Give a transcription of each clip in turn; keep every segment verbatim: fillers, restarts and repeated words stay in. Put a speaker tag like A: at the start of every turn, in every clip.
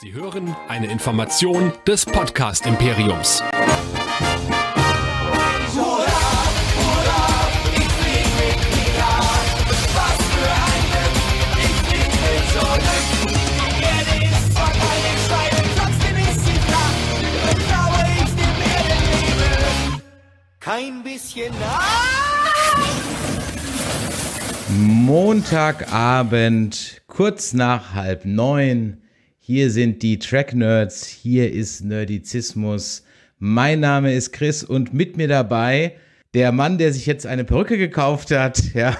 A: Sie hören eine Information des Podcast-Imperiums.
B: Kein bisschen.
C: Montagabend, kurz nach halb neun. Hier sind die Track-Nerds, hier ist Nerdizismus. Mein Name ist Chris und mit mir dabei der Mann, der sich jetzt eine Perücke gekauft hat. Ja.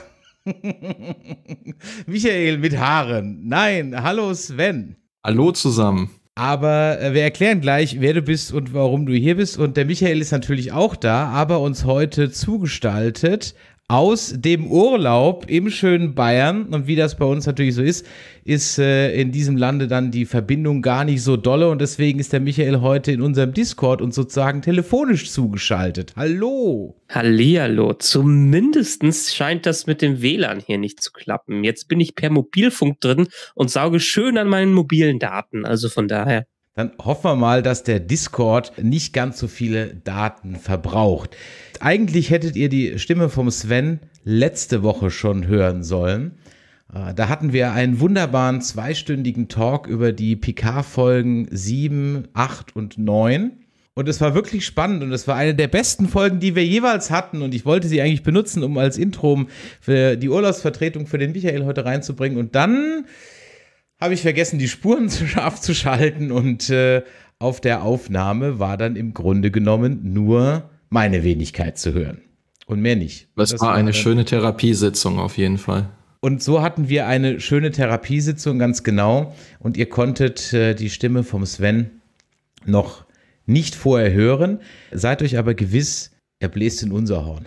C: Michael mit Haaren. Nein, hallo Sven.
D: Hallo zusammen.
C: Aber äh, wir erklären gleich, wer du bist und warum du hier bist. Und der Michael ist natürlich auch da, aber uns heute zugestaltet aus dem Urlaub im schönen Bayern. Und wie das bei uns natürlich so ist, ist äh, in diesem Lande dann die Verbindung gar nicht so dolle. Und deswegen ist der Michael heute in unserem Discord und sozusagen telefonisch zugeschaltet. Hallo!
E: Hallihallo. Zumindest scheint das mit dem W L A N hier nicht zu klappen. Jetzt bin ich per Mobilfunk drin und sauge schön an meinen mobilen Daten. Also von daher.
C: Dann hoffen wir mal, dass der Discord nicht ganz so viele Daten verbraucht. Eigentlich hättet ihr die Stimme vom Sven letzte Woche schon hören sollen. Da hatten wir einen wunderbaren zweistündigen Talk über die Picard-Folgen sieben, acht und neun. Und es war wirklich spannend und es war eine der besten Folgen, die wir jeweils hatten. Und ich wollte sie eigentlich benutzen, um als Intro für die Urlaubsvertretung für den Michael heute reinzubringen. Und dann habe ich vergessen, die Spuren zu scharf zu schalten und äh, auf der Aufnahme war dann im Grunde genommen nur meine Wenigkeit zu hören und mehr nicht.
D: Das, das war, war eine dann schöne Therapiesitzung auf jeden Fall.
C: Und so hatten wir eine schöne Therapiesitzung, ganz genau. Und ihr konntet äh, die Stimme vom Sven noch nicht vorher hören. Seid euch aber gewiss, er bläst in unser Horn.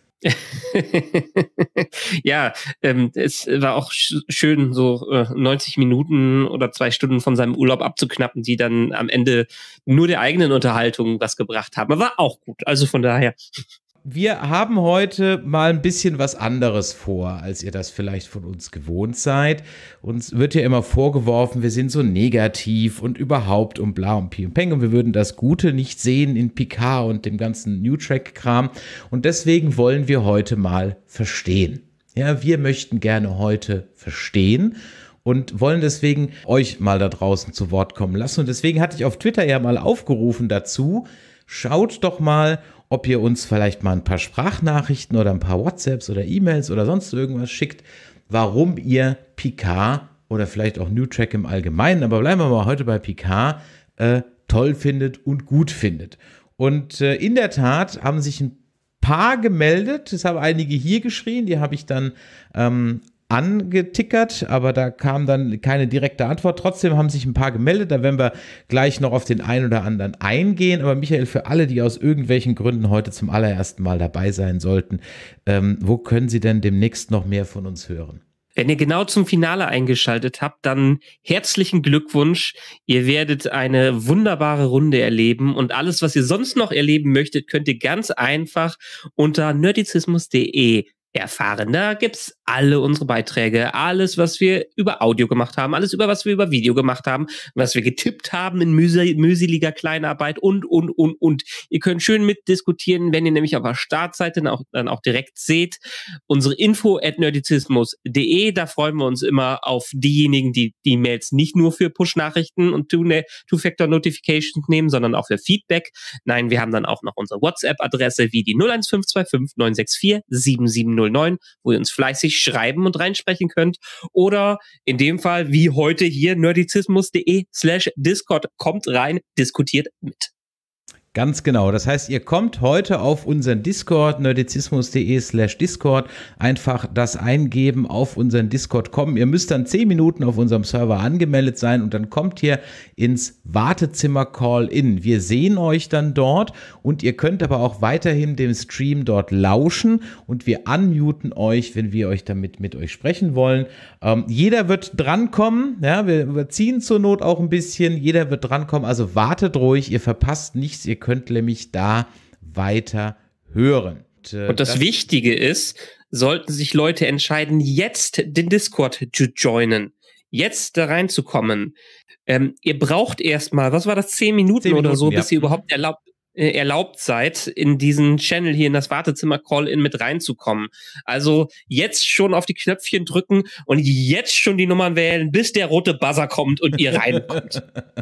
E: Ja, ähm, es war auch sch- schön, so äh, neunzig Minuten oder zwei Stunden von seinem Urlaub abzuknappen, die dann am Ende nur der eigenen Unterhaltung was gebracht haben. Aber war auch gut, also von daher.
C: Wir haben heute mal ein bisschen was anderes vor, als ihr das vielleicht von uns gewohnt seid. Uns wird ja immer vorgeworfen, wir sind so negativ und überhaupt und bla und pi und peng und wir würden das Gute nicht sehen in Picard und dem ganzen New Track-Kram. Und deswegen wollen wir heute mal verstehen. Ja, wir möchten gerne heute verstehen und wollen deswegen euch mal da draußen zu Wort kommen lassen. Und deswegen hatte ich auf Twitter ja mal aufgerufen dazu, schaut doch mal, ob ihr uns vielleicht mal ein paar Sprachnachrichten oder ein paar WhatsApps oder E-Mails oder sonst irgendwas schickt, warum ihr Picard oder vielleicht auch New Track im Allgemeinen, aber bleiben wir mal heute bei Picard, äh, toll findet und gut findet. Und äh, in der Tat haben sich ein paar gemeldet, es haben einige hier geschrien, die habe ich dann ähm, angetickert, aber da kam dann keine direkte Antwort. Trotzdem haben sich ein paar gemeldet, da werden wir gleich noch auf den einen oder anderen eingehen. Aber Michael, für alle, die aus irgendwelchen Gründen heute zum allerersten Mal dabei sein sollten, ähm, wo können sie denn demnächst noch mehr von uns hören?
E: Wenn ihr genau zum Finale eingeschaltet habt, dann herzlichen Glückwunsch. Ihr werdet eine wunderbare Runde erleben und alles, was ihr sonst noch erleben möchtet, könnt ihr ganz einfach unter nerdizismus punkt de erfahren. Da gibt's alle unsere Beiträge, alles, was wir über Audio gemacht haben, alles über was wir über Video gemacht haben, was wir getippt haben in mühsel- mühseliger Kleinarbeit und, und, und, und. Ihr könnt schön mitdiskutieren, wenn ihr nämlich auf der Startseite dann auch, dann auch direkt seht, unsere info at nerdizismus punkt de, da freuen wir uns immer auf diejenigen, die die Mails nicht nur für Push-Nachrichten und Two-Factor-Notifications nehmen, sondern auch für Feedback. Nein, wir haben dann auch noch unsere WhatsApp-Adresse wie die null eins fünf zwei fünf neun sechs vier sieben sieben null neun, wo ihr uns fleißig schreiben und reinsprechen könnt. Oder in dem Fall, wie heute hier, nerdizismus punkt de slash Discord. Kommt rein, diskutiert mit.
C: Ganz genau. Das heißt, ihr kommt heute auf unseren Discord, nerdizismus punkt de slash Discord, einfach das eingeben, auf unseren Discord kommen. Ihr müsst dann zehn Minuten auf unserem Server angemeldet sein und dann kommt ihr ins Wartezimmer Call-In. Wir sehen euch dann dort und ihr könnt aber auch weiterhin dem Stream dort lauschen und wir unmuten euch, wenn wir euch damit mit euch sprechen wollen. Ähm, jeder wird drankommen, ja, wir überziehen zur Not auch ein bisschen, jeder wird drankommen, also wartet ruhig, ihr verpasst nichts, ihr könnt nämlich da weiter hören. Und, äh,
E: und das, das Wichtige ist, sollten sich Leute entscheiden, jetzt den Discord zu joinen, jetzt da reinzukommen, ähm, ihr braucht erstmal, was war das, zehn Minuten,
C: zehn Minuten
E: oder so,
C: ja.
E: bis ihr überhaupt erlaubt, äh, erlaubt seid, in diesen Channel hier, in das Wartezimmer-Call-In mit reinzukommen. Also jetzt schon auf die Knöpfchen drücken und jetzt schon die Nummern wählen, bis der rote Buzzer kommt und ihr reinkommt.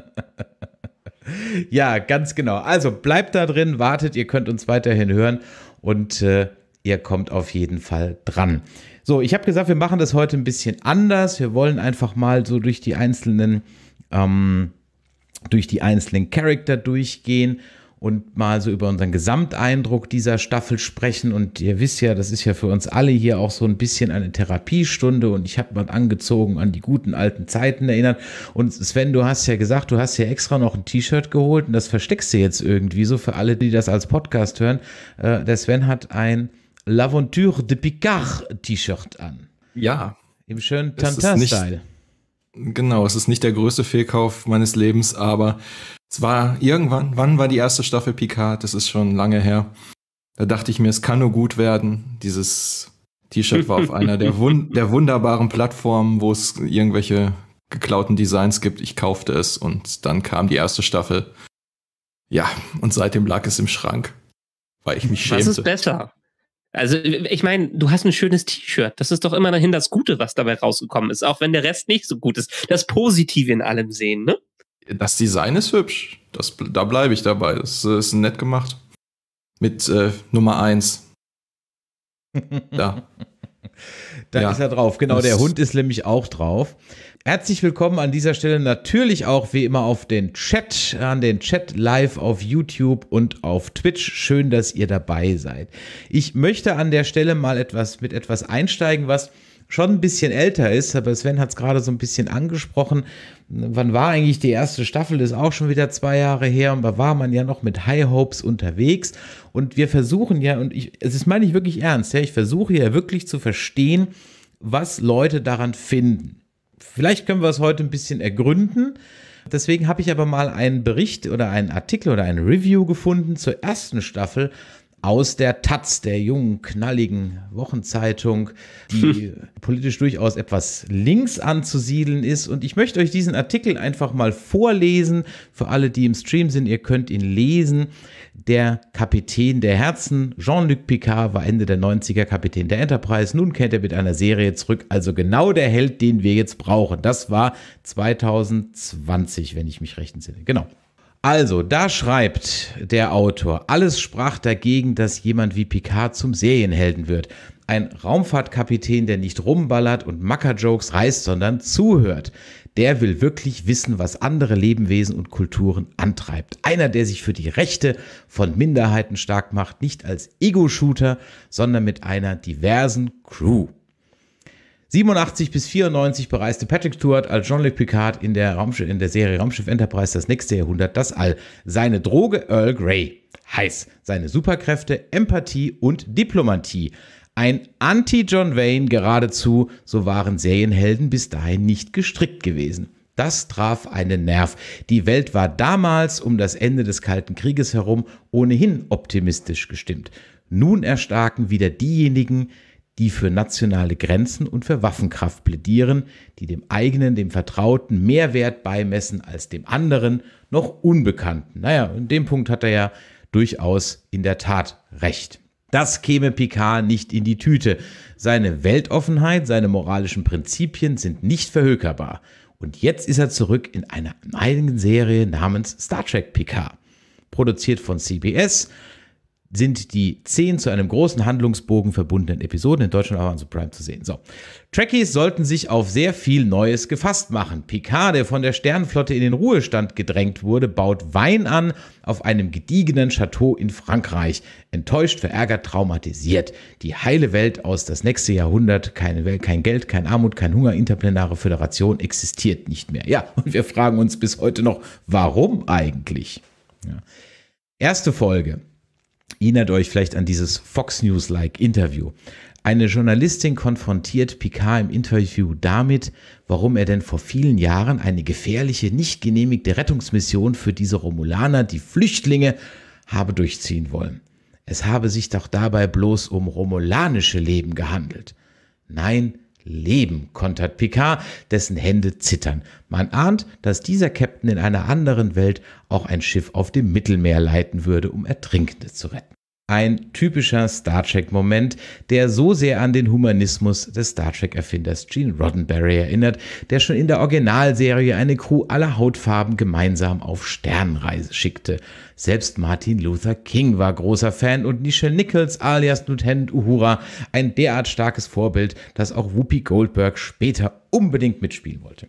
C: Ja, ganz genau. Also bleibt da drin, wartet, ihr könnt uns weiterhin hören und äh, ihr kommt auf jeden Fall dran. So, ich habe gesagt, wir machen das heute ein bisschen anders. Wir wollen einfach mal so durch die einzelnen, ähm, durch die einzelnen Charakter durchgehen und mal so über unseren Gesamteindruck dieser Staffel sprechen. Und ihr wisst ja, das ist ja für uns alle hier auch so ein bisschen eine Therapiestunde und ich habe mal angezogen an die guten alten Zeiten erinnert. Und Sven, du hast ja gesagt, du hast ja extra noch ein T-Shirt geholt und das versteckst du jetzt irgendwie so für alle, die das als Podcast hören. Äh, der Sven hat ein L'Aventure de Picard T-Shirt an.
D: Ja.
C: Im schönen
D: Es ist
C: Tintin-Style.
D: Genau, es ist nicht der größte Fehlkauf meines Lebens, aber es war irgendwann, wann war die erste Staffel Picard? Das ist schon lange her. Da dachte ich mir, es kann nur gut werden. Dieses T-Shirt war auf einer der, wund- der wunderbaren Plattformen, wo es irgendwelche geklauten Designs gibt. Ich kaufte es und dann kam die erste Staffel. Ja, und seitdem lag es im Schrank, weil ich mich schämte.
E: Was ist besser? Also, ich meine, du hast ein schönes T-Shirt. Das ist doch immerhin das Gute, was dabei rausgekommen ist, auch wenn der Rest nicht so gut ist. Das Positive in allem sehen, ne?
D: Das Design ist hübsch. Das, da bleibe ich dabei. Das ist nett gemacht. Mit äh, Nummer eins. Da.
C: Da
D: Ja.
C: ist er drauf. Genau,
D: Das-
C: der Hund ist nämlich auch drauf. Herzlich willkommen an dieser Stelle natürlich auch wie immer auf den Chat, an den Chat live auf YouTube und auf Twitch. Schön, dass ihr dabei seid. Ich möchte an der Stelle mal etwas mit etwas einsteigen, was schon ein bisschen älter ist, aber Sven hat es gerade so ein bisschen angesprochen. Wann war eigentlich die erste Staffel? Das ist auch schon wieder zwei Jahre her und da war man ja noch mit High Hopes unterwegs und wir versuchen ja, und ich, es ist meine ich wirklich ernst, ja, ich versuche ja wirklich zu verstehen, was Leute daran finden. Vielleicht können wir es heute ein bisschen ergründen. Deswegen habe ich aber mal einen Bericht oder einen Artikel oder ein Review gefunden zur ersten Staffel aus der Taz, der jungen, knalligen Wochenzeitung, die politisch durchaus etwas links anzusiedeln ist. Und ich möchte euch diesen Artikel einfach mal vorlesen. Für alle, die im Stream sind, ihr könnt ihn lesen. Der Kapitän der Herzen, Jean-Luc Picard, war Ende der neunziger Kapitän der Enterprise. Nun kehrt er mit einer Serie zurück. Also genau der Held, den wir jetzt brauchen. Das war zwanzig zwanzig, wenn ich mich recht entsinne. Genau. Also, da schreibt der Autor, alles sprach dagegen, dass jemand wie Picard zum Serienhelden wird. Ein Raumfahrtkapitän, der nicht rumballert und Macker-Jokes reißt, sondern zuhört. Der will wirklich wissen, was andere Lebewesen und Kulturen antreibt. Einer, der sich für die Rechte von Minderheiten stark macht, nicht als Ego-Shooter, sondern mit einer diversen Crew. siebenundachtzig bis vierundneunzig bereiste Patrick Stewart als Jean-Luc Picard in der, Raumschiff, in der Serie Raumschiff Enterprise das nächste Jahrhundert das All. Seine Droge Earl Grey. Heiß. Seine Superkräfte Empathie und Diplomatie. Ein Anti-John Wayne geradezu, so waren Serienhelden bis dahin nicht gestrickt gewesen. Das traf einen Nerv. Die Welt war damals um das Ende des Kalten Krieges herum ohnehin optimistisch gestimmt. Nun erstarken wieder diejenigen, die für nationale Grenzen und für Waffenkraft plädieren, die dem eigenen, dem Vertrauten mehr Wert beimessen als dem anderen, noch Unbekannten. Naja, in dem Punkt hat er ja durchaus in der Tat recht. Das käme Picard nicht in die Tüte. Seine Weltoffenheit, seine moralischen Prinzipien sind nicht verhökerbar. Und jetzt ist er zurück in einer eigenen Serie namens Star Trek Picard. Produziert von C B S, sind die zehn zu einem großen Handlungsbogen verbundenen Episoden in Deutschland auf Amazon Prime zu sehen. So. Trekkies sollten sich auf sehr viel Neues gefasst machen. Picard, der von der Sternenflotte in den Ruhestand gedrängt wurde, baut Wein an auf einem gediegenen Chateau in Frankreich. Enttäuscht, verärgert, traumatisiert. Die heile Welt aus das nächste Jahrhundert, keine Welt, kein Geld, kein Armut, kein Hunger, interplanetare Föderation existiert nicht mehr. Ja, und wir fragen uns bis heute noch, warum eigentlich? Ja. Erste Folge. Erinnert euch vielleicht an dieses Fox News-like Interview. Eine Journalistin konfrontiert Picard im Interview damit, warum er denn vor vielen Jahren eine gefährliche, nicht genehmigte Rettungsmission für diese Romulaner, die Flüchtlinge, habe durchziehen wollen. Es habe sich doch dabei bloß um romulanische Leben gehandelt. Nein, Leben, kontert Picard, dessen Hände zittern. Man ahnt, dass dieser Captain in einer anderen Welt auch ein Schiff auf dem Mittelmeer leiten würde, um Ertrinkende zu retten. Ein typischer Star Trek-Moment, der so sehr an den Humanismus des Star Trek-Erfinders Gene Roddenberry erinnert, der schon in der Originalserie eine Crew aller Hautfarben gemeinsam auf Sternenreise schickte. Selbst Martin Luther King war großer Fan und Nichelle Nichols alias Lieutenant Uhura ein derart starkes Vorbild, dass auch Whoopi Goldberg später unbedingt mitspielen wollte.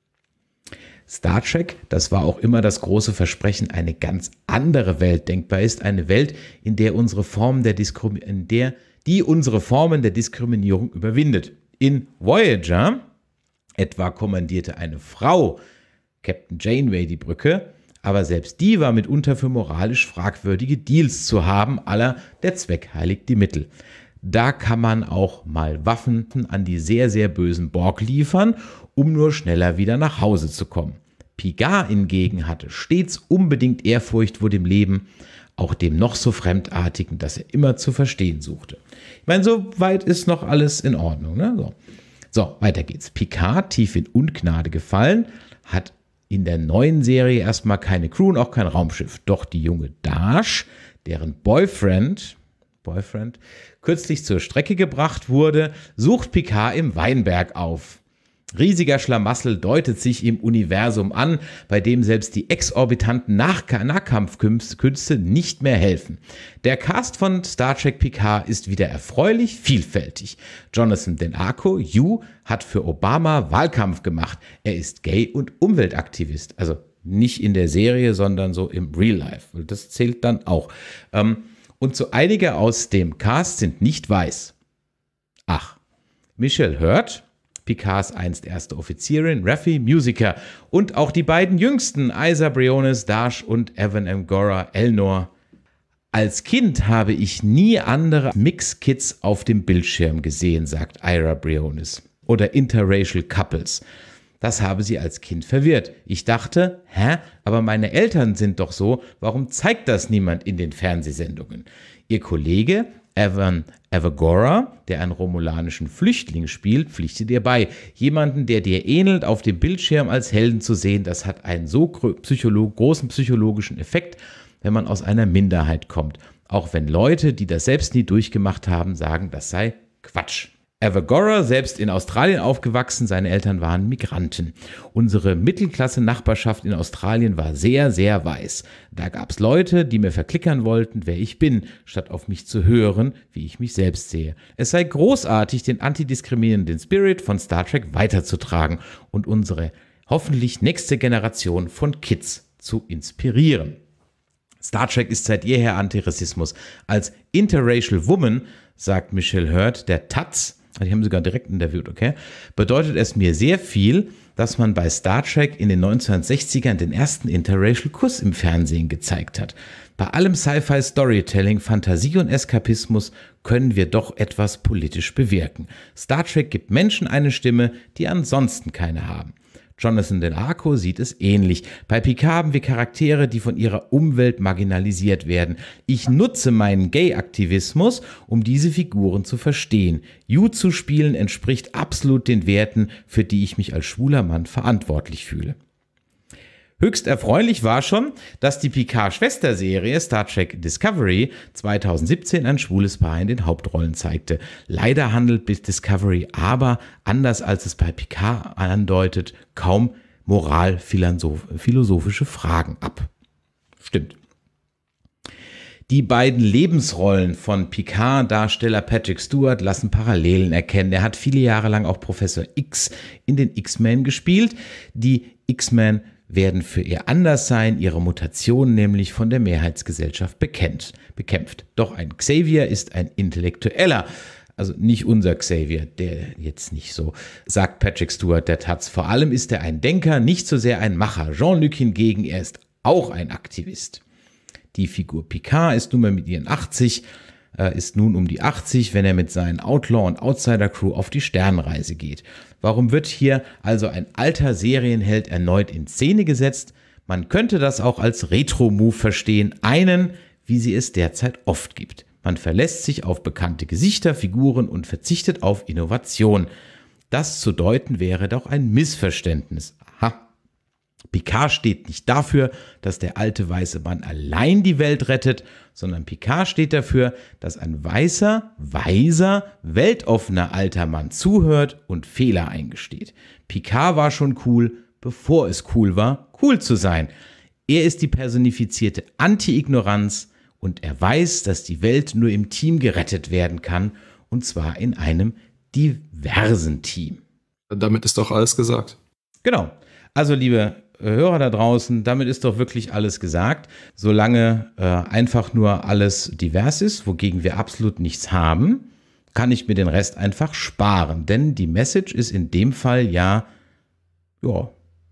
C: Star Trek, das war auch immer das große Versprechen, eine ganz andere Welt denkbar ist, eine Welt, in der unsere Formen der Diskrim- in der die unsere Formen der Diskriminierung überwindet. In Voyager etwa kommandierte eine Frau Captain Janeway die Brücke, aber selbst die war mitunter für moralisch fragwürdige Deals zu haben, aller der Zweck heiligt die Mittel. Da kann man auch mal Waffen an die sehr, sehr bösen Borg liefern, um nur schneller wieder nach Hause zu kommen. Picard hingegen hatte stets unbedingt Ehrfurcht vor dem Leben, auch dem noch so Fremdartigen, das er immer zu verstehen suchte. Ich meine, so weit ist noch alles in Ordnung, ne? So. so, weiter geht's. Picard, tief in Ungnade gefallen, hat in der neuen Serie erstmal keine Crew und auch kein Raumschiff. Doch die junge Dash, deren Boyfriend... Boyfriend, kürzlich zur Strecke gebracht wurde, sucht Picard im Weinberg auf. Riesiger Schlamassel deutet sich im Universum an, bei dem selbst die exorbitanten Nach- Nahkampfkünste nicht mehr helfen. Der Cast von Star Trek Picard ist wieder erfreulich vielfältig. Jonathan Denarco, Hugh, hat für Obama Wahlkampf gemacht. Er ist gay und Umweltaktivist. Also nicht in der Serie, sondern so im Real Life. Das zählt dann auch. Ähm, Und so einige aus dem Cast sind nicht weiß. Ach, Michelle Hurd, Picards einst erste Offizierin, Raffi, Musiker und auch die beiden jüngsten, Isa Briones, Dash und Evan Angora, Elnor. Als Kind habe ich nie andere Mix-Kids auf dem Bildschirm gesehen, sagt Ira Briones. Oder Interracial Couples. Das habe sie als Kind verwirrt. Ich dachte, hä, aber meine Eltern sind doch so, warum zeigt das niemand in den Fernsehsendungen? Ihr Kollege Evan Evagora, der einen romulanischen Flüchtling spielt, pflichtet ihr bei. Jemanden, der dir ähnelt, auf dem Bildschirm als Helden zu sehen, das hat einen so psycholog- großen psychologischen Effekt, wenn man aus einer Minderheit kommt. Auch wenn Leute, die das selbst nie durchgemacht haben, sagen, das sei Quatsch. Evagora, selbst in Australien aufgewachsen, seine Eltern waren Migranten. Unsere Mittelklasse-Nachbarschaft in Australien war sehr, sehr weiß. Da gab es Leute, die mir verklickern wollten, wer ich bin, statt auf mich zu hören, wie ich mich selbst sehe. Es sei großartig, den antidiskriminierenden Spirit von Star Trek weiterzutragen und unsere hoffentlich nächste Generation von Kids zu inspirieren. Star Trek ist seit jeher Antirassismus. Als Interracial Woman, sagt Michelle Hurd, der Taz, die haben sogar direkt interviewt, okay, bedeutet es mir sehr viel, dass man bei Star Trek in den neunzehnhundertsechzigern den ersten Interracial Kuss im Fernsehen gezeigt hat. Bei allem Sci-Fi-Storytelling, Fantasie und Eskapismus können wir doch etwas politisch bewirken. Star Trek gibt Menschen eine Stimme, die ansonsten keine haben. Jonathan Denarco sieht es ähnlich. Bei Picard haben wir Charaktere, die von ihrer Umwelt marginalisiert werden. Ich nutze meinen Gay-Aktivismus, um diese Figuren zu verstehen. You zu spielen entspricht absolut den Werten, für die ich mich als schwuler Mann verantwortlich fühle. Höchst erfreulich war schon, dass die Picard-Schwesterserie Star Trek Discovery zweitausendsiebzehn ein schwules Paar in den Hauptrollen zeigte. Leider handelt bis Discovery aber, anders als es bei Picard andeutet, kaum moral-philosophische Fragen ab. Stimmt. Die beiden Lebensrollen von Picard-Darsteller Patrick Stewart lassen Parallelen erkennen. Er hat viele Jahre lang auch Professor X in den X-Men gespielt. Die X-Men werden für ihr Anderssein, ihre Mutation nämlich von der Mehrheitsgesellschaft bekennt, bekämpft. Doch ein Xavier ist ein Intellektueller, also nicht unser Xavier, der jetzt nicht so, sagt Patrick Stewart der Taz. Vor allem ist er ein Denker, nicht so sehr ein Macher. Jean-Luc hingegen, er ist auch ein Aktivist. Die Figur Picard ist nun mal mit ihren achtzig, äh, ist nun um die achtzig, wenn er mit seinen Outlaw- und Outsider-Crew auf die Sternreise geht. Warum wird hier also ein alter Serienheld erneut in Szene gesetzt? Man könnte das auch als Retro-Move verstehen, einen, wie sie es derzeit oft gibt. Man verlässt sich auf bekannte Gesichter, Figuren und verzichtet auf Innovation. Das zu deuten wäre doch ein Missverständnis. Aha. Picard steht nicht dafür, dass der alte weiße Mann allein die Welt rettet, sondern Picard steht dafür, dass ein weißer, weiser, weltoffener alter Mann zuhört und Fehler eingesteht. Picard war schon cool, bevor es cool war, cool zu sein. Er ist die personifizierte Anti-Ignoranz und er weiß, dass die Welt nur im Team gerettet werden kann, und zwar in einem diversen Team.
D: Damit ist doch alles gesagt.
C: Genau. Also, liebe Hörer da draußen, damit ist doch wirklich alles gesagt. Solange äh, einfach nur alles divers ist, wogegen wir absolut nichts haben, kann ich mir den Rest einfach sparen. Denn die Message ist in dem Fall ja, ja,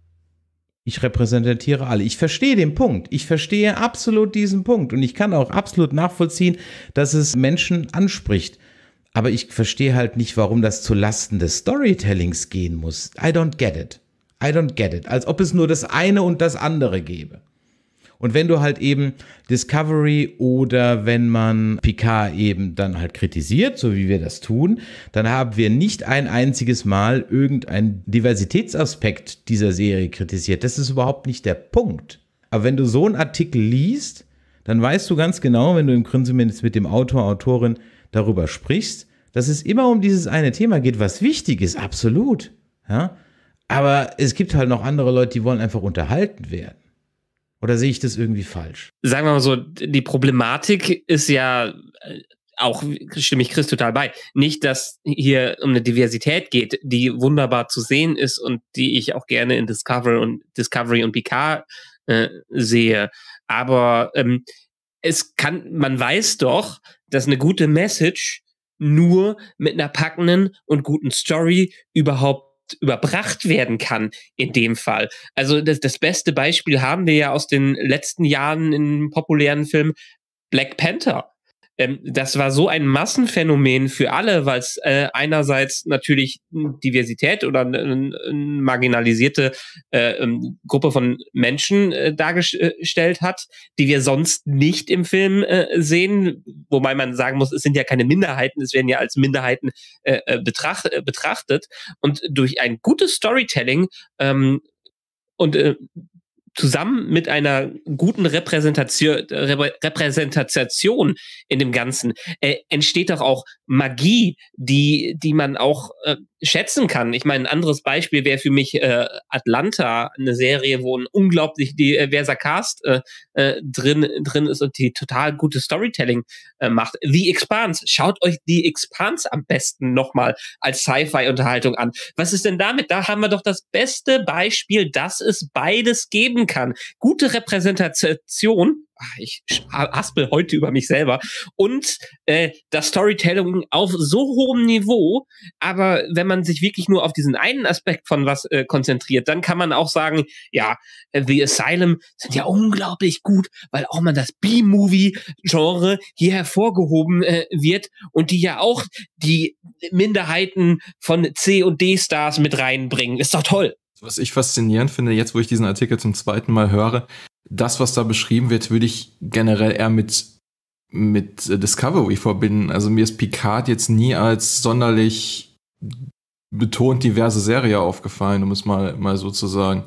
C: ich repräsentiere alle. Ich verstehe den Punkt. Ich verstehe absolut diesen Punkt. Und ich kann auch absolut nachvollziehen, dass es Menschen anspricht. Aber ich verstehe halt nicht, warum das zu Lasten des Storytellings gehen muss. I don't get it. I don't get it. Als ob es nur das eine und das andere gäbe. Und wenn du halt eben Discovery oder wenn man Picard eben dann halt kritisiert, so wie wir das tun, dann haben wir nicht ein einziges Mal irgendeinen Diversitätsaspekt dieser Serie kritisiert. Das ist überhaupt nicht der Punkt. Aber wenn du so einen Artikel liest, dann weißt du ganz genau, wenn du im Grunde mit dem Autor, Autorin darüber sprichst, dass es immer um dieses eine Thema geht, was wichtig ist, absolut. Ja? Aber es gibt halt noch andere Leute, die wollen einfach unterhalten werden. Oder sehe ich das irgendwie falsch?
E: Sagen wir mal so, die Problematik ist ja auch, stimme ich Chris total bei, nicht, dass hier um eine Diversität geht, die wunderbar zu sehen ist und die ich auch gerne in Discovery und Discovery und Picard äh, sehe. Aber ähm, es kann, man weiß doch, dass eine gute Message nur mit einer packenden und guten Story überhaupt überbracht werden kann in dem Fall. Also das, das beste Beispiel haben wir ja aus den letzten Jahren im populären Film Black Panther. Ähm, das war so ein Massenphänomen für alle, weil es äh, einerseits natürlich Diversität oder eine, eine marginalisierte äh, ähm, Gruppe von Menschen äh, dargestellt hat, die wir sonst nicht im Film äh, sehen, wobei man sagen muss, es sind ja keine Minderheiten, es werden ja als Minderheiten äh, betracht, äh, betrachtet, und durch ein gutes Storytelling ähm, und äh, zusammen mit einer guten Repräsentation, Repräsentation in dem Ganzen äh, entsteht doch auch Magie, die die man auch äh, schätzen kann. Ich meine, ein anderes Beispiel wäre für mich äh, Atlanta, eine Serie, wo ein unglaublich diverser Cast äh, äh, drin drin ist und die total gute Storytelling äh, macht. The Expanse, schaut euch The Expanse am besten nochmal als Sci-Fi-Unterhaltung an. Was ist denn damit? Da haben wir doch das beste Beispiel, dass es beides geben kann. Gute Repräsentation, ach, ich haspel heute über mich selber, und äh, das Storytelling auf so hohem Niveau, aber wenn man sich wirklich nur auf diesen einen Aspekt von was äh, konzentriert, dann kann man auch sagen, ja, The Asylum sind ja unglaublich gut, weil auch mal das B-Movie-Genre hier hervorgehoben äh, wird und die ja auch die Minderheiten von C- und D-Stars mit reinbringen. Ist doch toll.
D: Was ich faszinierend finde, jetzt wo ich diesen Artikel zum zweiten Mal höre, das, was da beschrieben wird, würde ich generell eher mit, mit Discovery verbinden. Also mir ist Picard jetzt nie als sonderlich betont diverse Serie aufgefallen, um es mal, mal so zu sagen.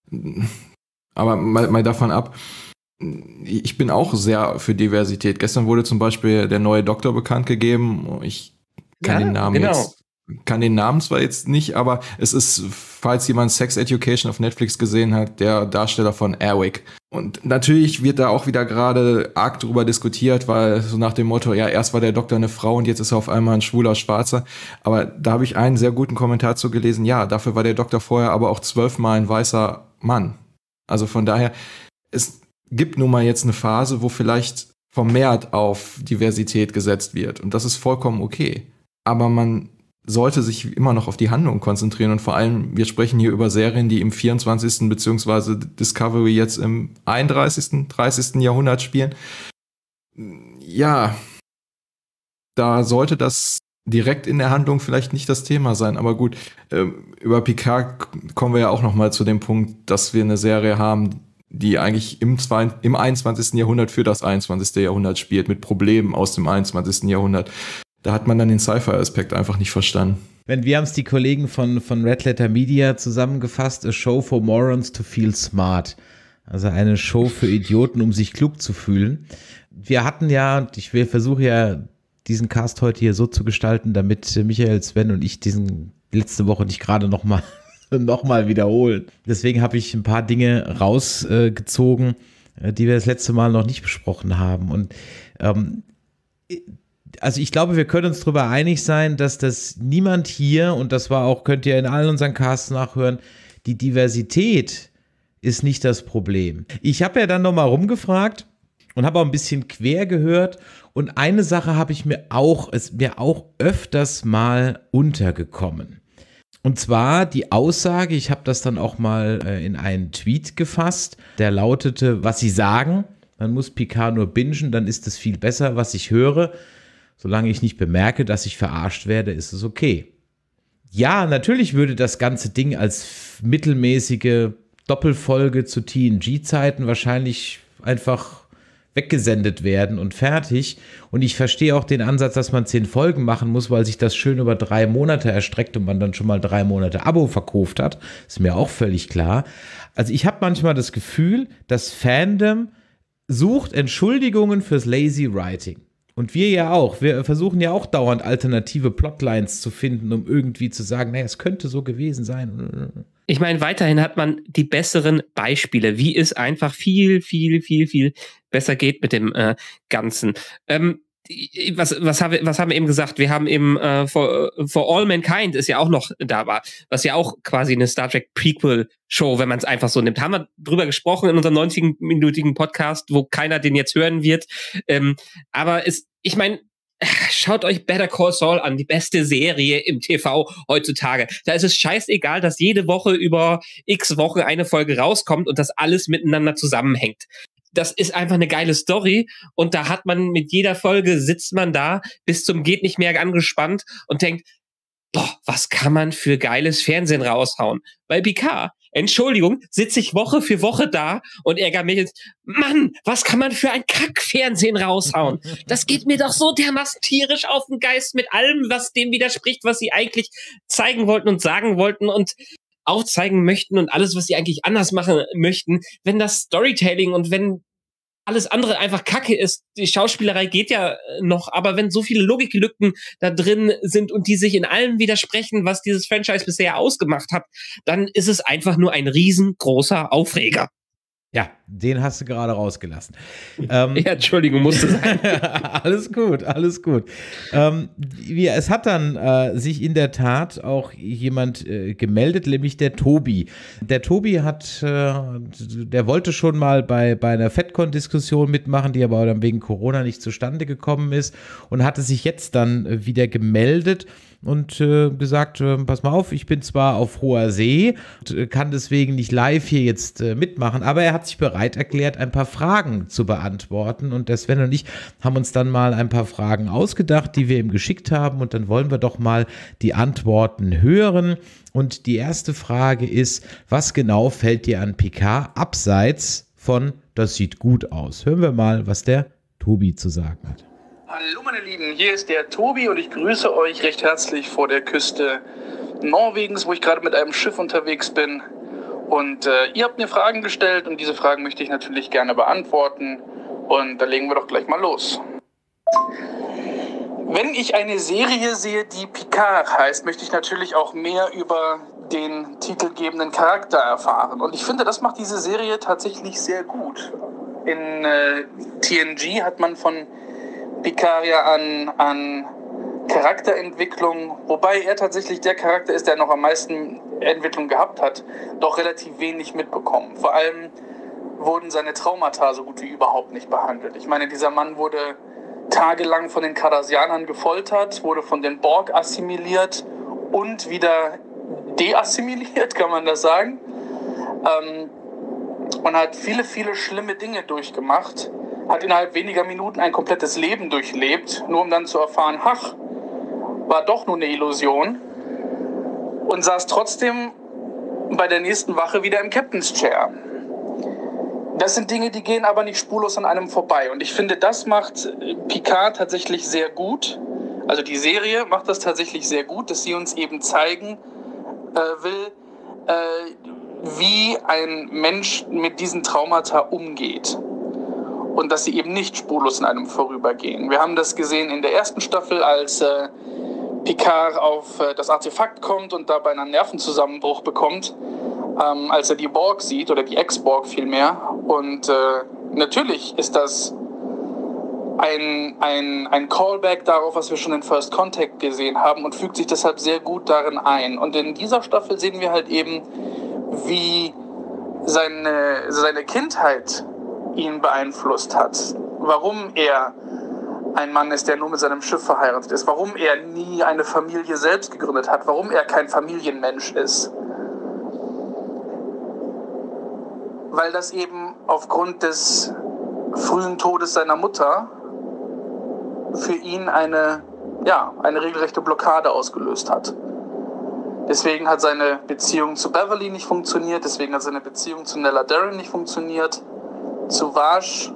D: Aber mal, mal davon ab, ich bin auch sehr für Diversität. Gestern wurde zum Beispiel der neue Doktor bekannt gegeben. Ich kann
E: ja,
D: den Namen
E: genau.
D: jetzt kann den Namen zwar jetzt nicht, aber es ist, falls jemand Sex Education auf Netflix gesehen hat, der Darsteller von Airwick. Und natürlich wird da auch wieder gerade arg drüber diskutiert, weil so nach dem Motto, ja, erst war der Doktor eine Frau und jetzt ist er auf einmal ein schwuler Schwarzer. Aber da habe ich einen sehr guten Kommentar zu gelesen, ja, dafür war der Doktor vorher aber auch zwölfmal ein weißer Mann. Also von daher, es gibt nun mal jetzt eine Phase, wo vielleicht vermehrt auf Diversität gesetzt wird. Und das ist vollkommen okay. Aber man sollte sich immer noch auf die Handlung konzentrieren und vor allem, wir sprechen hier über Serien, die im vierundzwanzigsten beziehungsweise Discovery jetzt im einunddreißigsten, dreißigsten Jahrhundert spielen. Ja, da sollte das direkt in der Handlung vielleicht nicht das Thema sein, aber gut, äh, über Picard kommen wir ja auch noch mal zu dem Punkt, dass wir eine Serie haben, die eigentlich im, zwei, im einundzwanzigsten Jahrhundert für das einundzwanzigste Jahrhundert spielt, mit Problemen aus dem einundzwanzigsten Jahrhundert. Da hat man dann den Sci-Fi-Aspekt einfach nicht verstanden.
C: Wenn wir haben es die Kollegen von, von Red Letter Media zusammengefasst, a show for morons to feel smart. Also eine Show für Idioten, um sich klug zu fühlen. Wir hatten ja, und ich versuche ja, diesen Cast heute hier so zu gestalten, damit Michael, Sven und ich diesen letzte Woche nicht gerade nochmal noch mal wiederholen. Deswegen habe ich ein paar Dinge rausgezogen, äh, die wir das letzte Mal noch nicht besprochen haben. Und ähm, also ich glaube, wir können uns darüber einig sein, dass das niemand hier, und das war auch, könnt ihr in allen unseren Casts nachhören, die Diversität ist nicht das Problem. Ich habe ja dann nochmal rumgefragt und habe auch ein bisschen quer gehört, und eine Sache habe ich mir auch, ist mir auch öfters mal untergekommen. Und zwar die Aussage, ich habe das dann auch mal äh, in einen Tweet gefasst, der lautete, was Sie sagen, man muss Picard nur bingen, dann ist es viel besser, was ich höre. Solange ich nicht bemerke, dass ich verarscht werde, ist es okay. Ja, natürlich würde das ganze Ding als mittelmäßige Doppelfolge zu T N G-Zeiten wahrscheinlich einfach weggesendet werden und fertig. Und ich verstehe auch den Ansatz, dass man zehn Folgen machen muss, weil sich das schön über drei Monate erstreckt und man dann schon mal drei Monate Abo verkauft hat. Ist mir auch völlig klar. Also ich habe manchmal das Gefühl, das Fandom sucht Entschuldigungen fürs Lazy Writing. Und wir ja auch. Wir versuchen ja auch dauernd alternative Plotlines zu finden, um irgendwie zu sagen, naja, es könnte so gewesen sein.
E: Ich meine, weiterhin hat man die besseren Beispiele, wie es einfach viel, viel, viel, viel besser geht mit dem äh, Ganzen. Ähm, was, was, haben wir, was haben wir eben gesagt? Wir haben eben äh, For, For All Mankind ist ja auch noch da war, was ja auch quasi eine Star Trek Prequel-Show, wenn man es einfach so nimmt. Haben wir drüber gesprochen in unserem neunzig-minütigen Podcast, wo keiner den jetzt hören wird. Ähm, aber es, ich meine, schaut euch Better Call Saul an, die beste Serie im T V heutzutage. Da ist es scheißegal, dass jede Woche über x Wochen eine Folge rauskommt und das alles miteinander zusammenhängt. Das ist einfach eine geile Story, und da hat man mit jeder Folge, sitzt man da bis zum geht nicht mehr angespannt und denkt, boah, was kann man für geiles Fernsehen raushauen? Bei Picard, Entschuldigung, sitze ich Woche für Woche da und ärgere mich jetzt, Mann, was kann man für ein Kackfernsehen raushauen? Das geht mir doch so dermaßen tierisch auf den Geist mit allem, was dem widerspricht, was sie eigentlich zeigen wollten und sagen wollten und auch zeigen möchten und alles, was sie eigentlich anders machen möchten. Wenn das Storytelling und wenn alles andere einfach Kacke ist, die Schauspielerei geht ja noch, aber wenn so viele Logiklücken da drin sind und die sich in allem widersprechen, was dieses Franchise bisher ausgemacht hat, dann ist es einfach nur ein riesengroßer Aufreger.
C: Ja, den hast du gerade rausgelassen. Ähm,
E: ja, Entschuldigung, musste sein.
C: alles gut, alles gut. Ähm, wie, es hat dann äh, sich in der Tat auch jemand äh, gemeldet, nämlich der Tobi. Der Tobi hat, äh, der wollte schon mal bei, bei einer FedCon-Diskussion mitmachen, die aber dann wegen Corona nicht zustande gekommen ist, und hatte sich jetzt dann äh, wieder gemeldet und äh, gesagt, äh, pass mal auf, ich bin zwar auf hoher See und äh, kann deswegen nicht live hier jetzt äh, mitmachen, aber er hat sich bereit erklärt, ein paar Fragen zu beantworten, und der Sven und ich haben uns dann mal ein paar Fragen ausgedacht, die wir ihm geschickt haben, und dann wollen wir doch mal die Antworten hören. Und die erste Frage ist, was genau fällt dir an Picard abseits von das sieht gut aus? Hören wir mal, was der Tobi zu sagen hat.
F: Hallo meine Lieben, hier ist der Tobi und ich grüße euch recht herzlich vor der Küste Norwegens, wo ich gerade mit einem Schiff unterwegs bin. Und äh, ihr habt mir Fragen gestellt und diese Fragen möchte ich natürlich gerne beantworten. Und da legen wir doch gleich mal los. Wenn ich eine Serie sehe, die Picard heißt, möchte ich natürlich auch mehr über den titelgebenden Charakter erfahren. Und ich finde, das macht diese Serie tatsächlich sehr gut. In äh, T N G hat man von Picard ja an, an Charakterentwicklung, wobei er tatsächlich der Charakter ist, der noch am meisten Entwicklung gehabt hat, doch relativ wenig mitbekommen. Vor allem wurden seine Traumata so gut wie überhaupt nicht behandelt. Ich meine, dieser Mann wurde tagelang von den Cardassianern gefoltert, wurde von den Borg assimiliert und wieder deassimiliert, kann man das sagen. Ähm, und hat viele, viele schlimme Dinge durchgemacht, hat innerhalb weniger Minuten ein komplettes Leben durchlebt, nur um dann zu erfahren, ach, war doch nur eine Illusion, und saß trotzdem bei der nächsten Wache wieder im Captain's Chair. Das sind Dinge, die gehen aber nicht spurlos an einem vorbei. Und ich finde, das macht Picard tatsächlich sehr gut. Also die Serie macht das tatsächlich sehr gut, dass sie uns eben zeigen äh, will, äh, wie ein Mensch mit diesen Traumata umgeht. Und dass sie eben nicht spurlos in einem vorübergehen. Wir haben das gesehen in der ersten Staffel, als äh, Picard auf äh, das Artefakt kommt und dabei einen Nervenzusammenbruch bekommt, ähm, als er die Borg sieht, oder die Ex-Borg vielmehr. Und äh, natürlich ist das ein, ein, ein Callback darauf, was wir schon in First Contact gesehen haben, und fügt sich deshalb sehr gut darin ein. Und in dieser Staffel sehen wir halt eben, wie seine, seine Kindheit ihn beeinflusst hat. Warum er ein Mann ist, der nur mit seinem Schiff verheiratet ist. Warum er nie eine Familie selbst gegründet hat. Warum er kein Familienmensch ist. Weil das eben aufgrund des frühen Todes seiner Mutter für ihn eine, ja, eine regelrechte Blockade ausgelöst hat. Deswegen hat seine Beziehung zu Beverly nicht funktioniert. Deswegen hat seine Beziehung zu Nella Darren nicht funktioniert. Zu Vash.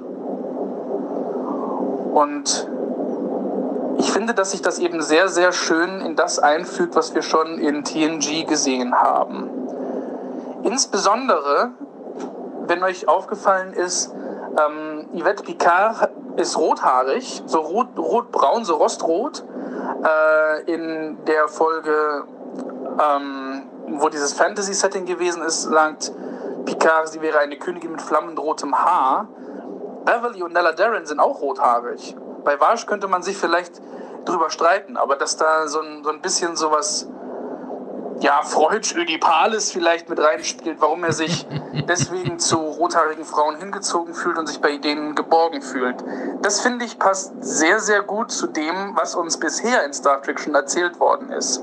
F: Und ich finde, dass sich das eben sehr, sehr schön in das einfügt, was wir schon in T N G gesehen haben. Insbesondere, wenn euch aufgefallen ist, ähm, Yvette Picard ist rothaarig, so rot, rotbraun, so rostrot. Äh, in der Folge, ähm, wo dieses Fantasy-Setting gewesen ist, sagt Picard, sie wäre eine Königin mit flammendrotem Haar. Beverly und Nella Darren sind auch rothaarig. Bei Vash könnte man sich vielleicht drüber streiten, aber dass da so ein, so ein bisschen sowas, ja, Freudsch-Ödipales vielleicht mit reinspielt, warum er sich deswegen zu rothaarigen Frauen hingezogen fühlt und sich bei denen geborgen fühlt. Das, finde ich, passt sehr, sehr gut zu dem, was uns bisher in Star Trek schon erzählt worden ist.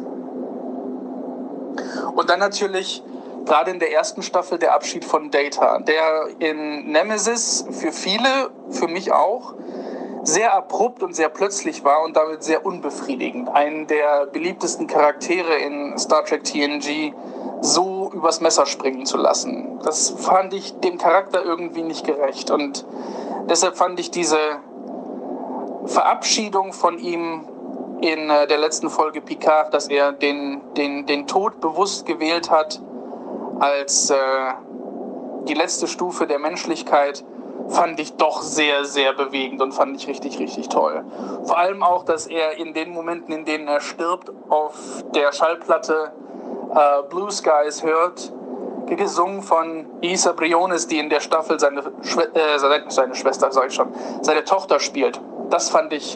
F: Und dann natürlich gerade in der ersten Staffel der Abschied von Data, der in Nemesis für viele, für mich auch, sehr abrupt und sehr plötzlich war und damit sehr unbefriedigend. Einen der beliebtesten Charaktere in Star Trek T N G so übers Messer springen zu lassen. Das fand ich dem Charakter irgendwie nicht gerecht. Und deshalb fand ich diese Verabschiedung von ihm in der letzten Folge Picard, dass er den, den, den Tod bewusst gewählt hat, als äh, die letzte Stufe der Menschlichkeit, fand ich doch sehr, sehr bewegend und fand ich richtig, richtig toll. Vor allem auch, dass er in den Momenten, in denen er stirbt, auf der Schallplatte äh, Blue Skies hört, gesungen von Isa Briones, die in der Staffel seine, Schwe- äh, seine, seine Schwester, sag ich schon, seine Tochter spielt. Das fand ich,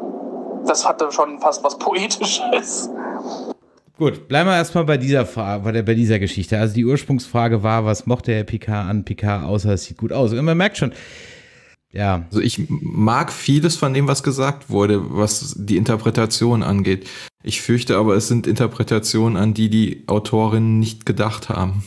F: das hatte schon fast was Poetisches.
C: Gut, bleiben wir erstmal bei dieser Frage, bei dieser Geschichte. Also die Ursprungsfrage war, was mochte Herr Picard an Picard, außer es sieht gut aus. Und man merkt schon, ja.
D: Also ich mag vieles von dem, was gesagt wurde, was die Interpretation angeht. Ich fürchte aber, es sind Interpretationen, an die die Autorinnen nicht gedacht haben.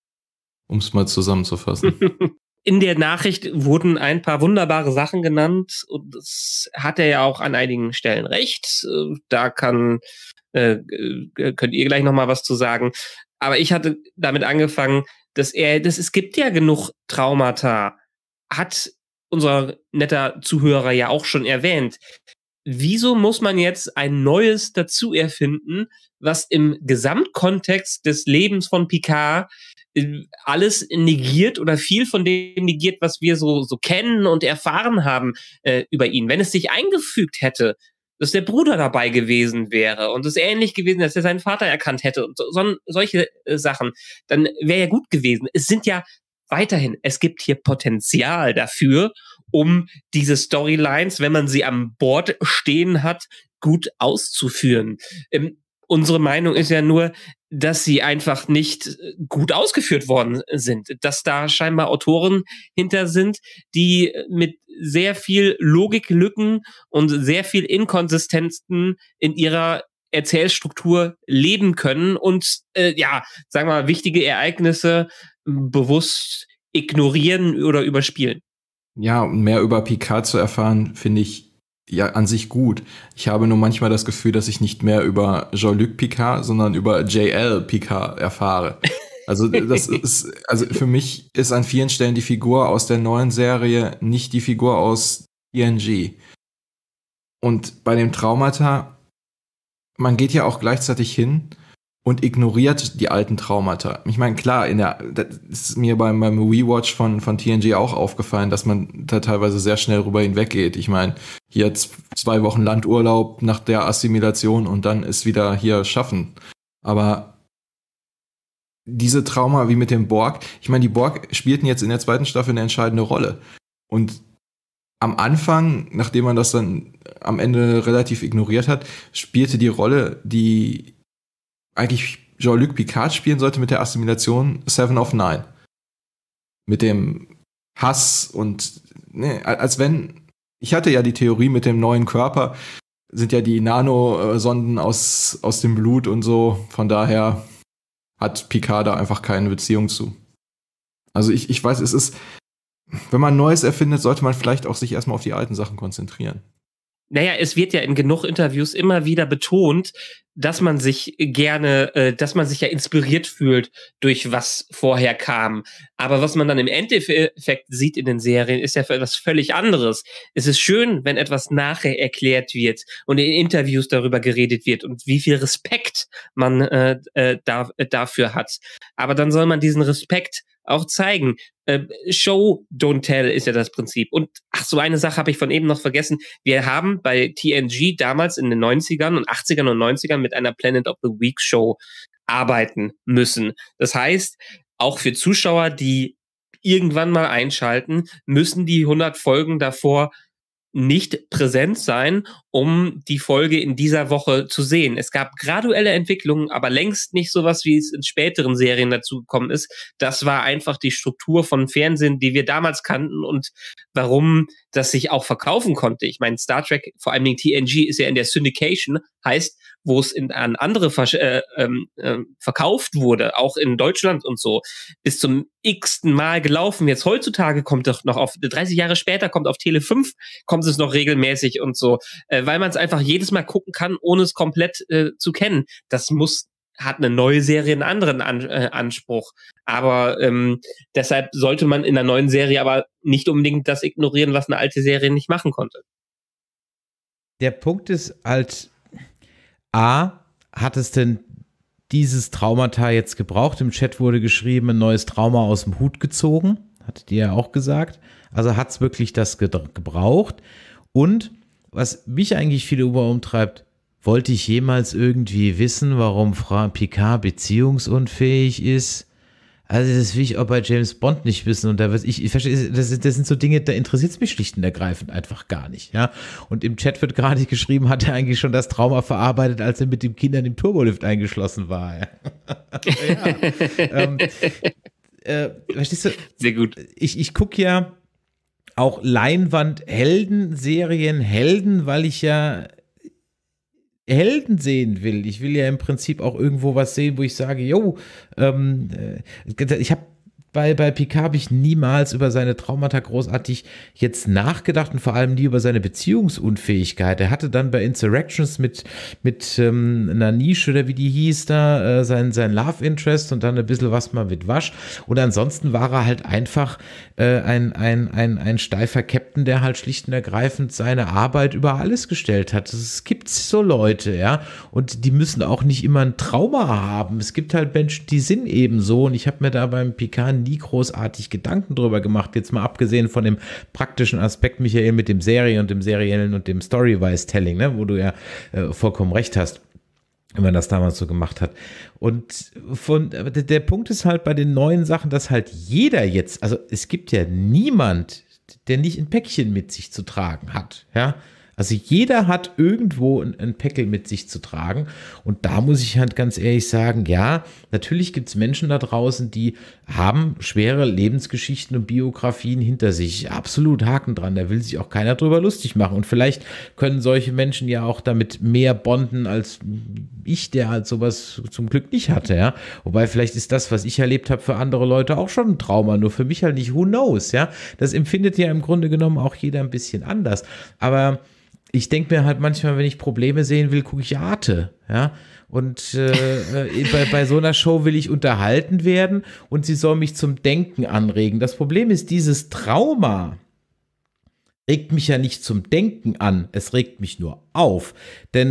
D: Um es mal zusammenzufassen.
E: In der Nachricht wurden ein paar wunderbare Sachen genannt und das hat er ja auch an einigen Stellen recht. Da kann Äh, könnt ihr gleich noch mal was zu sagen. Aber ich hatte damit angefangen, dass er, dass es gibt ja genug Traumata, hat unser netter Zuhörer ja auch schon erwähnt. Wieso muss man jetzt ein neues dazu erfinden, was im Gesamtkontext des Lebens von Picard alles negiert oder viel von dem negiert, was wir so, so kennen und erfahren haben äh, über ihn? Wenn es sich eingefügt hätte, dass der Bruder dabei gewesen wäre und es ähnlich gewesen, dass er seinen Vater erkannt hätte und so, so, solche äh, Sachen, dann wäre ja gut gewesen. Es sind ja weiterhin, es gibt hier Potenzial dafür, um diese Storylines, wenn man sie an Bord stehen hat, gut auszuführen. Ähm, unsere Meinung ist ja nur, dass sie einfach nicht gut ausgeführt worden sind, dass da scheinbar Autoren hinter sind, die mit sehr viel Logiklücken und sehr viel Inkonsistenzen in ihrer Erzählstruktur leben können und äh, ja, sagen wir mal, wichtige Ereignisse bewusst ignorieren oder überspielen.
D: Ja, und mehr über Picard zu erfahren, finde ich ja an sich gut. Ich habe nur manchmal das Gefühl, dass ich nicht mehr über Jean-Luc Picard, sondern über J L Picard erfahre. Also das ist, also für mich ist an vielen Stellen die Figur aus der neuen Serie nicht die Figur aus T N G. Und bei dem Traumata, man geht ja auch gleichzeitig hin und ignoriert die alten Traumata. Ich meine, klar, in der, das ist mir beim, beim Rewatch von, von T N G auch aufgefallen, dass man da teilweise sehr schnell rüber hinweggeht. Ich meine, hier jetzt zwei Wochen Landurlaub nach der Assimilation und dann ist wieder hier Schaffen. Aber diese Trauma wie mit dem Borg, ich meine, die Borg spielten jetzt in der zweiten Staffel eine entscheidende Rolle. Und am Anfang, nachdem man das dann am Ende relativ ignoriert hat, spielte die Rolle, die eigentlich Jean-Luc Picard spielen sollte mit der Assimilation, Seven of Nine. Mit dem Hass und, ne, als wenn, ich hatte ja die Theorie mit dem neuen Körper, sind ja die Nanosonden aus, aus dem Blut und so, von daher hat Picard da einfach keine Beziehung zu. Also ich, ich weiß, es ist, wenn man Neues erfindet, sollte man vielleicht auch sich erstmal auf die alten Sachen konzentrieren.
E: Naja, es wird ja in genug Interviews immer wieder betont, dass man sich gerne, äh, dass man sich ja inspiriert fühlt durch was vorher kam. Aber was man dann im Endeffekt sieht in den Serien, ist ja etwas völlig anderes. Es ist schön, wenn etwas nachher erklärt wird und in Interviews darüber geredet wird und wie viel Respekt man äh, äh, da, äh, dafür hat. Aber dann soll man diesen Respekt auch zeigen. Äh, Show, don't tell ist ja das Prinzip. Und ach, so eine Sache habe ich von eben noch vergessen. Wir haben bei T N G damals in den neunzigern und achtzigern und neunzigern mit einer Planet of the Week Show arbeiten müssen. Das heißt, auch für Zuschauer, die irgendwann mal einschalten, müssen die hundert Folgen davor nicht präsent sein, um die Folge in dieser Woche zu sehen. Es gab graduelle Entwicklungen, aber längst nicht sowas, wie es in späteren Serien dazu gekommen ist. Das war einfach die Struktur von Fernsehen, die wir damals kannten und warum das sich auch verkaufen konnte. Ich meine, Star Trek, vor allem T N G, ist ja in der Syndication, heißt, wo es in, an andere vers- äh, äh, verkauft wurde, auch in Deutschland und so, bis zum x-ten Mal gelaufen. Jetzt heutzutage kommt doch noch auf, dreißig Jahre später kommt auf Tele fünf, kommt es noch regelmäßig und so, äh, weil man es einfach jedes Mal gucken kann, ohne es komplett äh, zu kennen. Das muss, hat eine neue Serie einen anderen An- äh, Anspruch. Aber ähm, deshalb sollte man in einer neuen Serie aber nicht unbedingt das ignorieren, was eine alte Serie nicht machen konnte.
C: Der Punkt ist halt, A, hat es denn dieses Traumata jetzt gebraucht? Im Chat wurde geschrieben, ein neues Trauma aus dem Hut gezogen. Hattet ihr ja auch gesagt. Also hat es wirklich das ge- gebraucht? Und was mich eigentlich viel umtreibt, wollte ich jemals irgendwie wissen, warum Frau Picard beziehungsunfähig ist? Also das will ich auch bei James Bond nicht wissen. Und da was ich, ich verstehe, das, das sind so Dinge, da interessiert es mich schlicht und ergreifend einfach gar nicht. Ja? Und im Chat wird gerade geschrieben, hat er eigentlich schon das Trauma verarbeitet, als er mit den Kindern im Turbolift eingeschlossen war. Ja. ja. ähm, äh, verstehst du?
E: Sehr gut.
C: Ich, ich gucke ja auch Leinwand-Helden-Serien, Helden, weil ich ja Helden sehen will. Ich will ja im Prinzip auch irgendwo was sehen, wo ich sage, yo, ähm, ich habe bei, bei Picard habe ich niemals über seine Traumata großartig jetzt nachgedacht und vor allem nie über seine Beziehungsunfähigkeit. Er hatte dann bei Insurrections mit, mit ähm, einer Nische oder wie die hieß da, äh, sein, sein Love Interest und dann ein bisschen was mal mit Wasch. Und ansonsten war er halt einfach äh, ein, ein, ein, ein steifer Captain, der halt schlicht und ergreifend seine Arbeit über alles gestellt hat. Es gibt so Leute, ja, und die müssen auch nicht immer ein Trauma haben. Es gibt halt Menschen, die sind eben so und ich habe mir da beim Picard nie großartig Gedanken drüber gemacht, jetzt mal abgesehen von dem praktischen Aspekt, Michael, mit dem Serien und dem seriellen und dem Story-Wise-Telling, ne, wo du ja äh, vollkommen recht hast, wenn man das damals so gemacht hat. Und von, der, der Punkt ist halt bei den neuen Sachen, dass halt jeder jetzt, also es gibt ja niemand, der nicht ein Päckchen mit sich zu tragen hat, ja. Also jeder hat irgendwo ein, ein Päckchen mit sich zu tragen und da muss ich halt ganz ehrlich sagen, ja, natürlich gibt es Menschen da draußen, die haben schwere Lebensgeschichten und Biografien hinter sich. Absolut, Haken dran, da will sich auch keiner drüber lustig machen und vielleicht können solche Menschen ja auch damit mehr bonden als ich, der halt sowas zum Glück nicht hatte, ja. Wobei vielleicht ist das, was ich erlebt habe, für andere Leute auch schon ein Trauma, nur für mich halt nicht, who knows, ja. Das empfindet ja im Grunde genommen auch jeder ein bisschen anders, aber ich denke mir halt manchmal, wenn ich Probleme sehen will, gucke ich Arte, ja, und äh, bei, bei so einer Show will ich unterhalten werden und sie soll mich zum Denken anregen. Das Problem ist, dieses Trauma regt mich ja nicht zum Denken an, es regt mich nur auf, denn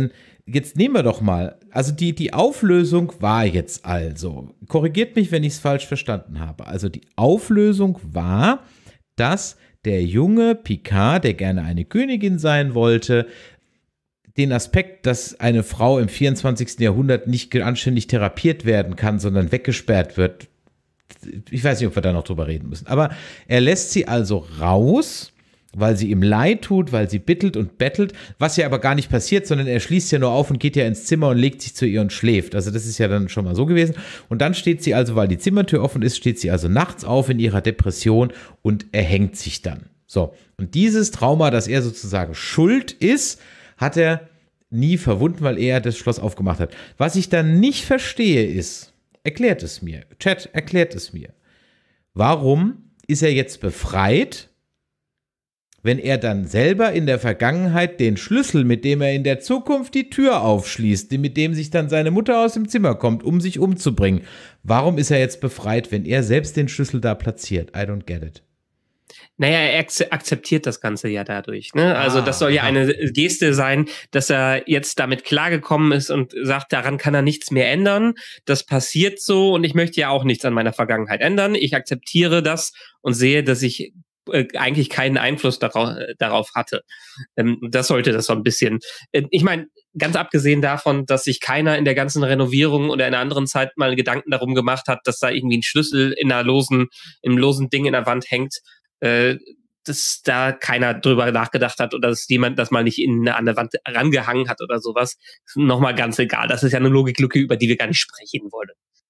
C: Jetzt nehmen wir doch mal, also die, die Auflösung war jetzt also, korrigiert mich, wenn ich es falsch verstanden habe, also die Auflösung war, dass der junge Picard, der gerne eine Königin sein wollte, den Aspekt, dass eine Frau im vierundzwanzigsten Jahrhundert nicht anständig therapiert werden kann, sondern weggesperrt wird, ich weiß nicht, ob wir da noch drüber reden müssen, aber er lässt sie also raus, weil sie ihm leid tut, weil sie bittelt und bettelt, was ja aber gar nicht passiert, sondern er schließt ja nur auf und geht ja ins Zimmer und legt sich zu ihr und schläft. Also das ist ja dann schon mal so gewesen. Und dann steht sie also, weil die Zimmertür offen ist, steht sie also nachts auf in ihrer Depression und erhängt sich dann. So, und dieses Trauma, dass er sozusagen schuld ist, hat er nie verwunden, weil er das Schloss aufgemacht hat. Was ich dann nicht verstehe ist, erklärt es mir, Chat, erklärt es mir. Warum ist er jetzt befreit, wenn er dann selber in der Vergangenheit den Schlüssel, mit dem er in der Zukunft die Tür aufschließt, mit dem sich dann seine Mutter aus dem Zimmer kommt, um sich umzubringen, warum ist er jetzt befreit, wenn er selbst den Schlüssel da platziert? I don't get it.
E: Naja, er akzeptiert das Ganze ja dadurch. Ne? Also das soll ja eine Geste sein, dass er jetzt damit klargekommen ist und sagt, daran kann er nichts mehr ändern. Das passiert so und ich möchte ja auch nichts an meiner Vergangenheit ändern. Ich akzeptiere das und sehe, dass ich eigentlich keinen Einfluss darauf, darauf hatte. Ähm, das sollte das so ein bisschen. Äh, ich meine, ganz abgesehen davon, dass sich keiner in der ganzen Renovierung oder in einer anderen Zeit mal Gedanken darum gemacht hat, dass da irgendwie ein Schlüssel in einer losen, im losen Ding in der Wand hängt, äh, dass da keiner drüber nachgedacht hat oder dass jemand das mal nicht in, an der Wand rangehangen hat oder sowas. Nochmal ganz egal. Das ist ja eine Logiklücke, über die wir gar nicht sprechen wollen.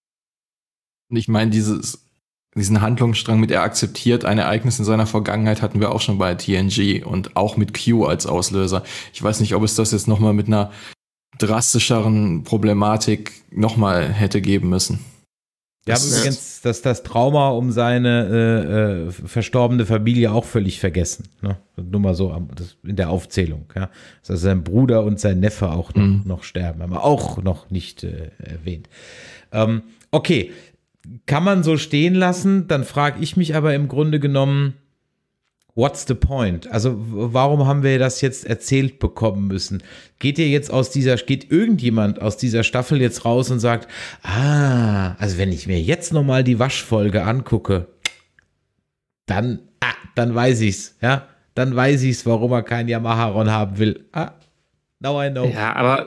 D: Und ich meine, dieses Diesen Handlungsstrang mit er akzeptiert ein Ereignis in seiner Vergangenheit hatten wir auch schon bei T N G und auch mit Q als Auslöser. Ich weiß nicht, ob es das jetzt nochmal mit einer drastischeren Problematik nochmal hätte geben müssen.
C: Wir haben übrigens das, das Trauma um seine äh, äh, verstorbene Familie auch völlig vergessen. Ne? Nur mal so das, in der Aufzählung. Ja? Dass sein Bruder und sein Neffe auch noch, mhm. noch sterben. Haben wir auch noch nicht äh, erwähnt. Ähm, okay. Kann man so stehen lassen, dann frage ich mich aber im Grunde genommen, what's the point? Also warum haben wir das jetzt erzählt bekommen müssen? Geht ihr jetzt aus dieser, geht irgendjemand aus dieser Staffel jetzt raus und sagt, ah, also wenn ich mir jetzt nochmal die Waschfolge angucke, dann, ah, dann weiß ich's, ja, dann weiß ich's, warum er kein Yamaharon haben will. Ah, now I know.
E: Ja, aber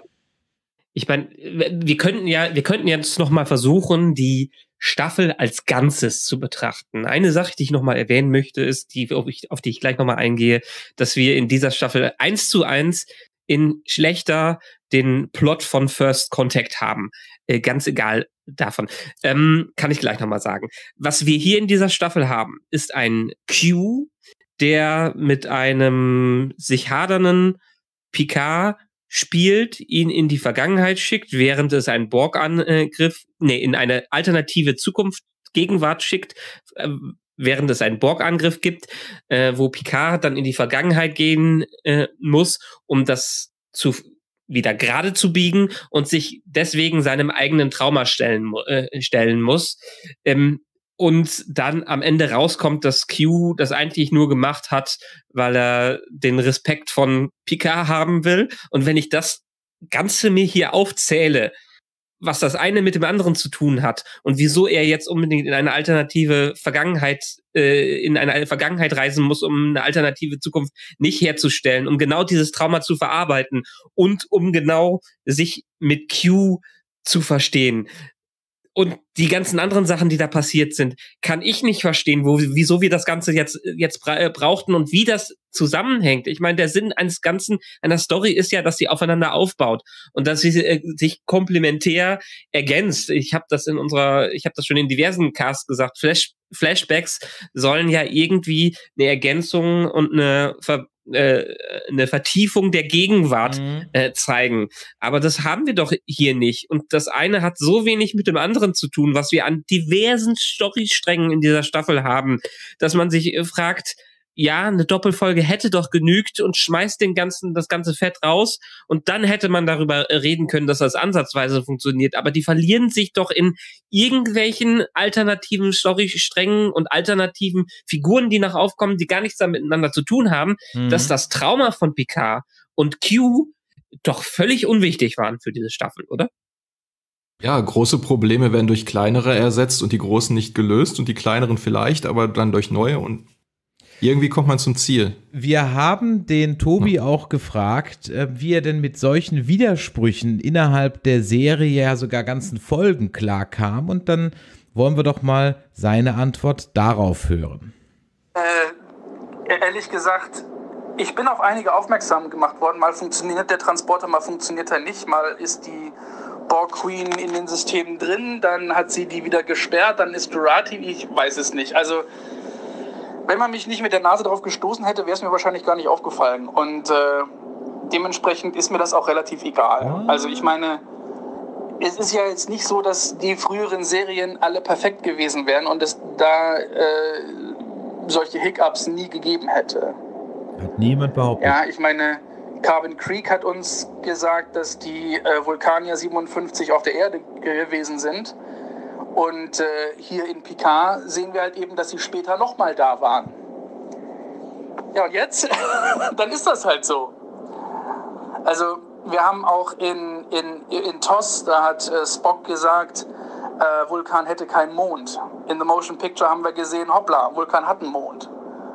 E: ich meine, wir könnten ja, wir könnten jetzt noch mal versuchen, die Staffel als Ganzes zu betrachten. Eine Sache, die ich noch mal erwähnen möchte, ist, die, auf, ich, auf die ich gleich noch mal eingehe, dass wir in dieser Staffel eins zu eins in schlechter den Plot von First Contact haben. Äh, ganz egal davon. Ähm, kann ich gleich noch mal sagen. Was wir hier in dieser Staffel haben, ist ein Q, der mit einem sich hadernden Picard spielt, ihn in die Vergangenheit schickt, während es einen Borg-Angriff, nee, in eine alternative Zukunft, Gegenwart schickt, äh, während es einen Borg-Angriff gibt, äh, wo Picard dann in die Vergangenheit gehen äh, muss, um das zu wieder gerade zu biegen und sich deswegen seinem eigenen Trauma stellen, äh, stellen muss. Ähm, Und dann am Ende rauskommt, dass Q das eigentlich nur gemacht hat, weil er den Respekt von Picard haben will. Und wenn ich das Ganze mir hier aufzähle, was das eine mit dem anderen zu tun hat und wieso er jetzt unbedingt in eine alternative Vergangenheit, äh, in eine Vergangenheit reisen muss, um eine alternative Zukunft nicht herzustellen, um genau dieses Trauma zu verarbeiten und um genau sich mit Q zu verstehen. Und die ganzen anderen Sachen, die da passiert sind, kann ich nicht verstehen, wo, wieso wir das Ganze jetzt, jetzt bra- brauchten und wie das zusammenhängt. Ich meine, der Sinn eines Ganzen, einer Story ist ja, dass sie aufeinander aufbaut und dass sie äh, sich komplementär ergänzt. Ich habe das in unserer, ich habe das schon in diversen Casts gesagt, Flash, Flashbacks sollen ja irgendwie eine Ergänzung und eine Ver eine Vertiefung der Gegenwart mhm. äh, zeigen. Aber das haben wir doch hier nicht. Und das eine hat so wenig mit dem anderen zu tun, was wir an diversen Storysträngen in dieser Staffel haben, dass man sich äh, fragt, ja, eine Doppelfolge hätte doch genügt und schmeißt den ganzen, das ganze Fett raus und dann hätte man darüber reden können, dass das ansatzweise funktioniert. Aber die verlieren sich doch in irgendwelchen alternativen Storysträngen und alternativen Figuren, die noch aufkommen, die gar nichts da miteinander zu tun haben, mhm. dass das Trauma von Picard und Q doch völlig unwichtig waren für diese Staffel, oder?
D: Ja, große Probleme werden durch kleinere ersetzt und die großen nicht gelöst und die kleineren vielleicht, aber dann durch neue und irgendwie kommt man zum Ziel.
C: Wir haben den Tobi
D: Ja.
C: auch gefragt, äh, wie er denn mit solchen Widersprüchen innerhalb der Serie, ja sogar ganzen Folgen klarkam. Und dann wollen wir doch mal seine Antwort darauf hören.
F: Äh, ehrlich gesagt, ich bin auf einige aufmerksam gemacht worden. Mal funktioniert der Transporter, mal funktioniert er nicht. Mal ist die Borg Queen in den Systemen drin, dann hat sie die wieder gesperrt, dann ist Jurati, ich weiß es nicht. Also, wenn man mich nicht mit der Nase drauf gestoßen hätte, wäre es mir wahrscheinlich gar nicht aufgefallen. Und äh, dementsprechend ist mir das auch relativ egal. Also, ich meine, es ist ja jetzt nicht so, dass die früheren Serien alle perfekt gewesen wären und es da äh, solche Hiccups nie gegeben hätte.
C: Hat niemand behauptet.
F: Ja, ich meine, Carbon Creek hat uns gesagt, dass die äh, Vulkanier siebenundfünfzig auf der Erde gewesen sind. Und äh, hier in Picard sehen wir halt eben, dass sie später nochmal da waren. Ja, und jetzt? Dann ist das halt so. Also, wir haben auch in, in, in T O S, da hat äh, Spock gesagt, äh, Vulkan hätte keinen Mond. In The Motion Picture haben wir gesehen, hoppla, Vulkan hat einen Mond.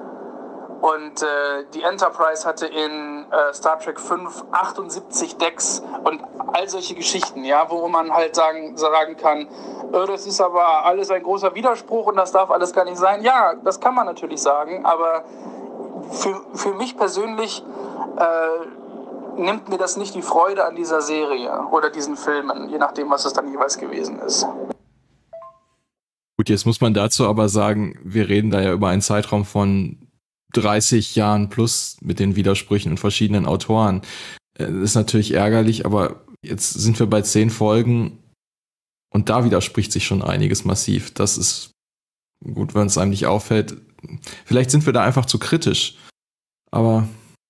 F: Und äh, die Enterprise hatte in äh, Star Trek fünf achtundsiebzig Decks und all solche Geschichten, ja, wo man halt sagen, sagen kann, äh, das ist aber alles ein großer Widerspruch und das darf alles gar nicht sein. Ja, das kann man natürlich sagen, aber für, für mich persönlich äh, nimmt mir das nicht die Freude an dieser Serie oder diesen Filmen, je nachdem, was es dann jeweils gewesen ist.
D: Gut, jetzt muss man dazu aber sagen, wir reden da ja über einen Zeitraum von dreißig Jahren plus mit den Widersprüchen und verschiedenen Autoren. Das ist natürlich ärgerlich, aber jetzt sind wir bei zehn Folgen und da widerspricht sich schon einiges massiv. Das ist gut, wenn es einem nicht auffällt. Vielleicht sind wir da einfach zu kritisch, aber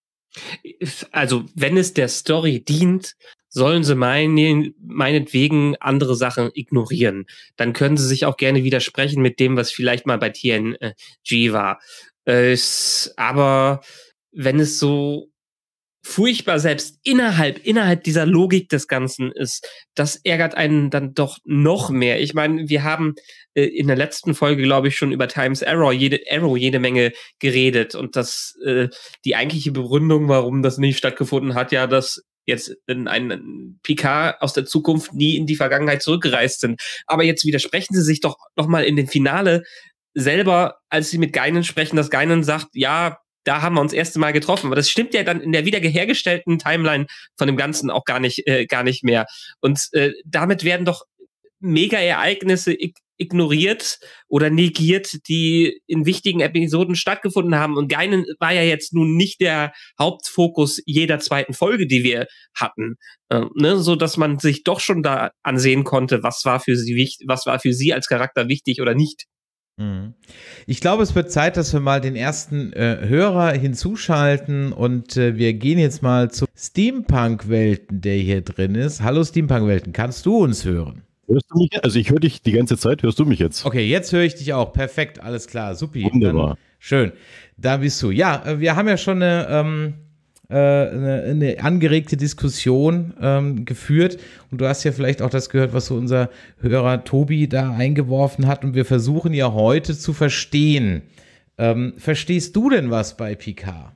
E: Also, wenn es der Story dient, sollen sie meinen, meinetwegen andere Sachen ignorieren. Dann können sie sich auch gerne widersprechen mit dem, was vielleicht mal bei T N G war. Äh, aber wenn es so furchtbar selbst innerhalb, innerhalb dieser Logik des Ganzen ist, das ärgert einen dann doch noch mehr. Ich meine, wir haben äh, in der letzten Folge, glaube ich, schon über Times Arrow jede, Arrow jede Menge geredet und das, äh, die eigentliche Begründung, warum das nicht stattgefunden hat, ja, dass jetzt in ein Picard aus der Zukunft nie in die Vergangenheit zurückgereist sind. Aber jetzt widersprechen sie sich doch noch mal in dem Finale selber, als sie mit Guinan sprechen, dass Guinan sagt, ja, da haben wir uns das erste Mal getroffen. Aber das stimmt ja dann in der wiederhergestellten Timeline von dem Ganzen auch gar nicht, äh, gar nicht mehr. Und äh, damit werden doch Mega-Ereignisse ig- ignoriert oder negiert, die in wichtigen Episoden stattgefunden haben. Und Guinan war ja jetzt nun nicht der Hauptfokus jeder zweiten Folge, die wir hatten, äh, ne? So dass man sich doch schon da ansehen konnte, was war für sie wichtig, was war für sie als Charakter wichtig oder nicht.
C: Ich glaube, es wird Zeit, dass wir mal den ersten äh, Hörer hinzuschalten und äh, wir gehen jetzt mal zu Steampunk-Welten, der hier drin ist. Hallo Steampunk-Welten, kannst du uns hören?
G: Hörst du mich? Also ich höre dich die ganze Zeit, hörst du mich jetzt?
C: Okay, jetzt höre ich dich auch. Perfekt, alles klar, supi.
G: Wunderbar.
C: Dann, schön, da bist du. Ja, äh, wir haben ja schon eine, ähm, äh, eine, eine angeregte Diskussion ähm, geführt und du hast ja vielleicht auch das gehört, was so unser Hörer Tobi da eingeworfen hat und wir versuchen ja heute zu verstehen. Ähm, verstehst du denn was bei Picard?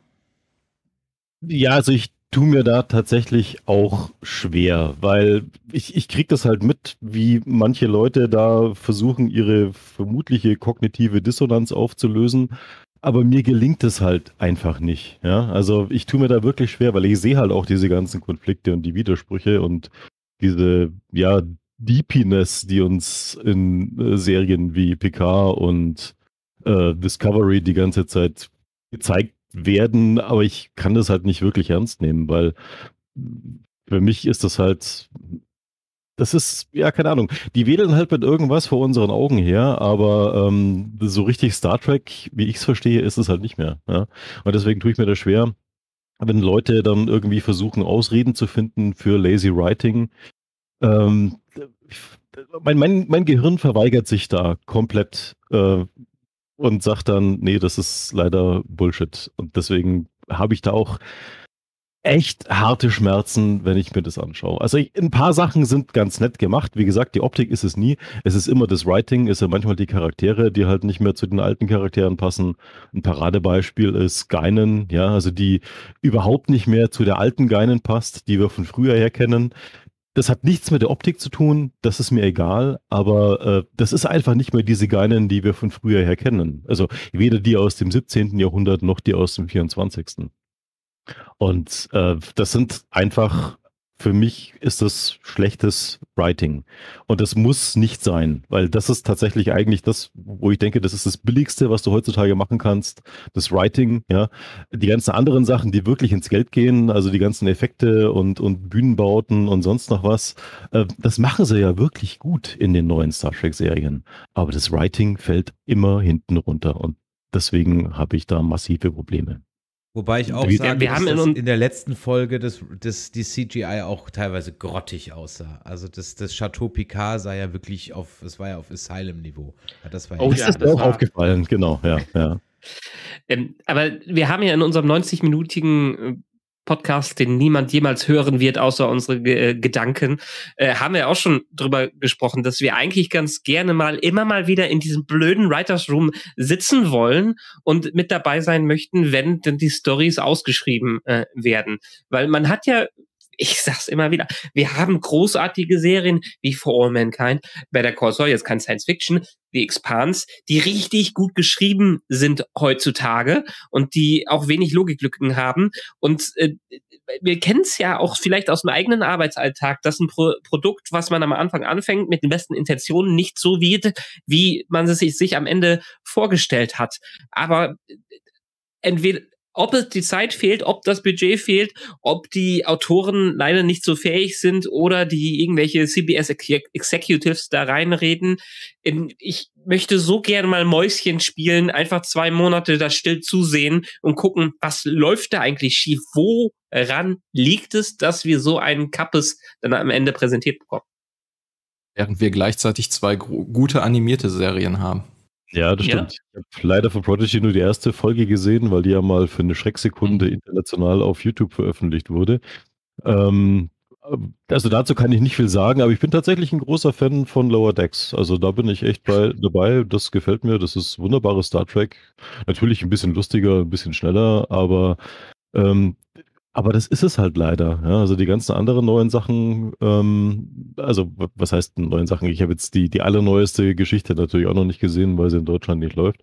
G: Ja, also ich tue mir da tatsächlich auch schwer, weil ich, ich kriege das halt mit, wie manche Leute da versuchen, ihre vermutliche kognitive Dissonanz aufzulösen. Aber mir gelingt es halt einfach nicht. Ja? Also ich tue mir da wirklich schwer, weil ich sehe halt auch diese ganzen Konflikte und die Widersprüche und diese, ja, Deepiness, die uns in äh, Serien wie Picard und äh, Discovery die ganze Zeit gezeigt werden, aber ich kann das halt nicht wirklich ernst nehmen, weil für mich ist das halt, das ist, ja, keine Ahnung, die wedeln halt mit irgendwas vor unseren Augen her, aber ähm, so richtig Star Trek, wie ich es verstehe, ist es halt nicht mehr. Ja? Und deswegen tue ich mir das schwer, wenn Leute dann irgendwie versuchen, Ausreden zu finden für Lazy Writing. Ähm, mein, mein, mein Gehirn verweigert sich da komplett äh, und sagt dann, nee, das ist leider Bullshit. Und deswegen habe ich da auch echt harte Schmerzen, wenn ich mir das anschaue. Also ich, ein paar Sachen sind ganz nett gemacht. Wie gesagt, die Optik ist es nie. Es ist immer das Writing, ist ja manchmal die Charaktere, die halt nicht mehr zu den alten Charakteren passen. Ein Paradebeispiel ist Guinan, ja, also die überhaupt nicht mehr zu der alten Guinan passt, die wir von früher her kennen. Das hat nichts mit der Optik zu tun, das ist mir egal, aber äh, das ist einfach nicht mehr diese Guinan, die wir von früher her kennen. Also weder die aus dem siebzehnten Jahrhundert noch die aus dem vierundzwanzigsten Und äh, das sind einfach, für mich ist das schlechtes Writing. Und das muss nicht sein, weil das ist tatsächlich eigentlich das, wo ich denke, das ist das Billigste, was du heutzutage machen kannst, das Writing, ja. Die ganzen anderen Sachen, die wirklich ins Geld gehen, also die ganzen Effekte und, und Bühnenbauten und sonst noch was, äh, das machen sie ja wirklich gut in den neuen Star Trek-Serien. Aber das Writing fällt immer hinten runter und deswegen habe ich da massive Probleme.
C: Wobei ich auch
E: Wir-
C: sage,
E: wir
C: dass
E: haben in
C: das
E: un-
C: in der letzten Folge das, das, die C G I auch teilweise grottig aussah. Also das, das Chateau Picard sah ja wirklich auf, es war ja auf Asylum-Niveau. Ja, das war
E: Oh
G: Das
E: ja,
G: ist mir
E: das
G: auch
E: war-
G: aufgefallen, genau, ja, ja.
E: Ähm, aber wir haben ja in unserem neunzig-minütigen Podcast, den niemand jemals hören wird, außer unsere Ge- äh, Gedanken, äh, haben wir auch schon drüber gesprochen, dass wir eigentlich ganz gerne mal immer mal wieder in diesem blöden Writers Room sitzen wollen und mit dabei sein möchten, wenn denn die Storys ausgeschrieben äh, werden. Weil man hat ja, ich sag's immer wieder, wir haben großartige Serien wie For All Mankind, Better Call Saul, jetzt kein Science Fiction, The Expanse, die richtig gut geschrieben sind heutzutage und die auch wenig Logiklücken haben. Und äh, wir kennen es ja auch vielleicht aus dem eigenen Arbeitsalltag, dass ein Pro Produkt, was man am Anfang anfängt, mit den besten Intentionen nicht so wird, wie man es sich, sich am Ende vorgestellt hat. Aber äh, entweder ob es die Zeit fehlt, ob das Budget fehlt, ob die Autoren leider nicht so fähig sind oder die irgendwelche C B S Executives da reinreden. In, ich möchte so gerne mal Mäuschen spielen, einfach zwei Monate da still zusehen und gucken, was läuft da eigentlich schief? Woran liegt es, dass wir so einen Kappes dann am Ende präsentiert bekommen?
D: Während wir gleichzeitig zwei gro- gute animierte Serien haben.
G: Ja, das
E: Ja.
G: stimmt. Ich habe leider von Prodigy nur die erste Folge gesehen, weil die ja mal für eine Schrecksekunde international auf YouTube veröffentlicht wurde. Ähm, also dazu kann ich nicht viel sagen, aber ich bin tatsächlich ein großer Fan von Lower Decks. Also da bin ich echt bei, dabei. Das gefällt mir. Das ist wunderbares Star Trek. Natürlich ein bisschen lustiger, ein bisschen schneller, aber ähm, aber das ist es halt leider. Ja, also die ganzen anderen neuen Sachen, ähm, also w- was heißt neuen Sachen? Ich habe jetzt die, die allerneueste Geschichte natürlich auch noch nicht gesehen, weil sie in Deutschland nicht läuft.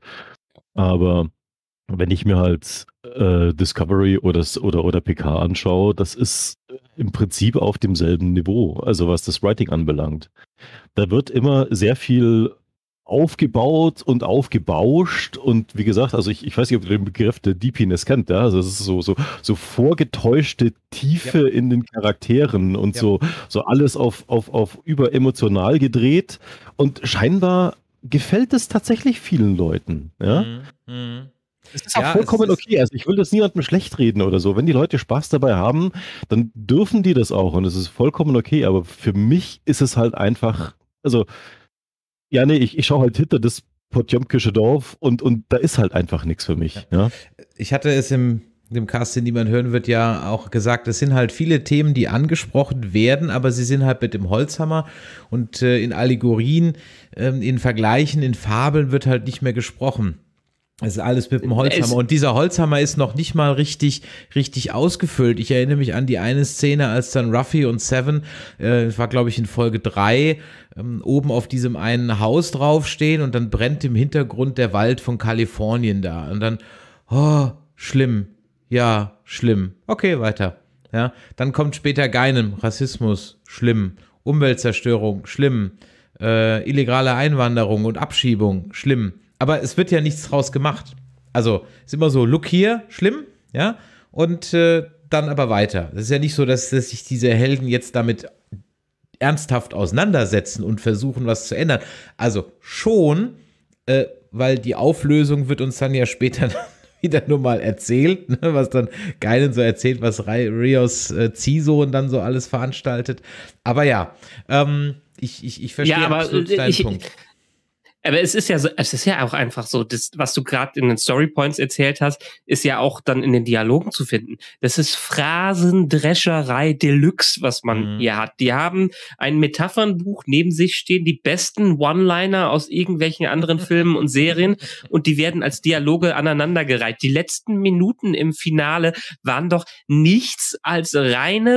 G: Aber wenn ich mir halt äh, Discovery oder, s- oder, oder P K anschaue, das ist im Prinzip auf demselben Niveau, also was das Writing anbelangt. Da wird immer sehr viel aufgebaut und aufgebauscht und wie gesagt, also ich, ich weiß nicht, ob ihr den Begriff der Deepiness kennt, ja, also es ist so, so, so vorgetäuschte Tiefe in den Charakteren und
C: Ja.
G: so, so alles auf, auf, auf überemotional gedreht und scheinbar gefällt es tatsächlich vielen Leuten, ja.
C: Mhm. Mhm.
G: Es ist auch
C: Ja,
G: vollkommen
C: es ist-
G: okay. Also ich will das niemandem schlecht reden oder so. Wenn die Leute Spaß dabei haben, dann dürfen die das auch und es ist vollkommen okay. Aber für mich ist es halt einfach, also ja, nee, ich, ich schaue halt hinter das Potjomkische Dorf und, und da ist halt einfach nichts für mich. Ja.
C: Ich hatte es im dem Cast, den niemand hören wird, ja auch gesagt, es sind halt viele Themen, die angesprochen werden, aber sie sind halt mit dem Holzhammer und äh, in Allegorien, ähm, in Vergleichen, in Fabeln wird halt nicht mehr gesprochen. Es ist alles mit dem Holzhammer.
E: Es-
C: Und dieser Holzhammer ist noch nicht mal richtig, richtig ausgefüllt. Ich erinnere mich an die eine Szene, als dann Ruffy und Seven, äh, das war glaube ich in Folge drei, ähm, oben auf diesem einen Haus draufstehen und dann brennt im Hintergrund der Wald von Kalifornien da. Und dann, oh, schlimm. Ja, schlimm. Okay, weiter. Ja, dann kommt später Geinem, Rassismus, schlimm. Umweltzerstörung, schlimm. Äh, illegale Einwanderung und Abschiebung, schlimm. Aber es wird ja nichts draus gemacht. Also ist immer so, look hier, schlimm, ja, und äh, dann aber weiter. Es ist ja nicht so, dass, dass sich diese Helden jetzt damit ernsthaft auseinandersetzen und versuchen, was zu ändern. Also schon, äh, weil die Auflösung wird uns dann ja später wieder nur mal erzählt, ne, was dann Geinen so erzählt, was Rios äh, Ziehsohn dann so alles veranstaltet. Aber ja, ähm, ich, ich, ich verstehe
E: Ja, aber
C: absolut
E: äh,
C: deinen
E: ich,
C: Punkt.
E: Aber es ist ja so, es ist ja auch einfach so, das, was du gerade in den Storypoints erzählt hast, ist ja auch dann in den Dialogen zu finden. Das ist Phrasendrescherei Deluxe, was man mhm. hier hat. Die haben ein Metaphernbuch neben sich stehen, die besten One-Liner aus irgendwelchen anderen Filmen und Serien, und die werden als Dialoge aneinandergereiht. Die letzten Minuten im Finale waren doch nichts als reine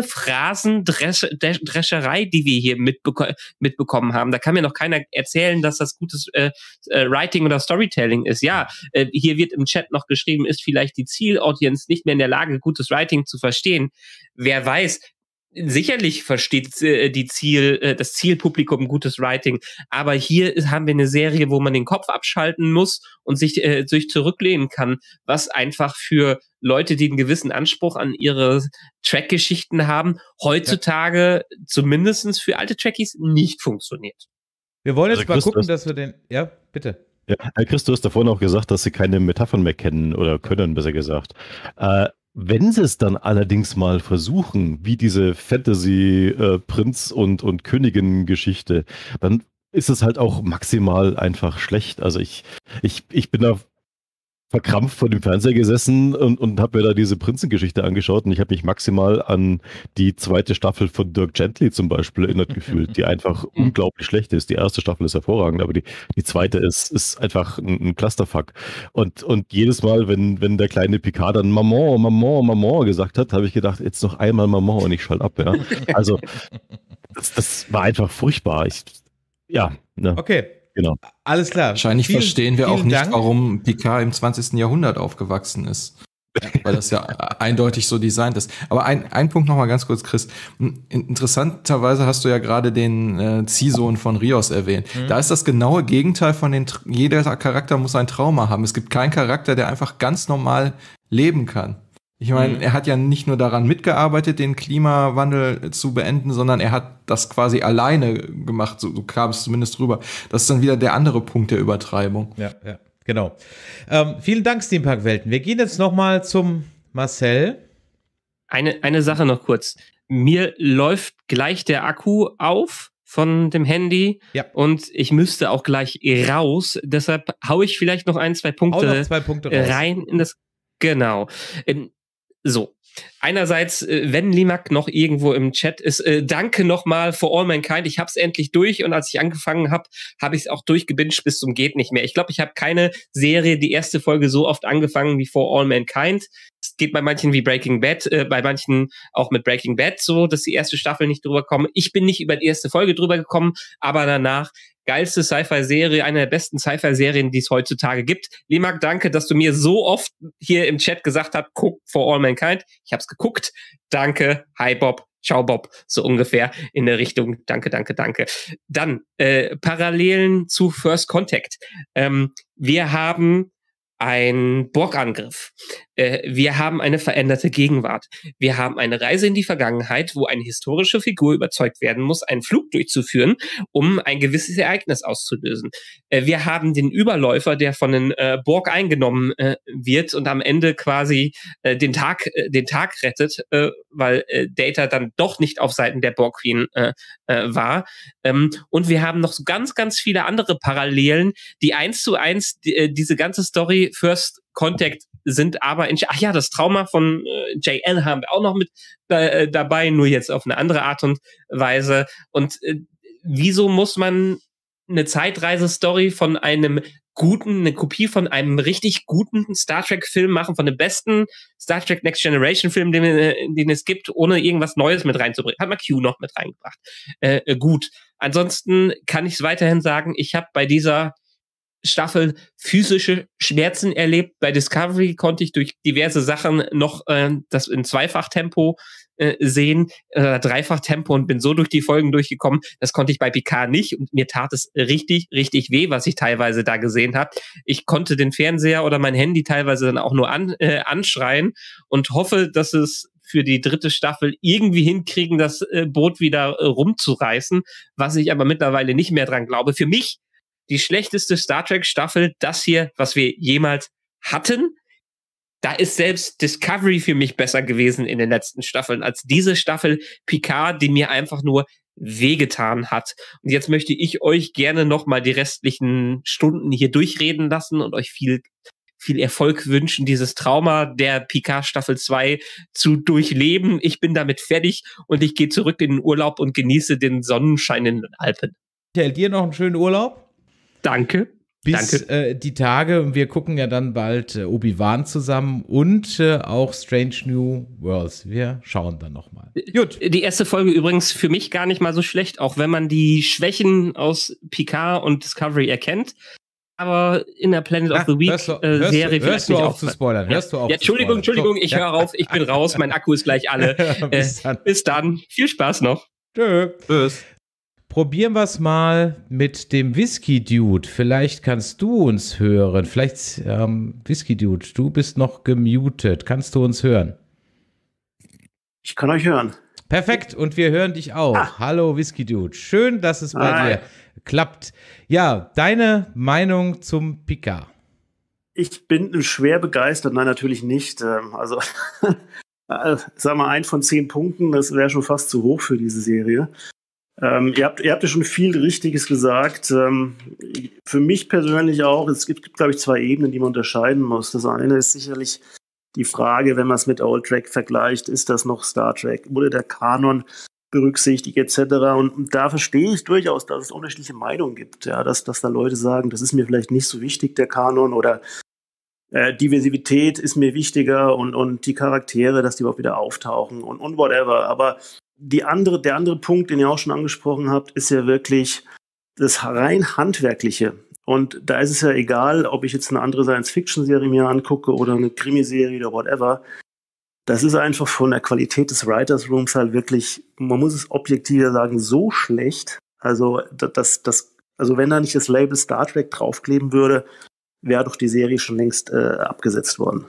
E: Phrasendrescherei, die wir hier mitbeko- mitbekommen haben. Da kann mir noch keiner erzählen, dass das gutes Äh, äh, Writing oder Storytelling ist. Ja, äh, hier wird im Chat noch geschrieben, ist vielleicht die Zielaudience nicht mehr in der Lage, gutes Writing zu verstehen. Wer weiß, sicherlich versteht äh, die Ziel, äh, das Zielpublikum gutes Writing, aber hier ist, haben wir eine Serie, wo man den Kopf abschalten muss und sich, äh, sich zurücklehnen kann, was einfach für Leute, die einen gewissen Anspruch an ihre Track-Geschichten haben, heutzutage ja. zumindest für alte Trekkies nicht funktioniert.
C: Wir wollen jetzt
G: also
C: mal
G: Chris,
C: gucken, dass wir den... Ja, bitte.
G: Ja, Herr Chris, du hast davon auch gesagt, dass Sie keine Metaphern mehr kennen oder können, besser gesagt. Äh, wenn Sie es dann allerdings mal versuchen, wie diese Fantasy-Prinz- und, und Königin-Geschichte, dann ist es halt auch maximal einfach schlecht. Also ich, ich, ich bin da verkrampft vor dem Fernseher gesessen und, und habe mir da diese Prinzengeschichte angeschaut, und ich habe mich maximal an die zweite Staffel von Dirk Gently zum Beispiel erinnert gefühlt, die einfach unglaublich schlecht ist. Die erste Staffel ist hervorragend, aber die, die zweite ist, ist einfach ein, ein Clusterfuck. Und, und jedes Mal, wenn, wenn der kleine Picard dann Maman, Maman, Maman gesagt hat, habe ich gedacht, jetzt noch einmal Maman und ich schalte ab. Ja? Also das, das war einfach furchtbar. Ich, ja. Ne.
C: Okay.
G: Genau.
C: Alles klar.
D: Wahrscheinlich vielen, verstehen wir auch nicht, Dank. warum Picard im zwanzigsten Jahrhundert aufgewachsen ist. Weil das ja eindeutig so designt ist. Aber ein, ein Punkt noch mal ganz kurz, Chris. Interessanterweise hast du ja gerade den äh, Ziehsohn von Rios erwähnt. Mhm. Da ist das genaue Gegenteil von den, jeder Charakter muss ein Trauma haben. Es gibt keinen Charakter, der einfach ganz normal leben kann. Ich meine, mhm. er hat ja nicht nur daran mitgearbeitet, den Klimawandel zu beenden, sondern er hat das quasi alleine gemacht, so, so kam es zumindest rüber. Das ist dann wieder der andere Punkt der Übertreibung.
C: Ja, ja, genau. Ähm, vielen Dank, Steampunk Welten. Wir gehen jetzt noch mal zum Marcel.
E: Eine, eine Sache noch kurz. Mir läuft gleich der Akku auf von dem Handy, ja. und ich müsste auch gleich raus. Deshalb hau ich vielleicht noch ein, zwei Punkte,
C: noch zwei Punkte raus.
E: rein in das. Genau. Ähm, So, einerseits, äh, wenn Limak noch irgendwo im Chat ist, äh, danke nochmal for All Mankind. Ich hab's endlich durch, und als ich angefangen habe, habe ich es auch durchgebinged bis zum geht nicht mehr. Ich glaube, ich habe keine Serie, die erste Folge so oft angefangen wie For All Mankind. Es geht bei manchen wie Breaking Bad, äh, bei manchen auch mit Breaking Bad so, dass die erste Staffel nicht drüber kommen. Ich bin nicht über die erste Folge drüber gekommen, aber danach geilste Sci-Fi-Serie, eine der besten Sci-Fi-Serien, die es heutzutage gibt. Limak, danke, dass du mir so oft hier im Chat gesagt hast, guck For All Mankind. Ich hab's geguckt. Danke. Hi Bob. Ciao Bob. So ungefähr in der Richtung. Danke, danke, danke. Dann äh, Parallelen zu First Contact. Ähm, wir haben ein Borg-Angriff. Äh, wir haben eine veränderte Gegenwart. Wir haben eine Reise in die Vergangenheit, wo eine historische Figur überzeugt werden muss, einen Flug durchzuführen, um ein gewisses Ereignis auszulösen. Äh, wir haben den Überläufer, der von den äh, Borg eingenommen äh, wird und am Ende quasi äh, den Tag, äh, den Tag rettet, äh, weil äh, Data dann doch nicht auf Seiten der Borg Queen äh, äh, war. Ähm, und wir haben noch so ganz, ganz viele andere Parallelen, die eins zu eins die, äh, diese ganze Story First Contact sind, aber in, ach ja, das Trauma von äh, J L haben wir auch noch mit äh, dabei, nur jetzt auf eine andere Art und Weise. Und äh, wieso muss man eine Zeitreise-Story von einem guten, eine Kopie von einem richtig guten Star Trek-Film machen, von dem besten Star Trek Next Generation-Film, den, den es gibt, ohne irgendwas Neues mit reinzubringen? Hat man Q noch mit reingebracht. Äh, äh, gut. Ansonsten kann ich es weiterhin sagen, ich habe bei dieser Staffel physische Schmerzen erlebt. Bei Discovery konnte ich durch diverse Sachen noch äh, das in Zweifachtempo äh, sehen, äh, Dreifachtempo, und bin so durch die Folgen durchgekommen. Das konnte ich bei Picard nicht, und mir tat es richtig, richtig weh, was ich teilweise da gesehen habe. Ich konnte den Fernseher oder mein Handy teilweise dann auch nur an, äh, anschreien und hoffe, dass es für die dritte Staffel irgendwie hinkriegen, das äh, Boot wieder äh, rumzureißen, was ich aber mittlerweile nicht mehr dran glaube. Für mich die schlechteste Star Trek Staffel, das hier, was wir jemals hatten. Da ist selbst Discovery für mich besser gewesen in den letzten Staffeln als diese Staffel Picard, die mir einfach nur wehgetan hat. Und jetzt möchte ich euch gerne noch mal die restlichen Stunden hier durchreden lassen und euch viel viel Erfolg wünschen, dieses Trauma der Picard Staffel zwei zu durchleben. Ich bin damit fertig und ich gehe zurück in den Urlaub und genieße den Sonnenschein in den Alpen.
C: Michael, dir noch einen schönen Urlaub.
E: Danke.
C: Bis
E: Danke.
C: Äh, die Tage, und wir gucken ja dann bald äh, Obi-Wan zusammen und äh, auch Strange New Worlds. Wir schauen dann nochmal. Gut.
E: Die erste Folge übrigens für mich gar nicht mal so schlecht, auch wenn man die Schwächen aus Picard und Discovery erkennt. Aber in der Planet
C: Na,
E: of the Week
C: hörst du,
E: äh,
C: hörst
E: Serie
C: du, hörst du
E: nicht
C: auf zu spoilern? Hörst du auf
E: ja, Entschuldigung,
C: zu
E: Entschuldigung,
C: so,
E: ich
C: ja.
E: höre auf, ich bin raus, mein Akku ist gleich alle.
C: Bis
E: äh,
C: dann.
E: bis dann. Viel Spaß noch.
C: Tschö.
D: Tschüss.
C: Probieren wir es mal mit dem Whisky-Dude. Vielleicht kannst du uns hören. Vielleicht, ähm, Whisky-Dude, du bist noch gemutet. Kannst du uns hören?
H: Ich kann euch hören.
C: Perfekt, und wir hören dich auch.
H: Ah.
C: Hallo Whisky-Dude. Schön, dass es bei
H: Hi.
C: dir klappt. Ja, deine Meinung zum Picard.
H: Ich bin schwer begeistert. Nein, natürlich nicht. Ähm, Also, äh, sag mal, ein von zehn Punkten, das wäre schon fast zu hoch für diese Serie. Ähm, ihr habt, ihr habt ja schon viel Richtiges gesagt. Ähm, für mich persönlich auch, es gibt, gibt glaube ich, zwei Ebenen, die man unterscheiden muss. Das eine ist sicherlich die Frage, wenn man es mit Old Trek vergleicht, ist das noch Star Trek? Wurde der Kanon berücksichtigt et cetera. Und da verstehe ich durchaus, dass es unterschiedliche Meinungen gibt. Ja, dass, dass da Leute sagen, das ist mir vielleicht nicht so wichtig, der Kanon, oder äh, Diversität ist mir wichtiger und, und die Charaktere, dass die überhaupt wieder auftauchen und, und whatever. Aber die andere, der andere Punkt, den ihr auch schon angesprochen habt, ist ja wirklich das rein Handwerkliche. Und da ist es ja egal, ob ich jetzt eine andere Science-Fiction-Serie mir angucke oder eine Krimiserie oder whatever. Das ist einfach von der Qualität des Writers Rooms halt wirklich, man muss es objektiv sagen, so schlecht. Also, das, das, also wenn da nicht das Label Star Trek draufkleben würde, wäre doch die Serie schon längst äh, abgesetzt worden.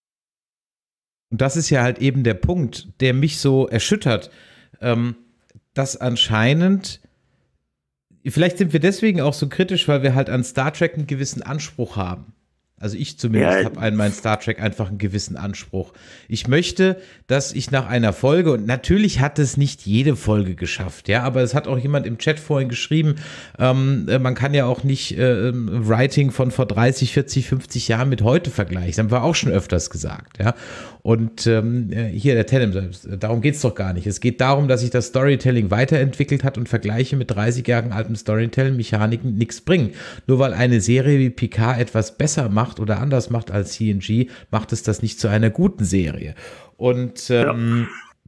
C: Und das ist ja halt eben der Punkt, der mich so erschüttert, ähm, dass anscheinend, vielleicht sind wir deswegen auch so kritisch, weil wir halt an Star Trek einen gewissen Anspruch haben. Also ich zumindest
H: Ja.
C: habe an meinen Star Trek einfach einen gewissen Anspruch. Ich möchte, dass ich nach einer Folge, und natürlich hat es nicht jede Folge geschafft, ja, aber es hat auch jemand im Chat vorhin geschrieben, ähm, man kann ja auch nicht äh, Writing von vor dreißig, vierzig, fünfzig Jahren mit heute vergleichen. Das haben wir auch schon öfters gesagt, ja. Und ähm, hier der Tenem, darum geht es doch gar nicht. Es geht darum, dass sich das Storytelling weiterentwickelt hat und Vergleiche mit dreißig Jahren altem Storytelling-Mechaniken nichts bringen. Nur weil eine Serie wie Picard etwas besser macht oder anders macht als T N G, macht es das nicht zu einer guten Serie. Und ähm,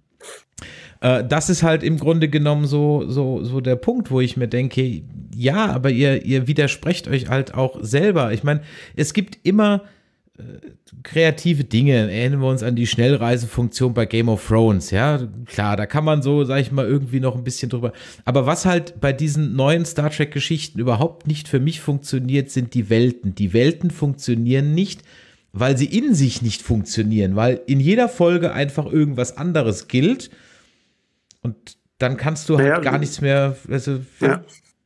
C: ja. äh, das ist halt im Grunde genommen so, so, so der Punkt, wo ich mir denke, ja, aber ihr, ihr widersprecht euch halt auch selber. Ich meine, es gibt immer kreative Dinge. Erinnern wir uns an die Schnellreisefunktion bei Game of Thrones, ja, klar, da kann man so, sag ich mal, irgendwie noch ein bisschen drüber, aber was halt bei diesen neuen Star Trek-Geschichten überhaupt nicht für mich funktioniert, sind die Welten. Die Welten funktionieren nicht, weil sie in sich nicht funktionieren, weil in jeder Folge einfach irgendwas anderes gilt und dann kannst du halt
H: ja,
C: gar nichts mehr, also,
H: ja.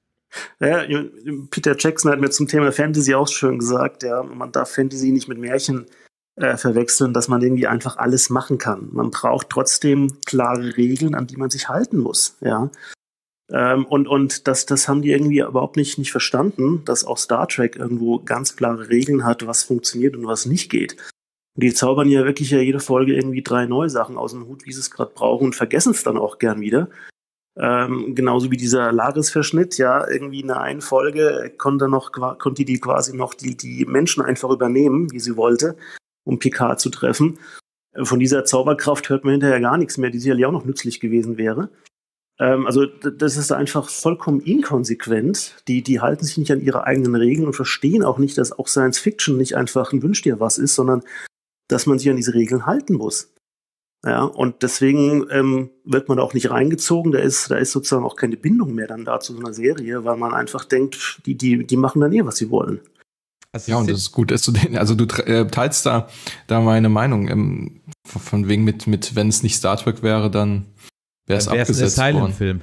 H: Ja, Peter Jackson hat mir zum Thema Fantasy auch schön gesagt, ja, man darf Fantasy nicht mit Märchen äh, verwechseln, dass man irgendwie einfach alles machen kann. Man braucht trotzdem klare Regeln, an die man sich halten muss, ja. Ähm, und und das, das haben die irgendwie überhaupt nicht, nicht verstanden, dass auch Star Trek irgendwo ganz klare Regeln hat, was funktioniert und was nicht geht. Und die zaubern ja wirklich ja jede Folge irgendwie drei neue Sachen aus dem Hut, wie sie es gerade brauchen, und vergessen es dann auch gern wieder. Ähm, genauso wie dieser Laris-Verschnitt, ja, irgendwie in der einen Folge konnte noch, konnte die quasi noch die, die Menschen einfach übernehmen, wie sie wollte, um Picard zu treffen. Von dieser Zauberkraft hört man hinterher gar nichts mehr, die sicherlich auch noch nützlich gewesen wäre. Ähm, also das ist einfach vollkommen inkonsequent. Die, die halten sich nicht an ihre eigenen Regeln und verstehen auch nicht, dass auch Science Fiction nicht einfach ein Wünsch dir was ist, sondern dass man sich an diese Regeln halten muss. Ja, und deswegen ähm, wird man auch nicht reingezogen, da ist, da ist sozusagen auch keine Bindung mehr dann da zu so einer Serie, weil man einfach denkt, die, die, die machen dann eh, was sie wollen.
D: Also ja, und das ist gut, dass du den, also du äh, teilst da, da meine Meinung, ähm, von wegen mit, mit, wenn es nicht Star Trek wäre, dann wäre es abgesetzt worden.
C: Silent-Film.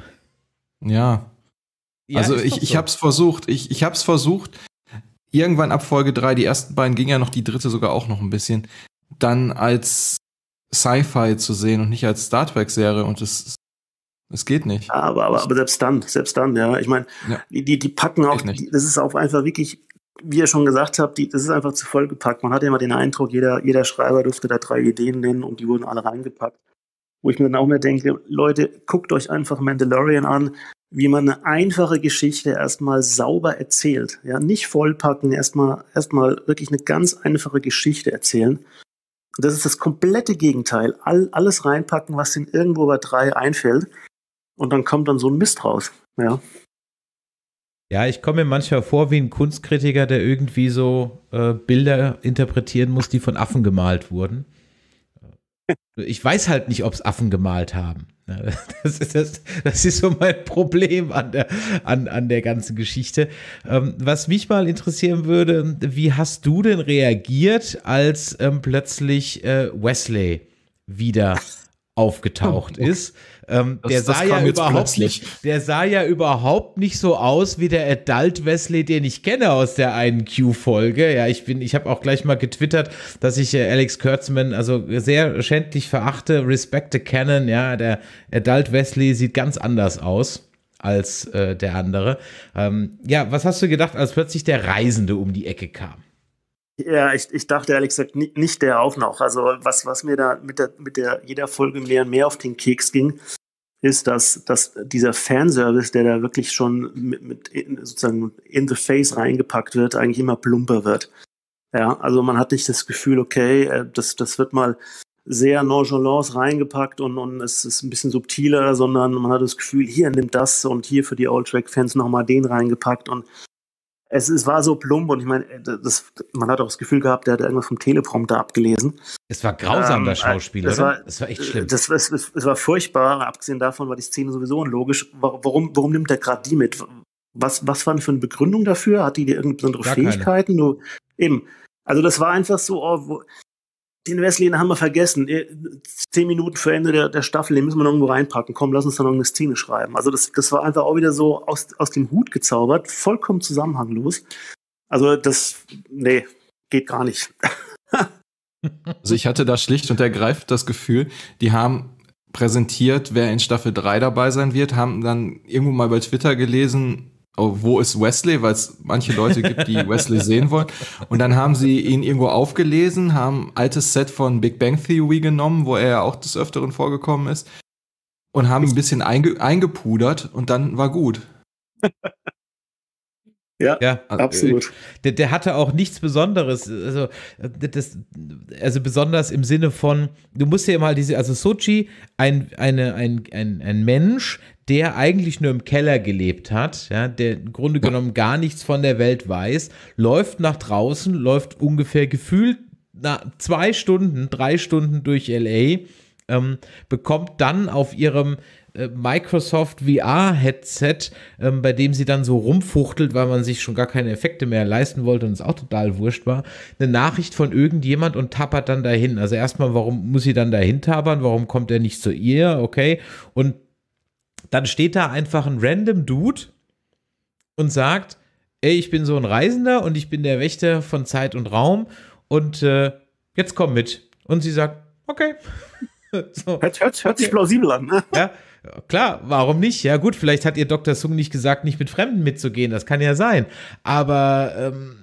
D: Ja. ja. Also ich, so. ich hab's versucht, ich, ich hab's versucht, irgendwann ab Folge drei, die ersten beiden ging ja noch, die dritte sogar auch noch ein bisschen, dann als Sci-Fi zu sehen und nicht als Star Trek-Serie, und es Es geht nicht.
H: Aber, aber, aber selbst dann, selbst dann, ja. Ich meine,
D: Ja.
H: die, die, die packen auch,
D: Geht nicht.
H: die, das ist auch einfach wirklich, wie ihr schon gesagt habt, die, das ist einfach zu voll gepackt. Man hat immer den Eindruck, jeder, jeder Schreiber durfte da drei Ideen nennen und die wurden alle reingepackt. Wo ich mir dann auch mehr denke, Leute, guckt euch einfach Mandalorian an, wie man eine einfache Geschichte erstmal sauber erzählt. Ja, nicht vollpacken, erstmal, erstmal wirklich eine ganz einfache Geschichte erzählen. Und das ist das komplette Gegenteil. All, alles reinpacken, was in irgendwo bei drei einfällt. Und dann kommt dann so ein Mist raus. Ja.
C: Ja, ich komme mir manchmal vor wie ein Kunstkritiker, der irgendwie so äh, Bilder interpretieren muss, die von Affen gemalt wurden. Ich weiß halt nicht, ob es Affen gemalt haben. Das ist, das, das ist so mein Problem an der, an, an der ganzen Geschichte. Ähm, was mich mal interessieren würde, wie hast du denn reagiert, als ähm, plötzlich äh, Wesley wieder aufgetaucht ist? Ähm,
D: Das-
C: der
D: das
C: sah
D: kam
C: ja
D: jetzt
C: überhaupt
D: plötzlich.
C: nicht, der sah ja überhaupt nicht so aus wie der Adult Wesley, den ich kenne aus der einen Q-Folge. Ja, ich bin, ich habe auch gleich mal getwittert, dass ich äh, Alex Kurtzman also sehr schändlich verachte. Respect the Canon, ja, der Adult Wesley sieht ganz anders aus als äh, der andere. Ähm, ja, was hast du gedacht, als plötzlich der Reisende um die Ecke kam?
H: Ja, ich, ich dachte ehrlich gesagt ni- nicht der auch noch. Also was, was mir da mit der, mit der jeder Folge mehr und mehr auf den Keks ging, ist, dass, dass dieser Fanservice, der da wirklich schon mit, mit in, sozusagen in the face reingepackt wird, eigentlich immer plumper wird. Ja, also man hat nicht das Gefühl, okay, äh, das, das wird mal sehr nonchalant reingepackt und, und es ist ein bisschen subtiler, sondern man hat das Gefühl, hier nimmt das und hier für die Old Track-Fans nochmal den reingepackt und Es, es war so plump und ich meine, das, man hat auch das Gefühl gehabt, der hat irgendwas vom Teleprompter abgelesen.
C: Es war grausam,
H: Ähm,
C: der Schauspieler,
H: das
C: oder?
H: war-
C: Das war echt schlimm.
H: Das, das, das, das war furchtbar, abgesehen davon war die Szene sowieso unlogisch. Wa- Warum, warum nimmt er gerade die mit? Was, was war denn für eine Begründung dafür? Hat die irgendeine besondere
C: Gar keine.
H: Fähigkeiten? Nur, eben. Also das war einfach so, oh, wo, den Wesley, den haben wir vergessen. Eh, Zehn Minuten vor Ende der, der Staffel, den müssen wir noch irgendwo reinpacken. Komm, lass uns da noch eine Szene schreiben. Also das, das war einfach auch wieder so aus, aus dem Hut gezaubert, vollkommen zusammenhanglos. Also das, nee, geht gar nicht.
D: Also ich hatte da schlicht und ergreifend das Gefühl, die haben präsentiert, wer in Staffel drei dabei sein wird, haben dann irgendwo mal bei Twitter gelesen, oh, wo ist Wesley, weil es manche Leute gibt, die Wesley sehen wollen. Und dann haben sie ihn irgendwo aufgelesen, haben ein altes Set von Big Bang Theory genommen, wo er ja auch des Öfteren vorgekommen ist, und haben ein bisschen einge eingepudert und dann war gut.
H: Ja,
C: Ja,
H: absolut.
C: Der, der hatte auch nichts Besonderes, also, das, also besonders im Sinne von, du musst dir mal diese, also Soji, ein, eine, ein, ein, ein Mensch, der eigentlich nur im Keller gelebt hat, ja, der im Grunde genommen gar nichts von der Welt weiß, läuft nach draußen, läuft ungefähr gefühlt na, zwei Stunden, drei Stunden durch L A, ähm, bekommt dann auf ihrem Microsoft V R-Headset, ähm, bei dem sie dann so rumfuchtelt, weil man sich schon gar keine Effekte mehr leisten wollte und es auch total wurscht war, eine Nachricht von irgendjemand und tappert dann dahin. Also erstmal, warum muss sie dann dahin tappern? Warum kommt er nicht zu ihr? Okay. Und dann steht da einfach ein random Dude und sagt, ey, ich bin so ein Reisender und ich bin der Wächter von Zeit und Raum und äh, jetzt komm mit. Und sie sagt, okay. So.
H: Hört, hört, hört sich
C: Okay.
H: plausibel an, ne?
C: Ja, klar, warum nicht? Ja gut, vielleicht hat ihr Doktor Sung nicht gesagt, nicht mit Fremden mitzugehen, das kann ja sein. Aber ähm,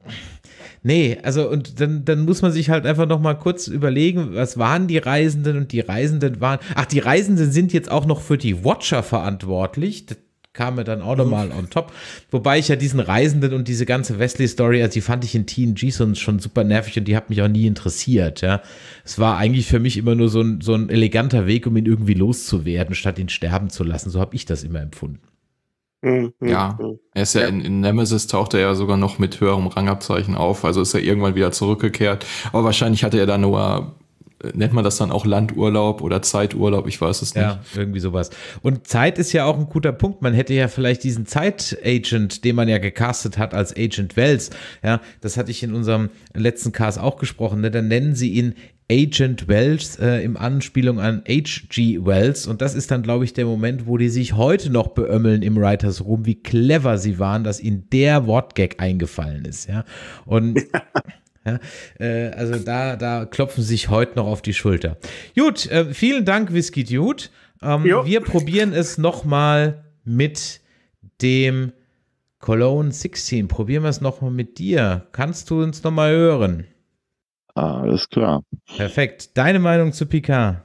C: nee, also und dann, dann muss man sich halt einfach noch mal kurz überlegen, was waren die Reisenden und die Reisenden waren, ach, die Reisenden sind jetzt auch noch für die Watcher verantwortlich, das kam mir dann auch noch mal on top. Wobei ich ja diesen Reisenden und diese ganze Wesley-Story, also die fand ich in T N G schon, schon super nervig und die hat mich auch nie interessiert, ja. Es war eigentlich für mich immer nur so ein, so ein eleganter Weg, um ihn irgendwie loszuwerden, statt ihn sterben zu lassen. So habe ich das immer empfunden.
H: Mhm,
D: Ja.
H: mhm.
D: Er ist ja,
C: Ja.
D: In, in Nemesis taucht er ja sogar noch mit höherem Rangabzeichen auf, also ist er irgendwann wieder zurückgekehrt. Aber wahrscheinlich hatte er da nur, äh, nennt man das dann auch Landurlaub oder Zeiturlaub, ich weiß es nicht.
C: Ja, irgendwie sowas. Und Zeit ist ja auch ein guter Punkt. Man hätte ja vielleicht diesen Zeit-Agent, den man ja gecastet hat als Agent Wells, ja, das hatte ich in unserem letzten Cast auch gesprochen, ne? Dann nennen sie ihn Agent Wells äh, im Anspielung an H G Wells und das ist dann, glaube ich, der Moment, wo die sich heute noch beömmeln im Writers Room, wie clever sie waren, dass ihnen der Wortgag eingefallen ist, ja. Und ja, äh, also da, da klopfen sie sich heute noch auf die Schulter. Gut, äh, vielen Dank, Whisky Dude. Ähm, wir probieren es nochmal mit dem Cologne sechzehn. Probieren wir es nochmal mit dir. Kannst du uns nochmal hören?
I: Ah, alles klar.
C: Perfekt. Deine Meinung zu Picard?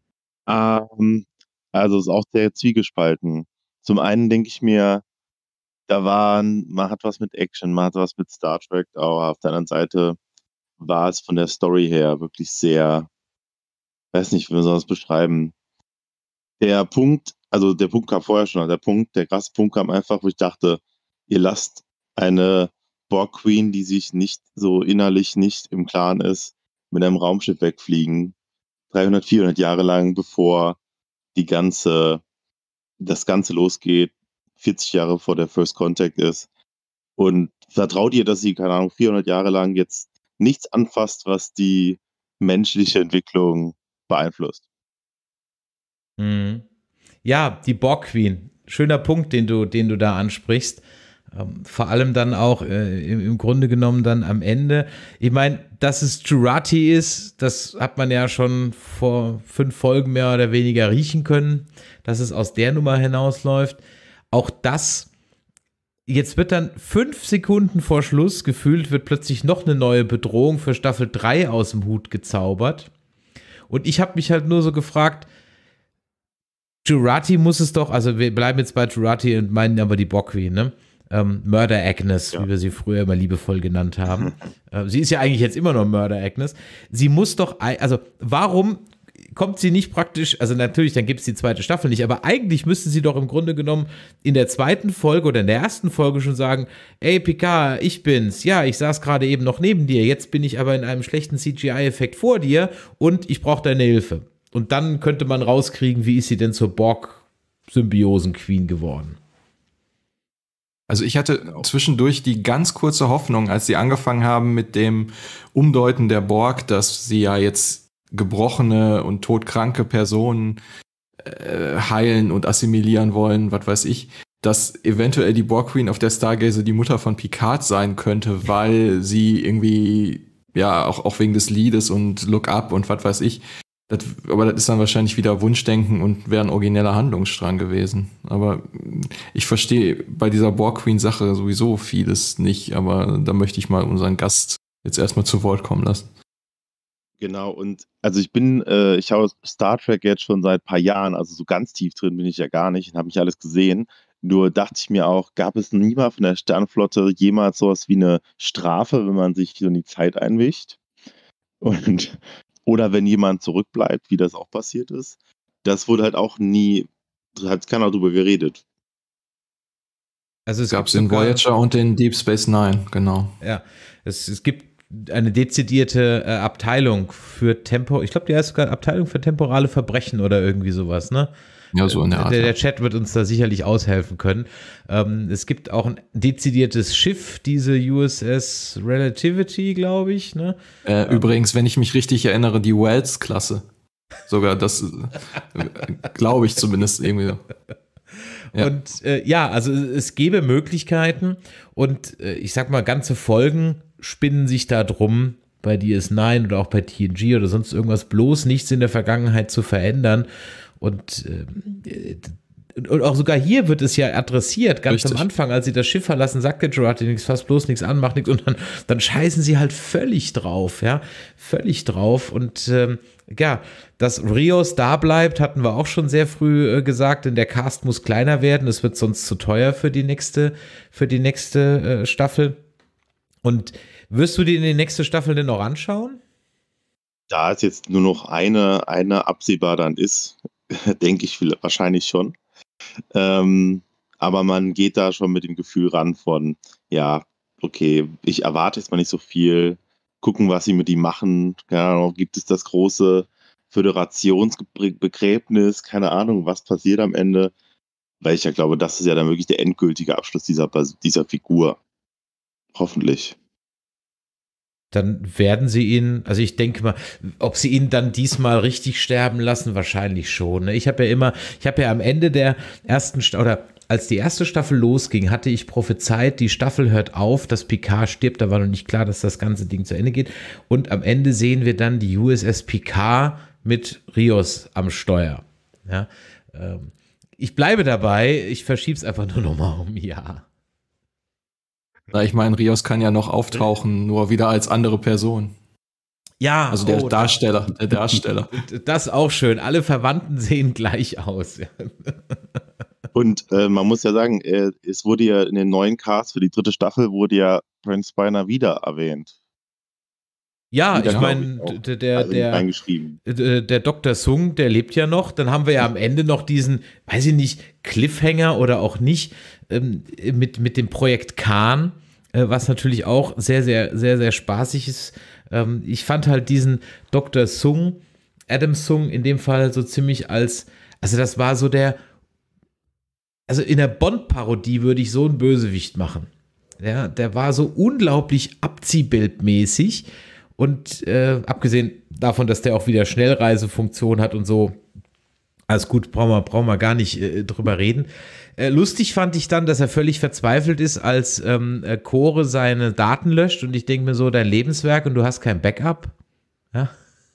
I: Ähm, also ist auch sehr zwiegespalten. Zum einen denke ich mir, da waren, man hat was mit Action, man hat was mit Star Trek, aber auf der anderen Seite war es von der Story her wirklich sehr, weiß nicht, wie soll man das beschreiben. Der Punkt, also der Punkt kam vorher schon, der Punkt, der krasse Punkt kam einfach, wo ich dachte, ihr lasst eine Borg Queen, die sich nicht so innerlich nicht im Klaren ist, mit einem Raumschiff wegfliegen, dreihundert, vierhundert Jahre lang, bevor die ganze, das Ganze losgeht, vierzig Jahre vor der First Contact ist. Und vertraut ihr, dass sie, keine Ahnung, vierhundert Jahre lang jetzt nichts anfasst, was die menschliche Entwicklung beeinflusst?
C: Mhm. Ja, die Borg Queen. Schöner Punkt, den du, den du da ansprichst. Ähm, vor allem dann auch äh, im, im Grunde genommen dann am Ende. Ich meine, dass es Jurati ist, das hat man ja schon vor fünf Folgen mehr oder weniger riechen können, dass es aus der Nummer hinausläuft. Auch das, jetzt wird dann fünf Sekunden vor Schluss gefühlt, wird plötzlich noch eine neue Bedrohung für Staffel drei aus dem Hut gezaubert. Und ich habe mich halt nur so gefragt, Jurati muss es doch, also wir bleiben jetzt bei Jurati und meinen aber die Borg Queen, ne? Ähm, Murder Agnes, ja, wie wir sie früher immer liebevoll genannt haben. äh, sie ist ja eigentlich jetzt immer noch Murder Agnes. Sie muss doch, also warum kommt sie nicht praktisch, also natürlich, dann gibt es die zweite Staffel nicht, aber eigentlich müsste sie doch im Grunde genommen in der zweiten Folge oder in der ersten Folge schon sagen, ey Picard, ich bin's, ja, ich saß gerade eben noch neben dir, jetzt bin ich aber in einem schlechten C G I-Effekt vor dir und ich brauche deine Hilfe. Und dann könnte man rauskriegen, wie ist sie denn zur Borg-Symbiosen-Queen geworden.
D: Also ich hatte zwischendurch die ganz kurze Hoffnung, als sie angefangen haben mit dem Umdeuten der Borg, dass sie ja jetzt gebrochene und todkranke Personen äh, heilen und assimilieren wollen, was weiß ich, dass eventuell die Borg Queen auf der Stargazer die Mutter von Picard sein könnte, weil sie irgendwie, ja, auch, auch wegen des Liedes und Look Up und was weiß ich. Das, aber das ist dann wahrscheinlich wieder Wunschdenken und wäre ein origineller Handlungsstrang gewesen. Aber ich verstehe bei dieser Borg Queen-Sache sowieso vieles nicht, aber da möchte ich mal unseren Gast jetzt erstmal zu Wort kommen lassen.
I: Genau, und also ich bin, äh, ich schaue Star Trek jetzt schon seit ein paar Jahren, also so ganz tief drin bin ich ja gar nicht und habe nicht alles gesehen. Nur dachte ich mir auch, gab es niemals von der Sternflotte jemals sowas wie eine Strafe, wenn man sich so in die Zeit einwischt? Und oder wenn jemand zurückbleibt, wie das auch passiert ist. Das wurde halt auch nie, hat keiner drüber geredet.
C: Also es
D: gab es in Voyager und in Deep Space Nine, genau.
C: Ja, es, es gibt eine dezidierte äh, Abteilung für Tempo, ich glaube, die heißt sogar Abteilung für temporale Verbrechen oder irgendwie sowas, ne?
D: Ja, so in der Art.
C: Der, der Chat wird uns da sicherlich aushelfen können. Ähm, es gibt auch ein dezidiertes Schiff, diese U S S Relativity, glaube ich. Ne?
D: Äh, ähm. Übrigens, wenn ich mich richtig erinnere, die Wells-Klasse. Sogar das, glaube ich zumindest irgendwie.
C: Ja. Und äh, ja, also es gäbe Möglichkeiten und äh, ich sag mal, ganze Folgen spinnen sich da drum, bei D S neun oder auch bei T N G oder sonst irgendwas, bloß nichts in der Vergangenheit zu verändern. Und, äh, und auch sogar hier wird es ja adressiert, ganz Richtig. Am Anfang, als sie das Schiff verlassen, sagt der Jurati nichts, fasst bloß nichts an, macht nichts und dann, dann scheißen sie halt völlig drauf, ja, völlig drauf und ähm, ja, dass Rios da bleibt, hatten wir auch schon sehr früh äh, gesagt, denn der Cast muss kleiner werden, es wird sonst zu teuer für die nächste, für die nächste äh, Staffel. Und wirst du dir die nächste Staffel denn noch anschauen?
I: Da es jetzt nur noch eine, eine absehbar dann ist, denke ich wahrscheinlich schon. Ähm, aber man geht da schon mit dem Gefühl ran von, ja, okay, ich erwarte jetzt mal nicht so viel, gucken, was sie mit ihm machen. Keine Ahnung, gibt es das große Föderationsbegräbnis, keine Ahnung, was passiert am Ende. Weil ich ja glaube, das ist ja dann wirklich der endgültige Abschluss dieser, dieser Figur. Hoffentlich.
C: Dann werden sie ihn, also ich denke mal, ob sie ihn dann diesmal richtig sterben lassen, wahrscheinlich schon. Ich habe ja immer, ich habe ja am Ende der ersten, oder als die erste Staffel losging, hatte ich prophezeit, die Staffel hört auf, dass Picard stirbt, da war noch nicht klar, dass das ganze Ding zu Ende geht. Und am Ende sehen wir dann die U S S Picard mit Rios am Steuer. Ja, ähm, ich bleibe dabei, ich verschiebe es einfach nur nochmal um ein Jahr.
D: Na, ich meine, Rios kann ja noch auftauchen, nur wieder als andere Person.
C: Ja,
D: also der
C: oh,
D: Darsteller, der Darsteller.
C: Das ist auch schön. Alle Verwandten sehen gleich aus.
I: Und äh, man muss ja sagen, äh, es wurde ja in den neuen Cast für die dritte Staffel wurde ja Brent Spiner wieder erwähnt.
C: Ja,
I: wieder,
C: ich meine, der, der, der, der Doktor Sung, der lebt ja noch. Dann haben wir ja am Ende noch diesen, weiß ich nicht, Cliffhanger oder auch nicht, ähm, mit, mit dem Projekt Khan, äh, was natürlich auch sehr, sehr, sehr, sehr spaßig ist. Ähm, ich fand halt diesen Doktor Sung, Adam Sung in dem Fall so ziemlich als, also das war so der, also in der Bond-Parodie würde ich so einen Bösewicht machen. Ja, der war so unglaublich abziehbildmäßig. Und äh, abgesehen davon, dass der auch wieder Schnellreisefunktion hat und so, alles gut, brauchen wir, brauchen wir gar nicht äh, drüber reden. Äh, lustig fand ich dann, dass er völlig verzweifelt ist, als ähm, äh, Core seine Daten löscht und ich denke mir so, dein Lebenswerk und du hast kein Backup. Ja,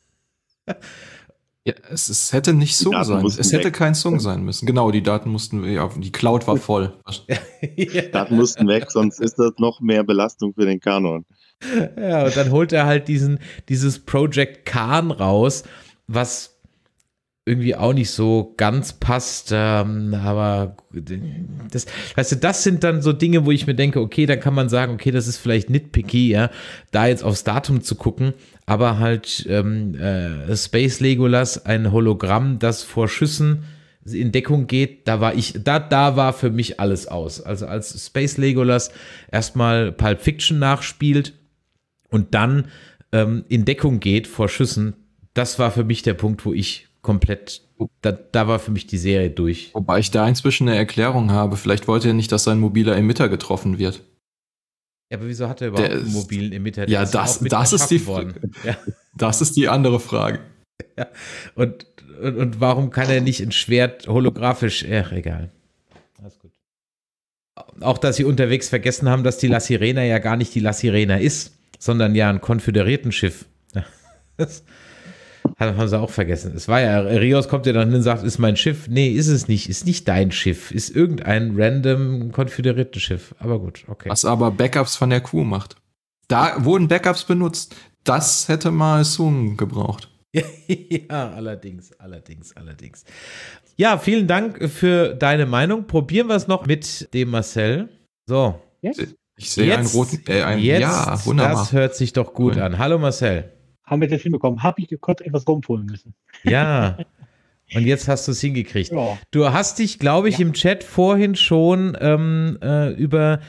D: ja es, es hätte nicht Sung sein müssen. Es hätte weg. kein Sung sein müssen. Genau, die Daten mussten, ja, die Cloud war voll.
I: ja. Daten mussten weg, sonst ist das noch mehr Belastung für den Kanon.
C: Ja, und dann holt er halt diesen, dieses Project Khan raus, was irgendwie auch nicht so ganz passt, ähm, aber das, weißt du, das sind dann so Dinge, wo ich mir denke, okay, dann kann man sagen, okay, das ist vielleicht nitpicky, ja, da jetzt aufs Datum zu gucken, aber halt ähm, äh, Space Legolas, ein Hologramm, das vor Schüssen in Deckung geht, da war ich, da, da war für mich alles aus. Also als Space Legolas erstmal Pulp Fiction nachspielt und dann ähm, in Deckung geht vor Schüssen, das war für mich der Punkt, wo ich komplett, da, da war für mich die Serie durch.
D: Wobei ich da inzwischen eine Erklärung habe. Vielleicht wollte er nicht, dass sein mobiler Emitter getroffen wird.
C: Ja, aber wieso hat er überhaupt
D: der
C: einen mobilen Emitter?
D: Der ja, ist das, das ist die Frage. Ja. Das ist die andere Frage.
C: Ja. Und, und, und warum kann er nicht ein Schwert holographisch? Ach, egal. Alles gut. Auch, dass sie unterwegs vergessen haben, dass die La Sirena ja gar nicht die La Sirena ist, sondern ja ein Konföderiertenschiff. Das haben sie auch vergessen. Es war ja, Rios kommt ja dann hin und sagt, ist mein Schiff. Nee, ist es nicht. Ist nicht dein Schiff. Ist irgendein random Konföderiertenschiff. Aber gut, okay.
D: Was aber Backups von der Crew macht. Da wurden Backups benutzt. Das hätte mal Sung gebraucht.
C: Ja, allerdings, allerdings, allerdings. Ja, vielen Dank für deine Meinung. Probieren wir es noch mit dem Marcel. So.
H: Yes.
D: Ich sehe einen roten, äh, einen,
C: jetzt,
D: ja, wunderbar.
C: Das hört sich doch gut cool an. Hallo Marcel.
H: Haben wir das hinbekommen? Habe ich kurz etwas rumholen müssen.
C: Ja, und jetzt hast du es hingekriegt.
H: Ja.
C: Du hast dich, glaube ich, ja. im Chat vorhin schon ähm, äh, über,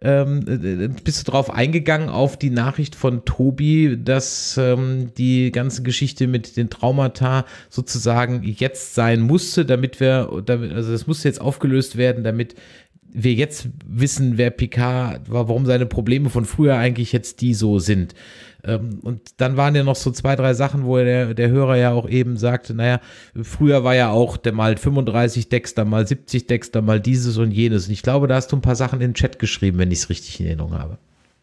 C: ähm, bist du drauf eingegangen auf die Nachricht von Tobi, dass ähm, die ganze Geschichte mit den Traumata sozusagen jetzt sein musste, damit wir, damit, also das musste jetzt aufgelöst werden, damit wir jetzt wissen, wer Picard war, warum seine Probleme von früher eigentlich jetzt die so sind. Ähm, und dann waren ja noch so zwei, drei Sachen, wo der, der Hörer ja auch eben sagte, naja, früher war ja auch der mal fünfunddreißig Decks, dann mal siebzig Decks, dann mal dieses und jenes. Und ich glaube, da hast du ein paar Sachen in den Chat geschrieben, wenn ich es richtig in Erinnerung habe.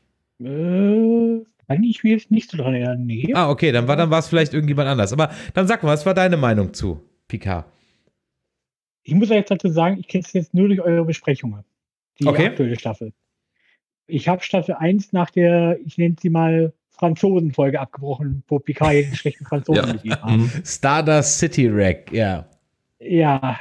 H: Äh, kann ich mir jetzt nicht so dran erinnern, nee.
C: Ah, okay, dann war dann war es vielleicht irgendjemand anders. Aber dann sag mal, was war deine Meinung zu Picard?
H: Ich muss ja jetzt dazu sagen, ich kenne es jetzt nur durch eure Besprechungen. Die
C: okay.
H: aktuelle Staffel. Ich habe Staffel eins nach der, ich nenne sie mal Franzosen-Folge abgebrochen, wo Picard den schlechten Franzosen
C: ja.
H: gegeben hat.
C: Stardust City Wreck, ja.
H: Ja.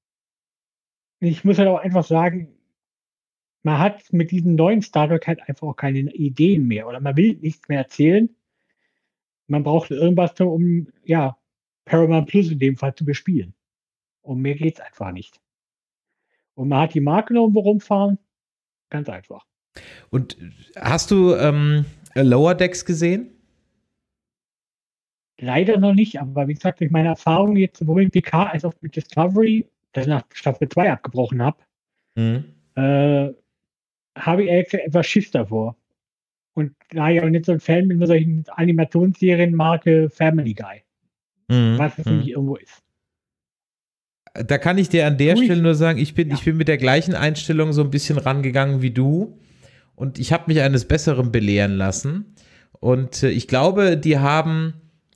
H: Ich muss halt auch einfach sagen, man hat mit diesem neuen Star Trek halt einfach auch keine Ideen mehr oder man will nichts mehr erzählen. Man braucht irgendwas, um, ja, Paramount Plus in dem Fall zu bespielen. Um mehr geht's einfach nicht. Und man hat die Marke noch irgendwo rumfahren. Ganz einfach.
C: Und hast du ähm, Lower Decks gesehen?
H: Leider noch nicht, aber wie gesagt, durch meine Erfahrung jetzt sowohl mit P K als auch mit Discovery, das ich nach Staffel zwei abgebrochen habe, mhm. äh, habe ich ehrlich gesagt etwas Schiss davor. Und da ich auch nicht so ein Fan bin mit solchen Animationsserien Marke Family Guy. Mhm. Was es mhm. nicht irgendwo ist.
C: Da kann ich dir an der Ui. Stelle nur sagen, ich bin, ja. ich bin mit der gleichen Einstellung so ein bisschen rangegangen wie du und ich habe mich eines Besseren belehren lassen und äh, ich glaube, die haben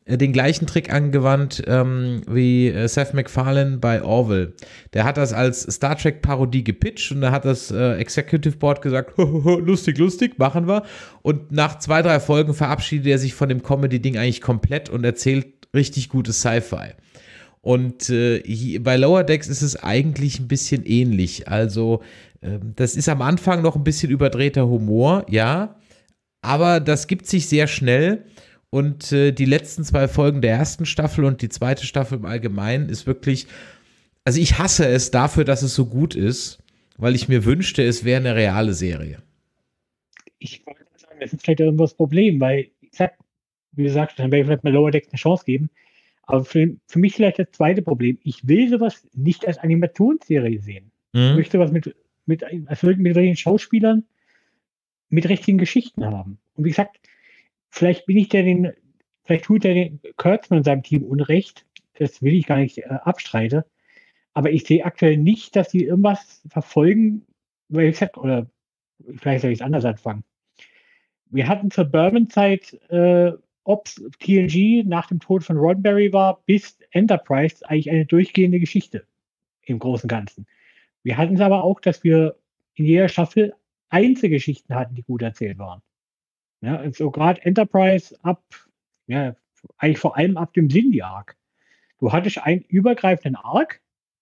C: äh, den gleichen Trick angewandt ähm, wie äh, Seth MacFarlane bei Orville. Der hat das als Star Trek-Parodie gepitcht und da hat das äh, Executive Board gesagt, lustig, lustig, machen wir. Und nach zwei, drei Folgen verabschiedet er sich von dem Comedy-Ding eigentlich komplett und erzählt richtig gutes Sci-Fi. Und äh, hier, bei Lower Decks ist es eigentlich ein bisschen ähnlich. Also äh, das ist am Anfang noch ein bisschen überdrehter Humor, ja, aber das gibt sich sehr schnell. Und äh, die letzten zwei Folgen der ersten Staffel und die zweite Staffel im Allgemeinen ist wirklich, also ich hasse es dafür, dass es so gut ist, weil ich mir wünschte, es wäre eine reale Serie.
J: Ich wollte sagen, das ist vielleicht irgendwo das Problem, weil, ich sag, wie gesagt, dann werde ich vielleicht mal Lower Decks eine Chance geben. Aber für, für mich vielleicht das zweite Problem. Ich will sowas nicht als Animationsserie sehen. Mhm. Ich möchte was mit, mit, also mit richtigen Schauspielern, mit richtigen Geschichten haben. Und wie gesagt, vielleicht bin ich der den, vielleicht tut der den Kurtzman und seinem Team Unrecht. Das will ich gar nicht äh, abstreiten. Aber ich sehe aktuell nicht, dass sie irgendwas verfolgen, weil ich gesagt, oder vielleicht soll ich es anders anfangen. Wir hatten zur Bourbon-Zeit, äh, ob es T N G nach dem Tod von Roddenberry war, bis Enterprise eigentlich eine durchgehende Geschichte im Großen und Ganzen. Wir hatten es aber auch, dass wir in jeder Staffel Einzelgeschichten hatten, die gut erzählt waren. Ja, also gerade Enterprise ab, ja, eigentlich vor allem ab dem Cindy-Arc. Du hattest einen übergreifenden Arc,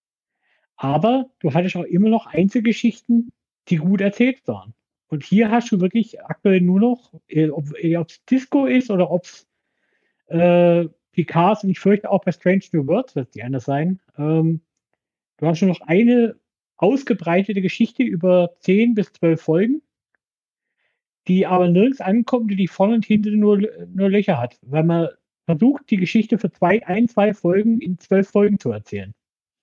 J: aber du hattest auch immer noch Einzelgeschichten, die gut erzählt waren. Und hier hast du wirklich aktuell nur noch, ob es Disco ist oder ob es äh, Picard ist, und ich fürchte auch bei Strange New Worlds wird es die anders sein. Ähm, du hast nur noch eine ausgebreitete Geschichte über zehn bis zwölf Folgen, die aber nirgends ankommt, die vorne und hinten nur, nur Löcher hat, weil man versucht, die Geschichte für zwei, ein, zwei Folgen in zwölf Folgen zu erzählen.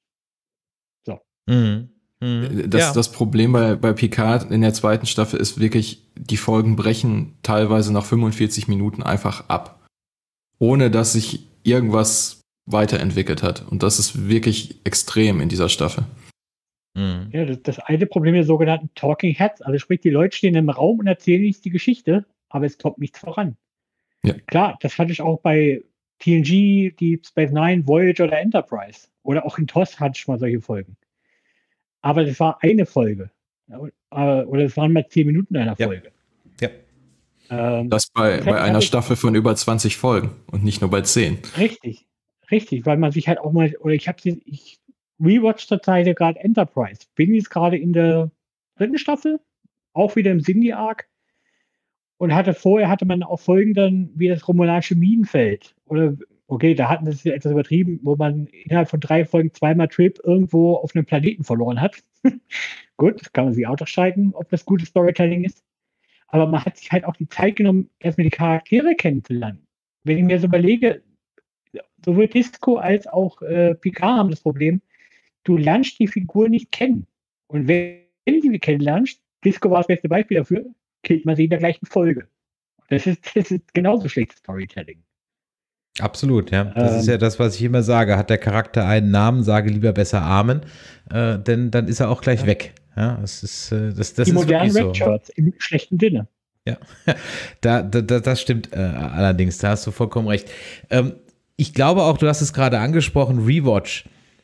J: So.
C: Mhm. Mhm.
D: Das,
C: Ja.
D: das Problem bei, bei Picard in der zweiten Staffel ist wirklich, die Folgen brechen teilweise nach fünfundvierzig Minuten einfach ab, ohne dass sich irgendwas weiterentwickelt hat. Und das ist wirklich extrem in dieser Staffel.
C: Mhm.
J: Ja, das, das alte Problem der sogenannten Talking Heads, also sprich, die Leute stehen im Raum und erzählen nicht die Geschichte, aber es kommt nichts voran.
D: Ja.
J: Klar, das hatte ich auch bei T N G, Deep Space Nine, Voyager oder Enterprise. Oder auch in T O S hatte ich mal solche Folgen. Aber das war eine Folge. Oder es waren mal zehn Minuten einer
C: Ja.
J: Folge.
C: Ja.
J: Ähm,
D: Das bei,
J: das
D: bei
J: heißt,
D: einer
J: also-
D: Staffel von über zwanzig Folgen und nicht nur bei zehn.
J: Richtig, richtig, weil man sich halt auch mal, oder ich habe sie, ich rewatch zur Zeit gerade Enterprise. Bin jetzt gerade in der dritten Staffel, auch wieder im Cindy-Arc. Und hatte vorher hatte man auch Folgen dann wie das romulanische Minenfeld. Oder, okay, da hatten das etwas übertrieben, wo man innerhalb von drei Folgen zweimal Trip irgendwo auf einem Planeten verloren hat. Gut, das kann man sich auch unterscheiden, ob das gutes Storytelling ist. Aber man hat sich halt auch die Zeit genommen, erstmal die Charaktere kennenzulernen. Wenn ich mir so überlege, sowohl Disco als auch äh, Picard haben das Problem, du lernst die Figur nicht kennen. Und wenn du sie kennenlernst, Disco war das beste Beispiel dafür, killt man sie in der gleichen Folge. Das ist, das ist genauso schlechtes Storytelling.
C: Absolut, ja. Das
J: Ähm.
C: ist ja das, was ich immer sage. Hat der Charakter einen Namen, sage lieber besser Amen, äh, denn dann ist er auch gleich
J: Ja.
C: weg. Ja, das ist, äh, das, das
J: die
C: ist
J: modernen
C: wirklich so.
J: Redshirts im schlechten Sinne.
C: Ja, da, da, da, das stimmt äh, allerdings, da hast du vollkommen recht. Ähm, ich glaube auch, du hast es gerade angesprochen, Rewatch.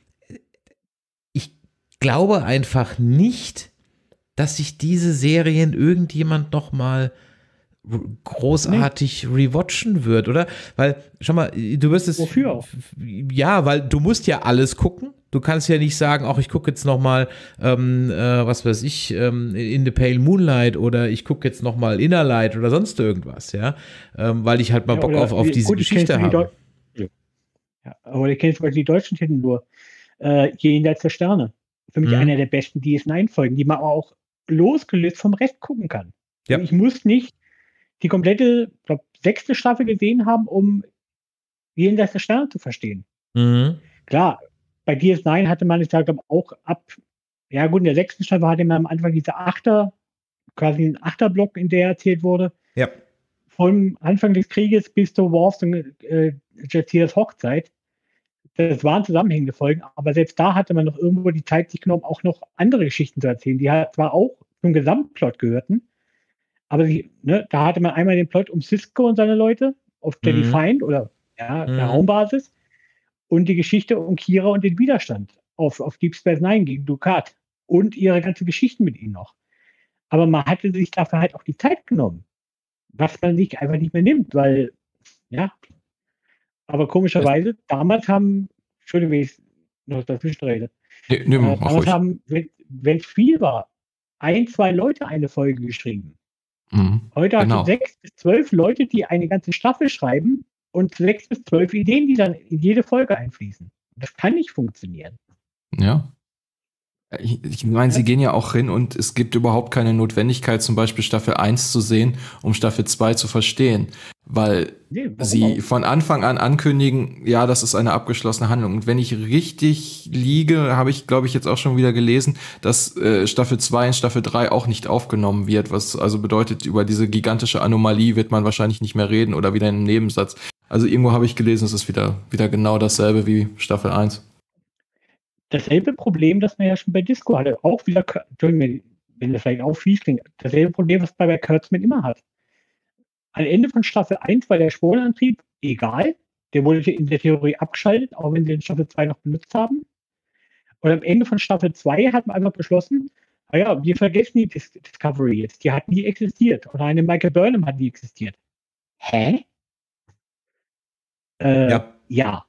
C: Ich glaube einfach nicht, dass sich diese Serien irgendjemand noch mal großartig nee. rewatchen wird, oder? Weil, schau mal, du wirst es...
J: Wofür auch?
C: Ja, weil du musst ja alles gucken. Du kannst ja nicht sagen, ach, ich gucke jetzt noch mal, ähm, äh, was weiß ich, ähm, In the Pale Moonlight oder ich gucke jetzt noch mal Inner Light oder sonst irgendwas, ja? Ähm, weil ich halt mal
J: Ja,
C: Bock auf, auf diese
J: gut,
C: Geschichte habe.
J: Ja. Ja, aber ich kenne zum Beispiel die deutschen Titel nur. Äh, Jenseits der Sterne. Für mich
C: Mhm.
J: einer der besten D S neun Folgen, die man auch losgelöst vom Rest gucken kann.
C: Ja.
J: Und ich muss nicht die komplette, glaube sechste Staffel gesehen haben, um Jenseits der Sterne zu verstehen.
C: Mhm.
J: Klar, bei D S neun hatte man, ich sage auch ab, ja gut, in der sechsten Staffel hatte man am Anfang diese Achter, quasi einen Achterblock, in der erzählt wurde.
C: Ja.
J: Vom Anfang des Krieges bis zur Worfs und äh, Jatiras Hochzeit. Das waren zusammenhängende Folgen, aber selbst da hatte man noch irgendwo die Zeit sich genommen, auch noch andere Geschichten zu erzählen, die halt zwar auch zum Gesamtplot gehörten, aber sie, ne, da hatte man einmal den Plot um Sisko und seine Leute auf der
C: Mhm.
J: Defiant oder ja,
C: Mhm.
J: der Raumbasis und die Geschichte um Kira und den Widerstand auf, auf Deep Space Nine gegen Dukat und ihre ganze Geschichten mit ihm noch. Aber man hatte sich dafür halt auch die Zeit genommen, was man sich einfach nicht mehr nimmt, weil, ja, aber komischerweise, damals haben, Entschuldigung, wenn ich noch dazwischen rede,
D: Nee, nee,
J: äh,
D: mach
J: damals
D: ruhig.
J: haben, wenn es viel war, ein, zwei Leute eine Folge geschrieben.
D: Mhm.
J: Heute hast
D: Genau.
J: du sechs bis zwölf Leute, die eine ganze Staffel schreiben und sechs bis zwölf Ideen, die dann in jede Folge einfließen. Das kann nicht funktionieren.
D: Ja. Ich, ich meine, sie gehen ja auch hin und es gibt überhaupt keine Notwendigkeit, zum Beispiel Staffel eins zu sehen, um Staffel zwei zu verstehen. Weil
J: Nee, warum
D: sie
J: auch?
D: von Anfang an ankündigen, ja, das ist eine abgeschlossene Handlung. Und wenn ich richtig liege, habe ich, glaube ich, jetzt auch schon wieder gelesen, dass äh, Staffel zwei in Staffel drei auch nicht aufgenommen wird, was also bedeutet, über diese gigantische Anomalie wird man wahrscheinlich nicht mehr reden oder wieder in einem Nebensatz. Also irgendwo habe ich gelesen, es ist wieder, wieder genau dasselbe wie Staffel eins.
J: Dasselbe Problem, das man ja schon bei Disco hatte. Auch wieder, Entschuldigung, wenn das vielleicht auch fies klingt, dasselbe Problem, was man bei Kurtzman immer hat. Am Ende von Staffel eins war der Sporenantrieb egal. Der wurde in der Theorie abgeschaltet, auch wenn sie in Staffel zwei noch benutzt haben. Und am Ende von Staffel zwei hat man einfach beschlossen, naja, wir vergessen die Dis Discovery jetzt. Die hat nie existiert. Oder eine Michael Burnham hat nie existiert. Hä? Äh,
C: Ja.
J: ja.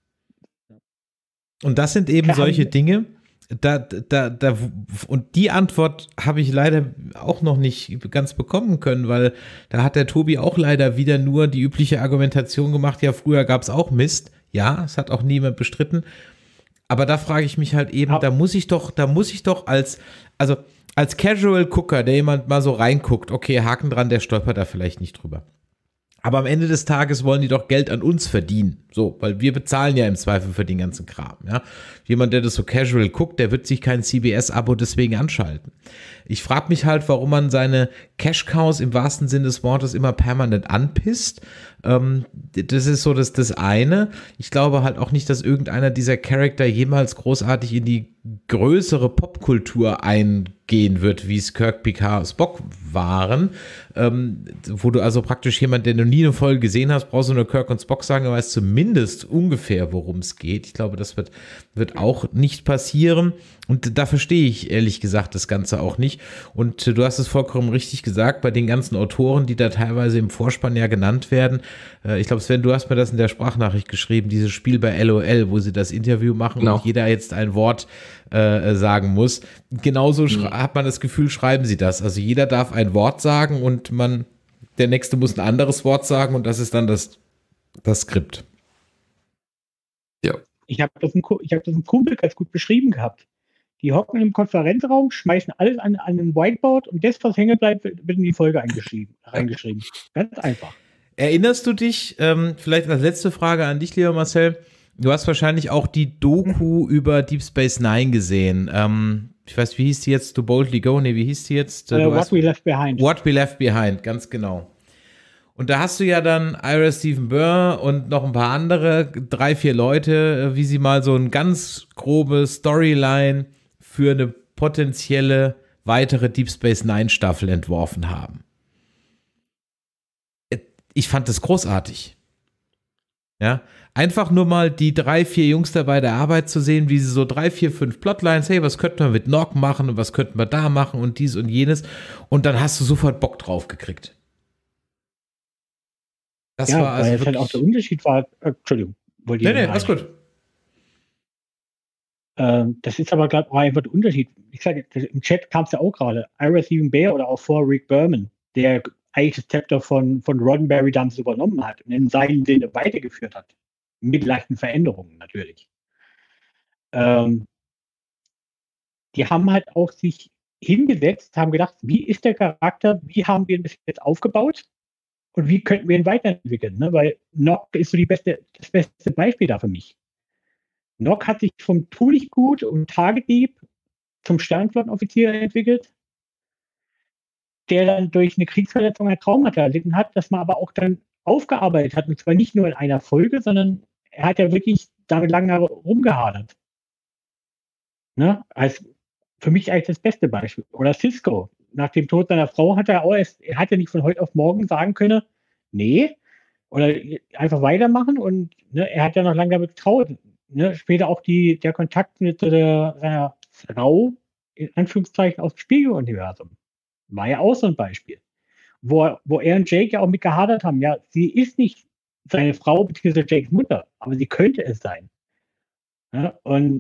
C: Und das sind eben
J: Da
C: solche
J: haben-
C: Dinge, da, da, da, und die Antwort habe ich leider auch noch nicht ganz bekommen können, weil da hat der Tobi auch leider wieder nur die übliche Argumentation gemacht, ja, früher gab es auch Mist. Ja, es hat auch niemand bestritten. Aber da frage ich mich halt eben,
J: Ja.
C: da muss ich doch, da muss ich doch als, also als Casual Gucker, der jemand mal so reinguckt, okay, Haken dran, der stolpert da vielleicht nicht drüber. Aber am Ende des Tages wollen die doch Geld an uns verdienen. So, weil wir bezahlen ja im Zweifel für den ganzen Kram, ja. Jemand, der das so casual guckt, der wird sich kein C B S-Abo deswegen anschalten. Ich frage mich halt, warum man seine Cash-Cows im wahrsten Sinne des Wortes immer permanent anpisst. Ähm, das ist so das, das eine. Ich glaube halt auch nicht, dass irgendeiner dieser Charakter jemals großartig in die größere Popkultur eingehen wird, wie es Kirk, Picard, Spock waren. Ähm, wo du also praktisch jemand, der noch nie eine Folge gesehen hast, brauchst du nur Kirk und Spock sagen, er weiß zumindest ungefähr, worum es geht. Ich glaube, das wird, wird auch nicht passieren. Und da verstehe ich ehrlich gesagt das Ganze auch nicht. Und du hast es vollkommen richtig gesagt, bei den ganzen Autoren, die da teilweise im Vorspann ja genannt werden. Äh, ich glaube, Sven, du hast mir das in der Sprachnachricht geschrieben, dieses Spiel bei L O L, wo sie das Interview machen
D: Genau.
C: und jeder jetzt ein Wort äh, sagen muss. Genauso mhm. hat man das Gefühl, schreiben sie das. Also jeder darf ein Wort sagen und man, der Nächste muss ein anderes Wort sagen und das ist dann das, das Skript.
D: Ja.
J: Ich habe das, hab das im Kumpel ganz gut beschrieben gehabt. Die hocken im Konferenzraum, schmeißen alles an, an ein Whiteboard und das, was hängen bleibt, wird in die Folge eingeschrieben. reingeschrieben. Ganz einfach.
C: Erinnerst du dich, ähm, vielleicht als letzte Frage an dich, lieber Marcel, du hast wahrscheinlich auch die Doku über Deep Space Nine gesehen. Ähm, ich weiß, wie hieß die jetzt? To Boldly Go? Nee, wie hieß die jetzt?
J: Uh,
C: Du
J: What
C: hast,
J: We Left Behind.
C: What We Left Behind, ganz genau. Und da hast du ja dann Ira Stephen Burr und noch ein paar andere, drei, vier Leute, wie sie mal so ein ganz grobe Storyline für eine potenzielle weitere Deep Space Nine Staffel entworfen haben. Ich fand das großartig. Ja, einfach nur mal die drei, vier Jungs da bei der Arbeit zu sehen, wie sie so drei, vier, fünf Plotlines, hey, was könnten wir mit Nog machen und was könnten wir da machen und dies und jenes. Und dann hast du sofort Bock drauf gekriegt. Das
J: ja,
C: war also
J: weil es halt auch der Unterschied war, äh, Entschuldigung. Wollte ich
C: Nee, nee,
J: nicht
C: alles
J: rein.
C: gut.
J: Ähm, das ist aber, glaube ich, einfach der Unterschied. Ich sage, im Chat kam es ja auch gerade. Ira Stephen Bear oder auch vor Rick Berman, der eigentlich das Chapter von, von Roddenberry damals übernommen hat und in seinem Sinne weitergeführt hat. Mit leichten Veränderungen natürlich. Ähm, die haben halt auch sich hingesetzt, haben gedacht, wie ist der Charakter, wie haben wir ihn bis jetzt aufgebaut und wie könnten wir ihn weiterentwickeln? Ne? Weil Nog ist so die beste, das beste Beispiel da für mich. Nog hat sich vom Tulichgut und Tagedieb zum Sternflottenoffizier entwickelt, der dann durch eine Kriegsverletzung ein Traumata erlitten hat, das man aber auch dann aufgearbeitet hat. Und zwar nicht nur in einer Folge, sondern er hat ja wirklich damit lange rumgehadert. Ne? Also für mich eigentlich das beste Beispiel. Oder Sisko. Nach dem Tod seiner Frau hat er auch erst, er hat ja nicht von heute auf morgen sagen können, nee, Oder einfach weitermachen und ne, er hat ja noch lange damit getraut. Ne? Später auch die, der Kontakt mit der, seiner Frau, in Anführungszeichen, aus dem Spiegeluniversum. War ja auch so ein Beispiel. Wo, wo er und Jake ja auch mit gehadert haben. Ja, sie ist nicht seine Frau bzw. Jakes Mutter, aber sie könnte es sein. Ja, und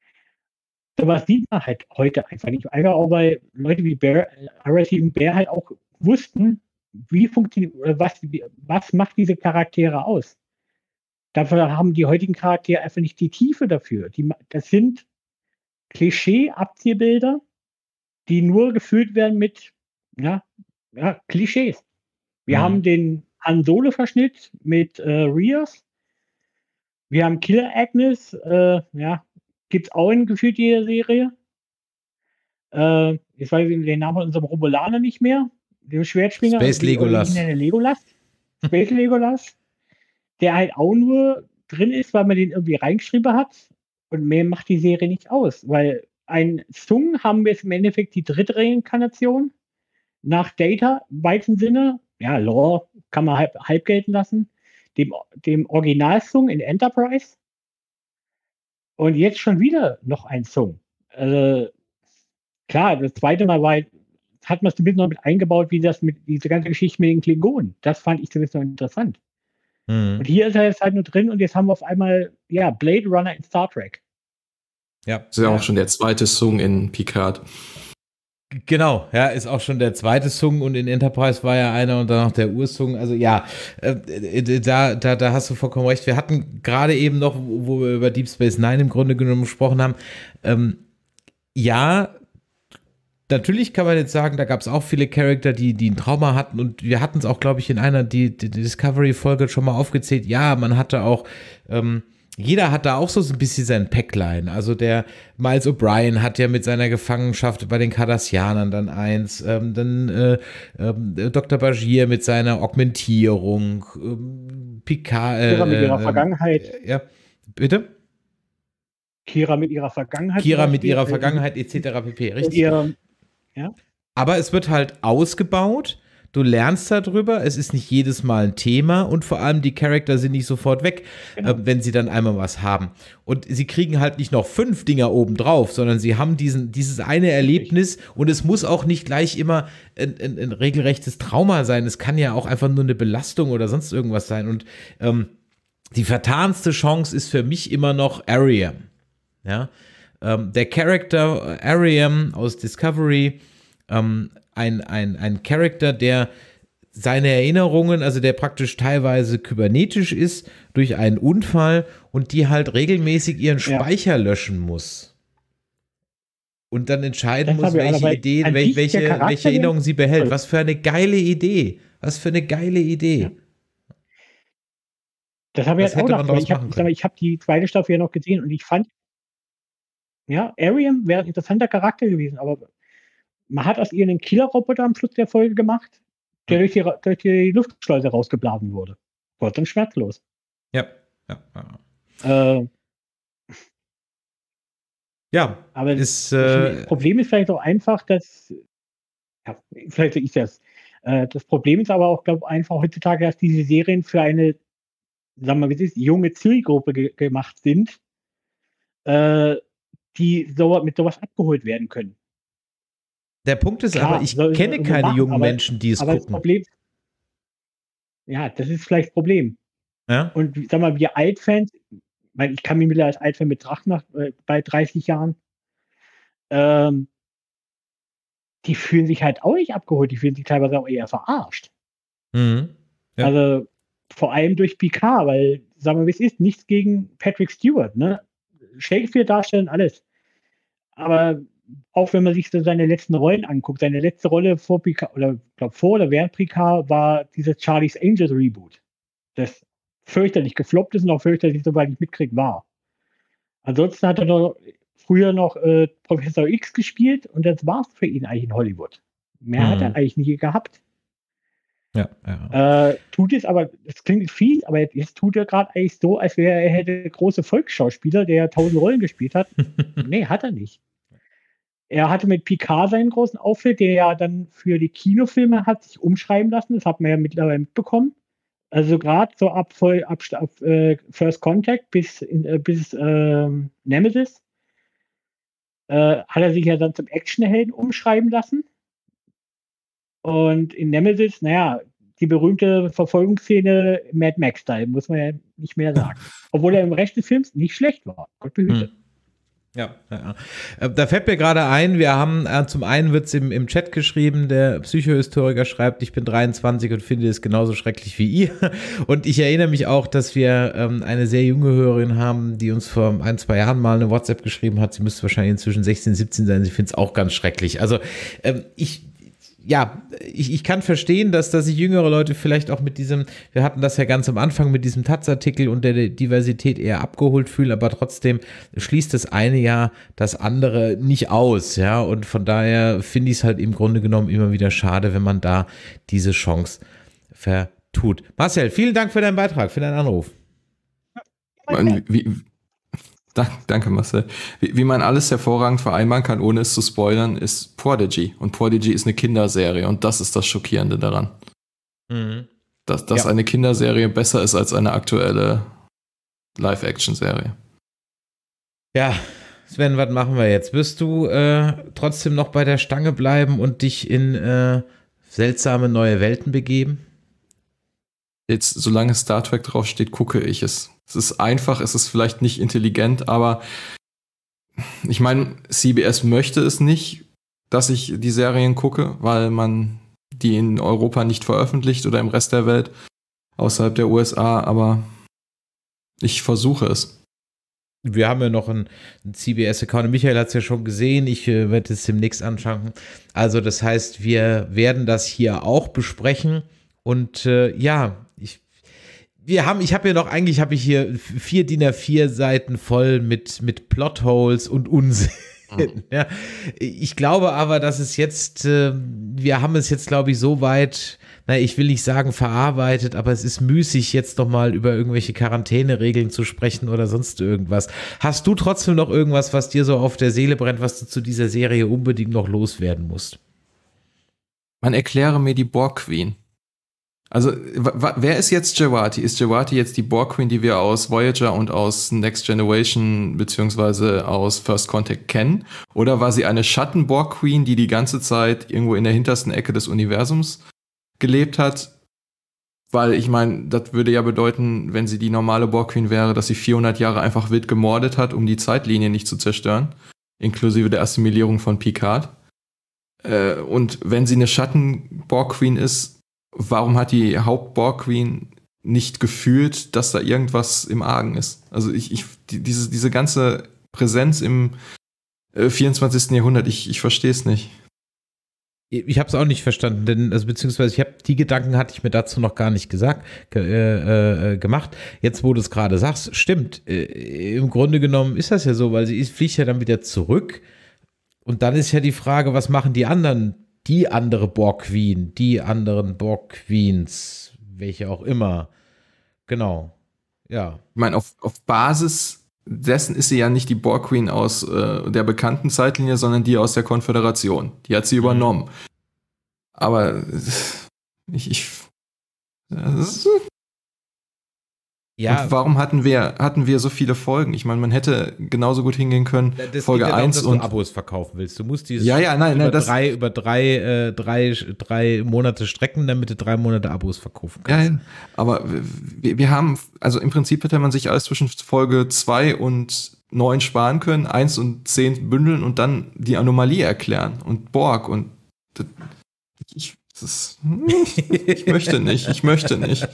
J: sowas sieht man halt heute einfach nicht. Einfach auch, weil Leute wie Bear, R sieben Bear halt auch wussten, wie funktioniert, oder was, was macht diese Charaktere aus. Dafür haben die heutigen Charaktere einfach nicht die Tiefe dafür. Die, das sind Klischee-Abziehbilder, die nur gefüllt werden mit ja, ja, Klischees. Wir
C: Mhm.
J: haben den Han Solo-Verschnitt mit äh, Rios. Wir haben Killer Agnes, äh, ja, gibt es auch in gefühlt jeder Serie. Äh, jetzt weiß ich den Namen von unserem Robolaner nicht mehr. Dem Schwertschwinger.
C: Space
J: die
C: Legolas.
J: originelle Legolas. Space Legolas. Der halt auch nur drin ist, weil man den irgendwie reingeschrieben hat. Und mehr macht die Serie nicht aus. Weil ein Sung haben wir jetzt im Endeffekt die dritte Reinkarnation. Nach Data, im weiten Sinne. Ja, Lore kann man halb, halb gelten lassen. Dem, dem Original-Sung in Enterprise. Und jetzt schon wieder noch ein Sung. Also, klar, das zweite Mal war, hat man es zumindest noch mit eingebaut, wie das mit diese ganze Geschichte mit den Klingonen. Das fand ich zumindest noch interessant.
C: Mhm.
J: Und hier ist er jetzt halt nur drin und jetzt haben wir auf einmal, ja, Blade Runner in Star Trek.
C: Ja.
D: Das ist ja auch schon der zweite Song in Picard.
C: Genau, ja, ist auch schon der zweite Sung und in Enterprise war ja einer und dann noch der Ursung. Also ja, äh, da, da, da hast du vollkommen recht. Wir hatten gerade eben noch, wo wir über Deep Space Nine im Grunde genommen gesprochen haben, ähm, ja, natürlich kann man jetzt sagen, da gab es auch viele Charakter, die, die ein Trauma hatten und wir hatten es auch, glaube ich, in einer die, die Discovery-Folge schon mal aufgezählt. Ja, man hatte auch ähm, jeder hat da auch so ein bisschen sein Päcklein. Also der Miles O'Brien hat ja mit seiner Gefangenschaft bei den Cardassianern dann eins, ähm, dann äh, äh, Doktor Bashir mit seiner Augmentierung, ähm, Picard. Äh,
J: Kira mit ihrer
C: äh,
J: Vergangenheit.
C: Äh, ja, bitte?
J: Kira mit ihrer Vergangenheit.
C: Kira mit ihrer
J: Beispiel,
C: Vergangenheit et cetera pp.
J: und
C: Richtig.
J: Ihr, ja.
C: Aber es wird halt ausgebaut. Du lernst darüber, es ist nicht jedes Mal ein Thema und vor allem die Charakter sind nicht sofort weg,
J: Genau.
C: äh, wenn sie dann einmal was haben. Und sie kriegen halt nicht noch fünf Dinger obendrauf, sondern sie haben diesen, dieses eine Erlebnis und es muss auch nicht gleich immer ein, ein, ein regelrechtes Trauma sein. Es kann ja auch einfach nur eine Belastung oder sonst irgendwas sein. Und ähm, die vertanste Chance ist für mich immer noch Ariam. Ja? Ähm, der Charakter Ariam aus Discovery, ähm, Ein, ein, ein Charakter, der seine Erinnerungen, also der praktisch teilweise kybernetisch ist durch einen Unfall und die halt regelmäßig ihren Speicher ja. löschen muss. Und dann entscheiden
J: das
C: muss, welche Ideen, welche, welche, welche Erinnerungen sie behält. Was für eine geile Idee. Was für eine geile Idee.
J: Ja. Das habe ich jetzt auch gedacht. Ich habe hab die zweite Staffel ja noch gesehen und ich fand, ja, Ariam wäre ein interessanter Charakter gewesen, aber man hat aus ihr einen Killer-Roboter am Schluss der Folge gemacht, der durch die, durch die Luftschleuse rausgeblasen wurde. Kurz und schmerzlos.
C: Ja, ja. Ja,
J: äh,
C: ja
J: aber
C: ist,
J: das
C: äh,
J: Problem ist vielleicht auch einfach, dass, ja, vielleicht ist das. Äh, das Problem ist aber auch, glaube ich, einfach heutzutage, dass diese Serien für eine, sagen wir mal, wie es ist, junge Zielgruppe ge gemacht sind, äh, die so, mit sowas abgeholt werden können.
C: Der Punkt ist
J: Klar,
C: aber, ich
J: soll-
C: kenne
J: soll
C: keine
J: machen,
C: jungen
J: aber-
C: Menschen, die es
J: Aber das
C: gucken.
J: Problem, ja, das ist vielleicht das Problem.
C: Ja?
J: Und sag mal, wir Altfans, ich meine, ich kann mich mittlerweile als Altfan betrachten nach äh, bei dreißig Jahren, ähm, die fühlen sich halt auch nicht abgeholt, die fühlen sich teilweise auch eher verarscht.
C: Mhm. Ja.
J: Also vor allem durch Picard, weil, sagen wir, wie es ist, nichts gegen Patrick Stewart, ne? Shakespeare darstellen, alles. Aber auch wenn man sich so seine letzten Rollen anguckt, seine letzte Rolle vor Picard, oder ich glaube vor oder während Picard, war dieses Charlie's Angels Reboot, das fürchterlich gefloppt ist und auch fürchterlich, soweit ich mitkriege, war. Ansonsten hat er noch früher noch äh, Professor X gespielt und das war es für ihn eigentlich in Hollywood. Mehr
C: Mhm.
J: hat er eigentlich nie gehabt.
C: Ja, ja.
J: Äh, tut es aber, das klingt viel, aber jetzt tut er gerade eigentlich so, als wäre er hätte große Volksschauspieler, der tausend Rollen gespielt hat. Nee, hat er nicht. Er hatte mit Picard seinen großen Auftritt, der ja dann für die Kinofilme hat sich umschreiben lassen. Das hat man ja mittlerweile mitbekommen. Also gerade so ab, voll, ab, ab äh, First Contact bis, in, äh, bis ähm, Nemesis äh, hat er sich ja dann zum Actionhelden umschreiben lassen. Und in Nemesis, naja, die berühmte Verfolgungsszene Mad Max-Style, muss man ja nicht mehr sagen. Obwohl er im Rest des Films nicht schlecht war. Gott behüte.
C: Hm. Ja, ja, ja. Da fällt mir gerade ein, wir haben, äh, zum einen wird es im, im Chat geschrieben, der Psychohistoriker schreibt, ich bin dreiundzwanzig und finde es genauso schrecklich wie ihr. Und ich erinnere mich auch, dass wir ähm, eine sehr junge Hörerin haben, die uns vor ein, zwei Jahren mal eine WhatsApp geschrieben hat. Sie müsste wahrscheinlich inzwischen sechzehn, siebzehn sein. Sie findet es auch ganz schrecklich. Also ähm, ich Ja, ich, ich kann verstehen, dass, dass sich jüngere Leute vielleicht auch mit diesem, wir hatten das ja ganz am Anfang mit diesem Taz-Artikel und der Diversität eher abgeholt fühlen, aber trotzdem schließt das eine ja das andere nicht aus, ja, und von daher finde ich es halt im Grunde genommen immer wieder schade, wenn man da diese Chance vertut. Marcel, vielen Dank für deinen Beitrag, für deinen Anruf.
D: Wie, wie, Danke, Marcel. Wie, wie man alles hervorragend vereinbaren kann, ohne es zu spoilern, ist Prodigy. Und Prodigy ist eine Kinderserie und das ist das Schockierende daran. Mhm. Dass, dass ja. eine Kinderserie besser ist als eine aktuelle Live-Action-Serie.
C: Ja, Sven, was machen wir jetzt? Wirst du äh, trotzdem noch bei der Stange bleiben und dich in äh, seltsame neue Welten begeben?
D: Jetzt, solange Star Trek draufsteht, gucke ich es. Es ist einfach, es ist vielleicht nicht intelligent, aber ich meine, C B S möchte es nicht, dass ich die Serien gucke, weil man die in Europa nicht veröffentlicht oder im Rest der Welt, außerhalb der U S A, aber ich versuche es.
C: Wir haben ja noch einen, einen C B S-Account. Michael hat es ja schon gesehen. Ich äh, werde es demnächst anschauen. Also das heißt, wir werden das hier auch besprechen. Und äh, ja, ich Wir haben, ich habe ja noch, eigentlich habe ich hier vier D I N A vier Seiten voll mit, mit Plotholes und Unsinn. Mhm. Ja, ich glaube aber, dass es jetzt, äh, wir haben es jetzt, glaube ich, so weit, na, ich will nicht sagen verarbeitet, aber es ist müßig, jetzt noch mal über irgendwelche Quarantäneregeln zu sprechen oder sonst irgendwas. Hast du trotzdem noch irgendwas, was dir so auf der Seele brennt, was du zu dieser Serie unbedingt noch loswerden musst?
D: Man erkläre mir die Borg Queen. Also, wer ist jetzt Jawati? Ist Jawati jetzt die Borg Queen, die wir aus Voyager und aus Next Generation beziehungsweise aus First Contact kennen? Oder war sie eine Schatten-Borg Queen, die die ganze Zeit irgendwo in der hintersten Ecke des Universums gelebt hat? Weil ich meine, das würde ja bedeuten, wenn sie die normale Borg Queen wäre, dass sie vierhundert Jahre einfach wild gemordet hat, um die Zeitlinie nicht zu zerstören, inklusive der Assimilierung von Picard. Äh, und wenn sie eine Schatten-Borg Queen ist, warum hat die Haupt-Borg Queen nicht gefühlt, dass da irgendwas im Argen ist? Also ich, ich die, diese, diese ganze Präsenz im äh, vierundzwanzigsten Jahrhundert, ich, ich verstehe es nicht.
C: Ich habe es auch nicht verstanden, denn also beziehungsweise ich habe die Gedanken hatte ich mir dazu noch gar nicht gesagt äh, äh, gemacht. Jetzt, wo du es gerade sagst, stimmt. Äh, im Grunde genommen ist das ja so, weil sie ist, fliegt ja dann wieder zurück und dann ist ja die Frage, was machen die anderen? Die andere Borg Queen, die anderen Borg Queens, welche auch immer. Genau, ja.
D: Ich meine, auf, auf Basis dessen ist sie ja nicht die Borg Queen aus äh, der bekannten Zeitlinie, sondern die aus der Konföderation. Die hat sie mhm. übernommen. Aber ich... ich das ist, ja. Und warum hatten wir, hatten wir so viele Folgen? Ich meine, man hätte genauso gut hingehen können, das Folge geht ja eins darum,
C: und
D: dass
C: du Abos verkaufen willst. Du musst dieses
D: ja, ja, nein,
C: über,
D: nein, das
C: drei, über drei, äh, drei, drei Monate strecken, damit du drei Monate Abos verkaufen kannst.
D: Ja, aber wir, wir haben, also im Prinzip hätte man sich alles zwischen Folge zwei und neun sparen können, eins und zehn bündeln und dann die Anomalie erklären und Borg und das, ich, das, ich möchte nicht, ich möchte nicht.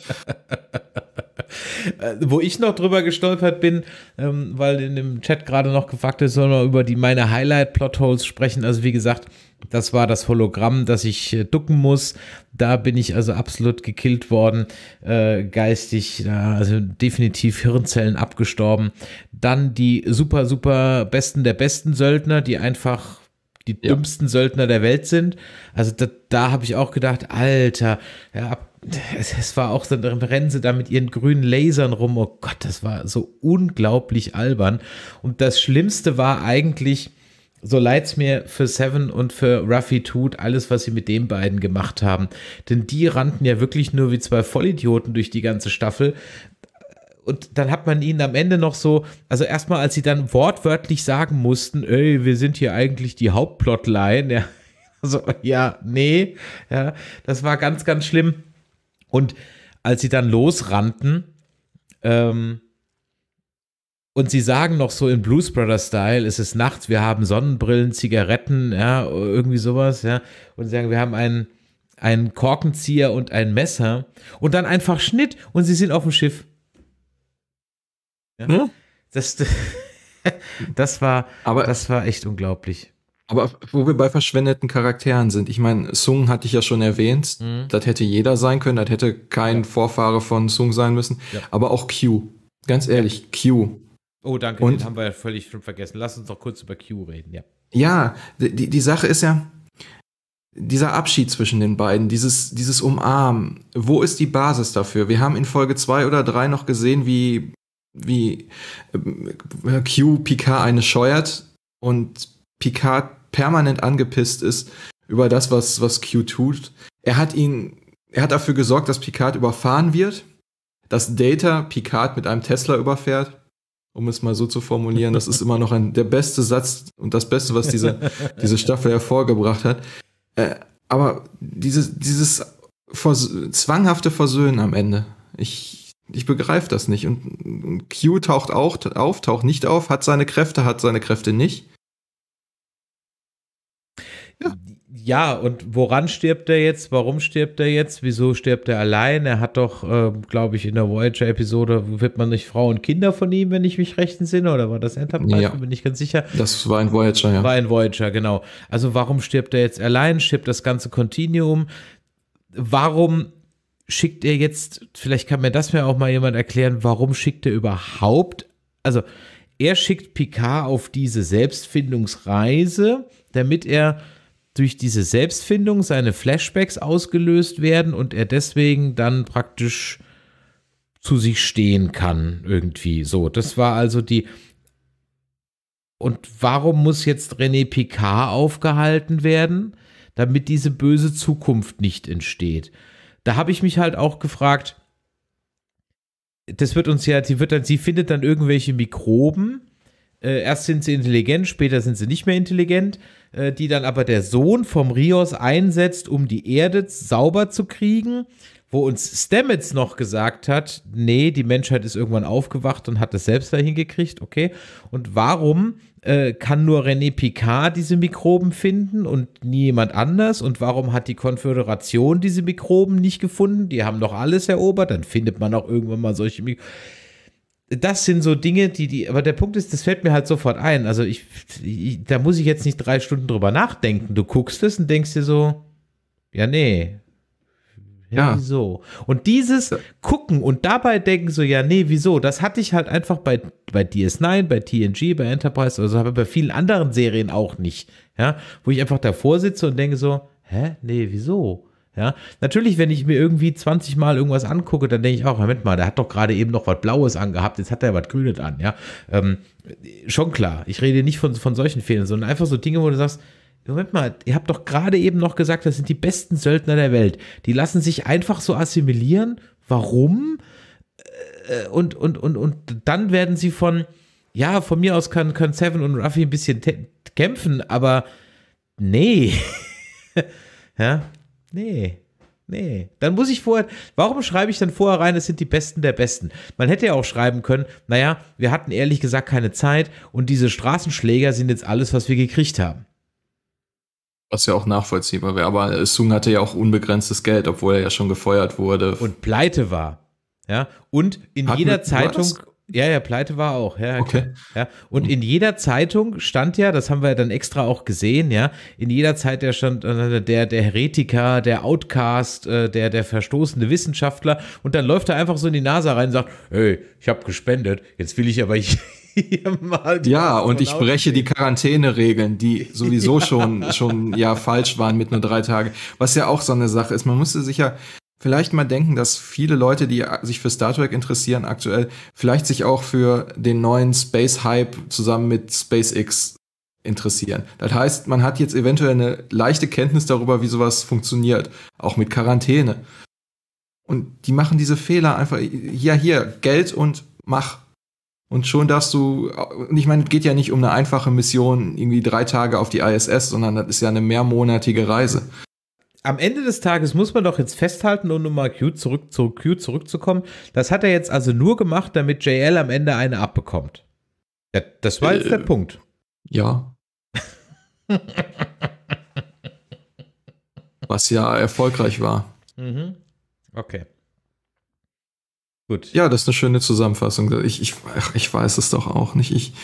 C: Wo ich noch drüber gestolpert bin, ähm, weil in dem Chat gerade noch gefragt ist, sollen wir über die meine Highlight-Plotholes sprechen. Also wie gesagt, das war das Hologramm, das ich äh, ducken muss. Da bin ich also absolut gekillt worden, äh, geistig, äh, also definitiv Hirnzellen abgestorben. Dann die super, super besten der besten Söldner, die einfach die ja. dümmsten Söldner der Welt sind. Also da, da habe ich auch gedacht, Alter, ja, ab Es, es war auch so, dann rennen sie da mit ihren grünen Lasern rum. Oh Gott, das war so unglaublich albern. Und das Schlimmste war eigentlich so leid's mir für Seven und für Ruffy tut, alles, was sie mit den beiden gemacht haben. Denn die rannten ja wirklich nur wie zwei Vollidioten durch die ganze Staffel. Und dann hat man ihnen am Ende noch so, also erstmal, als sie dann wortwörtlich sagen mussten, ey, wir sind hier eigentlich die Hauptplotline, ja, also, ja, nee, ja, das war ganz, ganz schlimm. Und als sie dann losrannten, ähm, und sie sagen noch so in Blues Brothers Style, es ist nachts, wir haben Sonnenbrillen, Zigaretten, ja, irgendwie sowas, ja, und sie sagen, wir haben einen, einen Korkenzieher und ein Messer und dann einfach Schnitt und sie sind auf dem Schiff. Ja? Hm? Das, das, war,
D: aber,
C: das war echt unglaublich.
D: Aber wo wir bei verschwendeten Charakteren sind, ich meine, Sung hatte ich ja schon erwähnt, mhm. das hätte jeder sein können, das hätte kein ja. Vorfahre von Sung sein müssen, ja. aber auch Q, ganz ehrlich, Q.
C: Oh, danke, und, den haben wir ja völlig schon vergessen. Lass uns doch kurz über Q reden, ja.
D: Ja, die, die Sache ist ja, dieser Abschied zwischen den beiden, dieses, dieses Umarmen, wo ist die Basis dafür? Wir haben in Folge zwei oder drei noch gesehen, wie, wie äh, Q Picard eine scheuert und Picard permanent angepisst ist über das, was, was Q tut. Er hat ihn, er hat dafür gesorgt, dass Picard überfahren wird, dass Data Picard mit einem Tesla überfährt, um es mal so zu formulieren. Das ist immer noch ein, der beste Satz und das Beste, was diese, diese Staffel hervorgebracht hat. Äh, aber dieses, dieses vers- zwanghafte Versöhnen am Ende, ich, ich begreife das nicht. Und, und Q taucht auch auf, taucht nicht auf, hat seine Kräfte, hat seine Kräfte nicht.
C: Ja. Ja, und woran stirbt er jetzt? Warum stirbt er jetzt? Wieso stirbt er allein? Er hat doch, äh, glaube ich, in der Voyager-Episode, wird man nicht Frau und Kinder von ihm, wenn ich mich recht entsinne? Oder war das Enterprise?
D: Ja.
C: Bin ich ganz sicher.
D: Das war in Voyager, ja.
C: War in Voyager, genau. Also warum stirbt er jetzt allein? Stirbt das ganze Kontinuum? Warum schickt er jetzt, vielleicht kann mir das mir auch mal jemand erklären, warum schickt er überhaupt, also er schickt Picard auf diese Selbstfindungsreise, damit er durch diese Selbstfindung seine Flashbacks ausgelöst werden und er deswegen dann praktisch zu sich stehen kann, irgendwie so. Das war also die. Und warum muss jetzt René Picard aufgehalten werden, damit diese böse Zukunft nicht entsteht? Da habe ich mich halt auch gefragt, das wird uns ja, sie wird dann, sie findet dann irgendwelche Mikroben. Äh, erst sind sie intelligent, später sind sie nicht mehr intelligent, äh, die dann aber der Sohn vom Rios einsetzt, um die Erde sauber zu kriegen, wo uns Stamets noch gesagt hat, nee, die Menschheit ist irgendwann aufgewacht und hat es selbst dahin gekriegt, okay. Und warum äh, kann nur René Picard diese Mikroben finden und nie jemand anders? Und warum hat die Konföderation diese Mikroben nicht gefunden? Die haben doch alles erobert, dann findet man auch irgendwann mal solche Mikroben. Das sind so Dinge, die, die, aber der Punkt ist, das fällt mir halt sofort ein. Also ich, ich, da muss ich jetzt nicht drei Stunden drüber nachdenken. Du guckst es und denkst dir so, ja, nee. Ja, ja. Wieso? Und dieses Gucken und dabei denken so, ja, nee, wieso? Das hatte ich halt einfach bei, bei D S neun, bei T N G, bei Enterprise, also aber bei vielen anderen Serien auch nicht. Ja, wo ich einfach davor sitze und denke so, hä? Nee, wieso? Ja, natürlich, wenn ich mir irgendwie zwanzig Mal irgendwas angucke, dann denke ich auch, Moment mal, der hat doch gerade eben noch was Blaues angehabt, jetzt hat er was Grünes an, ja. Ähm, schon klar, ich rede nicht von, von solchen Fehlern, sondern einfach so Dinge, wo du sagst, Moment mal, ihr habt doch gerade eben noch gesagt, das sind die besten Söldner der Welt. Die lassen sich einfach so assimilieren. Warum? Äh, und, und, und, und dann werden sie von, ja, von mir aus kann, kann Seven und Ruffy ein bisschen te- kämpfen, aber nee. Ja, nee. Nee, dann muss ich vorher, warum schreibe ich dann vorher rein, es sind die Besten der Besten? Man hätte ja auch schreiben können, naja, wir hatten ehrlich gesagt keine Zeit und diese Straßenschläger sind jetzt alles, was wir gekriegt haben.
D: Was ja auch nachvollziehbar wäre, aber Sung hatte ja auch unbegrenztes Geld, obwohl er ja schon gefeuert wurde.
C: Und pleite war, ja, und in Hat jeder mit, Zeitung... Ja, ja, pleite war auch, ja,
D: okay.
C: Ja. Und in jeder Zeitung stand ja, das haben wir ja dann extra auch gesehen, ja, in jeder Zeitung stand äh, der, der Heretiker, der Outcast, äh, der, der verstoßene Wissenschaftler und dann läuft er einfach so in die NASA rein und sagt, hey, ich habe gespendet, jetzt will ich aber hier mal...
D: Ja, und ich breche die Quarantäneregeln, die sowieso ja. schon, schon ja falsch waren mit nur drei Tagen, was ja auch so eine Sache ist. Man musste sich ja vielleicht mal denken, dass viele Leute, die sich für Star Trek interessieren aktuell, vielleicht sich auch für den neuen Space-Hype zusammen mit SpaceX interessieren. Das heißt, man hat jetzt eventuell eine leichte Kenntnis darüber, wie sowas funktioniert, auch mit Quarantäne. Und die machen diese Fehler einfach, ja, hier, Geld und mach. Und schon darfst du, und ich meine, es geht ja nicht um eine einfache Mission, irgendwie drei Tage auf die I S S, sondern das ist ja eine mehrmonatige Reise.
C: Am Ende des Tages muss man doch jetzt festhalten, um nochmal Q zurück zu Q zurückzukommen. Das hat er jetzt also nur gemacht, damit J L am Ende eine abbekommt. Ja, das war jetzt äh, der Punkt.
D: Ja. Was ja erfolgreich war.
C: Mhm. Okay. Gut.
D: Ja, das ist eine schöne Zusammenfassung. Ich, ich, ich weiß es doch auch nicht. Ich.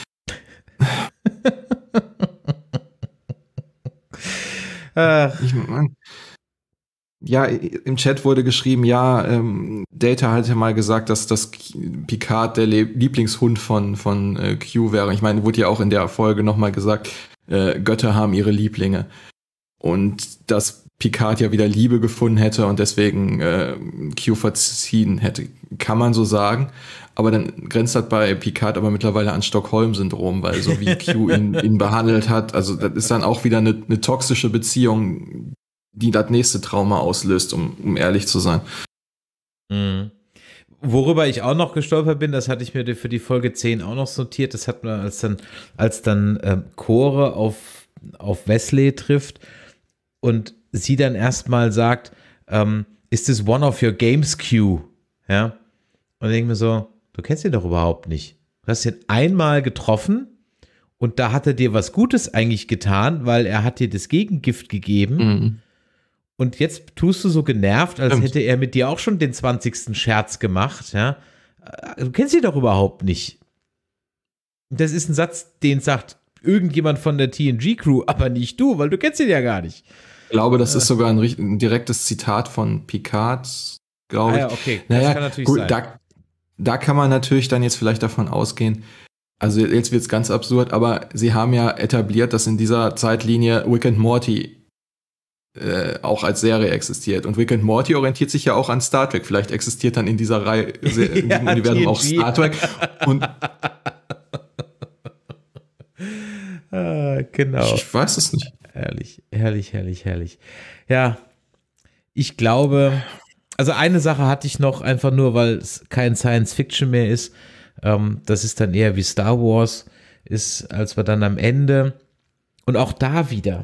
D: ich mein, ja, im Chat wurde geschrieben, ja, ähm, Data hat ja mal gesagt, dass das Picard der Le- Lieblingshund von, von äh, Q wäre. Ich meine, wurde ja auch in der Folge nochmal gesagt, äh, Götter haben ihre Lieblinge. Und dass Picard ja wieder Liebe gefunden hätte und deswegen äh, Q verziehen hätte. Kann man so sagen. Aber dann grenzt das bei Picard aber mittlerweile an Stockholm-Syndrom, weil so wie Q ihn, ihn behandelt hat, also das ist dann auch wieder eine, eine toxische Beziehung, die das nächste Trauma auslöst, um, um ehrlich zu sein.
C: Mhm. Worüber ich auch noch gestolpert bin, das hatte ich mir für die Folge zehn auch noch notiert, das hat man, als dann, als dann ähm, Kore auf, auf Wesley trifft und sie dann erstmal sagt, ähm, ist this one of your games, Q? Ja. Und ich denke mir so, du kennst ihn doch überhaupt nicht. Du hast ihn einmal getroffen und da hat er dir was Gutes eigentlich getan, weil er hat dir das Gegengift gegeben.
D: Mhm.
C: Und jetzt tust du so genervt, als
D: Stimmt.
C: hätte er mit dir auch schon den zwanzigsten Scherz gemacht. Ja? Du kennst ihn doch überhaupt nicht. Das ist ein Satz, den sagt irgendjemand von der T N G-Crew, aber nicht du, weil du kennst ihn ja gar nicht.
D: Ich glaube, das ist sogar ein, ein direktes Zitat von Picard, glaube ich.
C: Ah ja, okay.
D: Naja,
C: das kann natürlich
D: gut,
C: sein.
D: Da, da kann man natürlich dann jetzt vielleicht davon ausgehen, also jetzt wird es ganz absurd, aber sie haben ja etabliert, dass in dieser Zeitlinie Rick and Morty äh, auch als Serie existiert. Und Rick and Morty orientiert sich ja auch an Star Trek. Vielleicht existiert dann in dieser Reihe, in
C: Ja,
D: diesem Universum
C: T N G.
D: auch Star Trek. Und
C: ah, genau.
D: ich weiß es nicht.
C: Herrlich, herrlich, herrlich, herrlich. Ja, ich glaube, also eine Sache hatte ich noch, einfach nur, weil es kein Science-Fiction mehr ist. Ähm, das ist dann eher wie Star Wars ist, als wir dann am Ende. Und auch da wieder.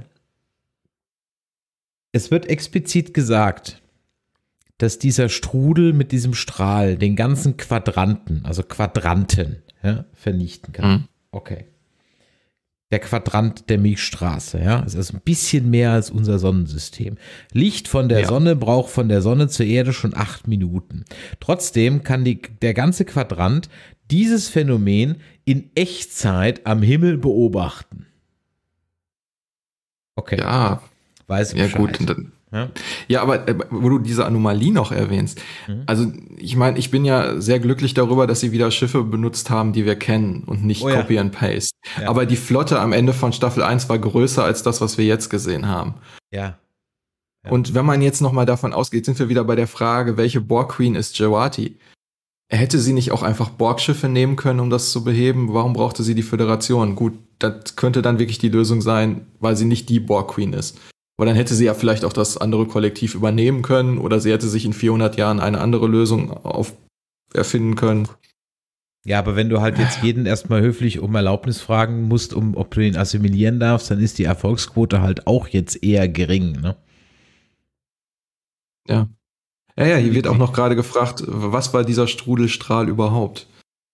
C: Es wird explizit gesagt, dass dieser Strudel mit diesem Strahl den ganzen Quadranten, also Quadranten, ja, vernichten kann.
D: Mhm.
C: Okay. Der Quadrant der Milchstraße, ja, es ist ein bisschen mehr als unser Sonnensystem. Licht von der
D: Ja.
C: Sonne braucht von der Sonne zur Erde schon acht Minuten. Trotzdem kann die, der ganze Quadrant dieses Phänomen in Echtzeit am Himmel beobachten. Okay.
D: Ja,
C: Weiß
D: ja
C: Bescheid.
D: gut. Und dann,
C: Ja?
D: ja, aber äh, wo du diese Anomalie noch erwähnst,
C: Mhm.
D: also ich meine, ich bin ja sehr glücklich darüber, dass sie wieder Schiffe benutzt haben, die wir kennen und nicht
C: Oh ja.
D: Copy and Paste.
C: Ja.
D: Aber die Flotte am Ende von Staffel eins war größer als das, was wir jetzt gesehen haben.
C: Ja. Ja.
D: Und wenn man jetzt nochmal davon ausgeht, sind wir wieder bei der Frage, welche Borg Queen ist Jawati? Hätte sie nicht auch einfach Borg-Schiffe nehmen können, um das zu beheben? Warum brauchte sie die Föderation? Gut, das könnte dann wirklich die Lösung sein, weil sie nicht die Borg Queen ist. Aber dann hätte sie ja vielleicht auch das andere Kollektiv übernehmen können oder sie hätte sich in vierhundert Jahren eine andere Lösung auf erfinden können.
C: Ja, aber wenn du halt jetzt jeden erstmal höflich um Erlaubnis fragen musst, um, ob du ihn assimilieren darfst, dann ist die Erfolgsquote halt auch jetzt eher gering, ne?
D: Ja. Ja, ja, hier wird auch noch gerade gefragt, was war dieser Strudelstrahl überhaupt?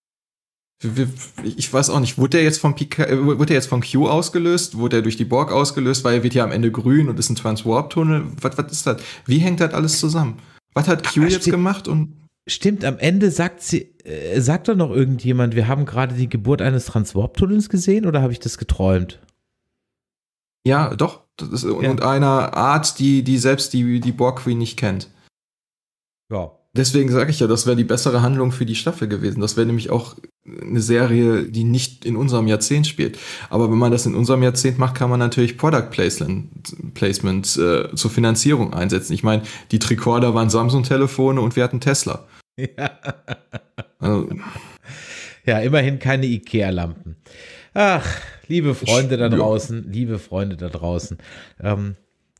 D: Ich weiß auch nicht, wurde der jetzt vom Pika, wurde der jetzt von Q ausgelöst? Wurde er durch die Borg ausgelöst? Weil er wird ja am Ende grün und ist ein Transwarp-Tunnel. Was, was ist das? Wie hängt das alles zusammen? Was hat Q
C: Ah,
D: jetzt
C: stimmt.
D: gemacht? Und
C: Stimmt, am Ende sagt sie, äh, sagt doch noch irgendjemand, wir haben gerade die Geburt eines Transwarp-Tunnels gesehen oder habe ich das geträumt?
D: ja, doch. Das ist,
C: Ja.
D: Und einer Art, die, die selbst die, die Borg Queen nicht kennt.
C: Ja.
D: Deswegen sage ich ja, das wäre die bessere Handlung für die Staffel gewesen. Das wäre nämlich auch eine Serie, die nicht in unserem Jahrzehnt spielt. Aber wenn man das in unserem Jahrzehnt macht, kann man natürlich Product Placement, Placement äh, zur Finanzierung einsetzen. Ich meine, die Tricorder waren Samsung-Telefone und wir hatten Tesla.
C: Ja.
D: Also,
C: Ja, immerhin keine Ikea-Lampen. Ach, liebe Freunde da draußen, liebe Freunde da draußen. Ähm,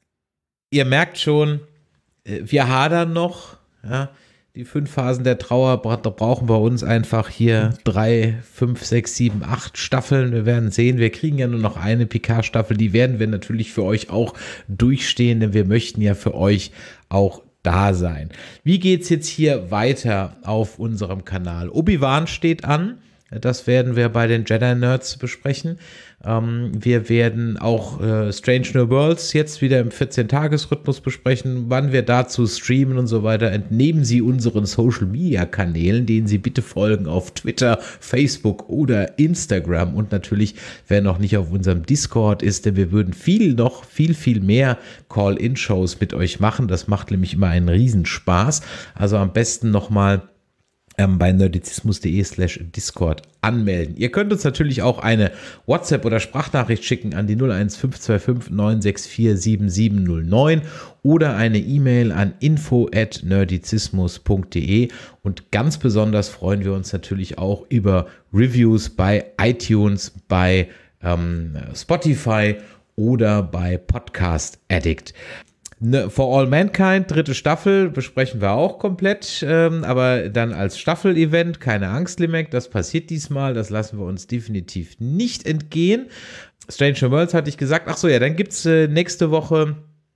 C: ihr merkt schon, wir hadern noch, ja. Die fünf Phasen der Trauer brauchen bei uns einfach hier drei, fünf, sechs, sieben, acht Staffeln. Wir werden sehen, wir kriegen ja nur noch eine Picard-Staffel. Die werden wir natürlich für euch auch durchstehen, denn wir möchten ja für euch auch da sein. Wie geht's jetzt hier weiter auf unserem Kanal? Obi-Wan steht an. Das werden wir bei den Jedi-Nerds besprechen. Ähm, wir werden auch äh, Strange New Worlds jetzt wieder im vierzehn-Tages-Rhythmus besprechen. Wann wir dazu streamen und so weiter, entnehmen Sie unseren Social-Media-Kanälen, denen Sie bitte folgen auf Twitter, Facebook oder Instagram. Und natürlich, wer noch nicht auf unserem Discord ist, denn wir würden viel noch, viel, viel mehr Call-In-Shows mit euch machen. Das macht nämlich immer einen Riesenspaß. Also am besten nochmal Ähm, bei nerdizismus.de slash Discord anmelden. Ihr könnt uns natürlich auch eine WhatsApp oder Sprachnachricht schicken an die null eins fünf zwei fünf neun sechs vier sieben sieben null neun oder eine E-Mail an info at nerdizismus punkt de und ganz besonders freuen wir uns natürlich auch über Reviews bei iTunes, bei ähm, Spotify oder bei Podcast Addict. For All Mankind, dritte Staffel, besprechen wir auch komplett, ähm, aber dann als Staffel-Event, keine Angst, Limek, das passiert diesmal, das lassen wir uns definitiv nicht entgehen. Strange New Worlds hatte ich gesagt, ach so, ja, dann gibt es äh, nächste Woche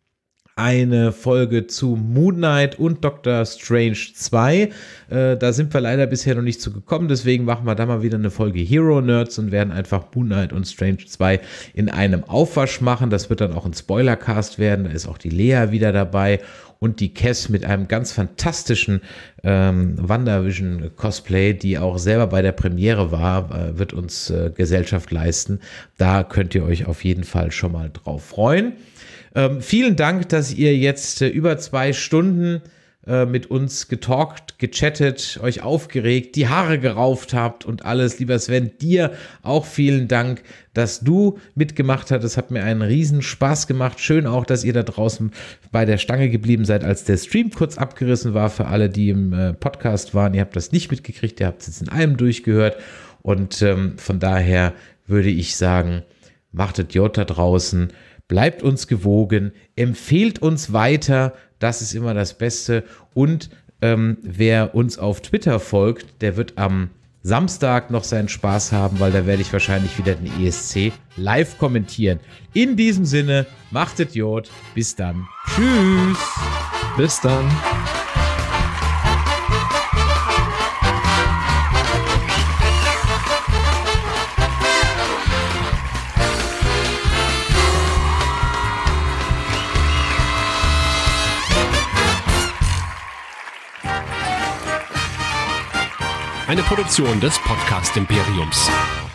C: eine Folge zu Moon Knight und Doctor Strange zwei. Äh, da sind wir leider bisher noch nicht zu gekommen, deswegen machen wir da mal wieder eine Folge Hero Nerds und werden einfach Moon Knight und Strange zwei in einem Aufwasch machen. Das wird dann auch ein Spoilercast werden, da ist auch die Lea wieder dabei und die Cass mit einem ganz fantastischen ähm, WandaVision-Cosplay, die auch selber bei der Premiere war, äh, wird uns äh, Gesellschaft leisten. Da könnt ihr euch auf jeden Fall schon mal drauf freuen. Ähm, vielen Dank, dass ihr jetzt äh, über zwei Stunden äh, mit uns getalkt, gechattet, euch aufgeregt, die Haare gerauft habt und alles. Lieber Sven, dir auch vielen Dank, dass du mitgemacht hast. Es hat mir einen riesen Spaß gemacht. Schön auch, dass ihr da draußen bei der Stange geblieben seid, als der Stream kurz abgerissen war. Für alle, die im äh, Podcast waren, ihr habt das nicht mitgekriegt, ihr habt es jetzt in allem durchgehört. Und ähm, von daher würde ich sagen, macht Idiot da draußen. Bleibt uns gewogen, empfehlt uns weiter, das ist immer das Beste. Und ähm, wer uns auf Twitter folgt, der wird am Samstag noch seinen Spaß haben, weil da werde ich wahrscheinlich wieder den E S C live kommentieren. In diesem Sinne, macht Idiot, bis dann. Tschüss.
D: Bis dann.
A: Eine Produktion des Podcast Imperiums.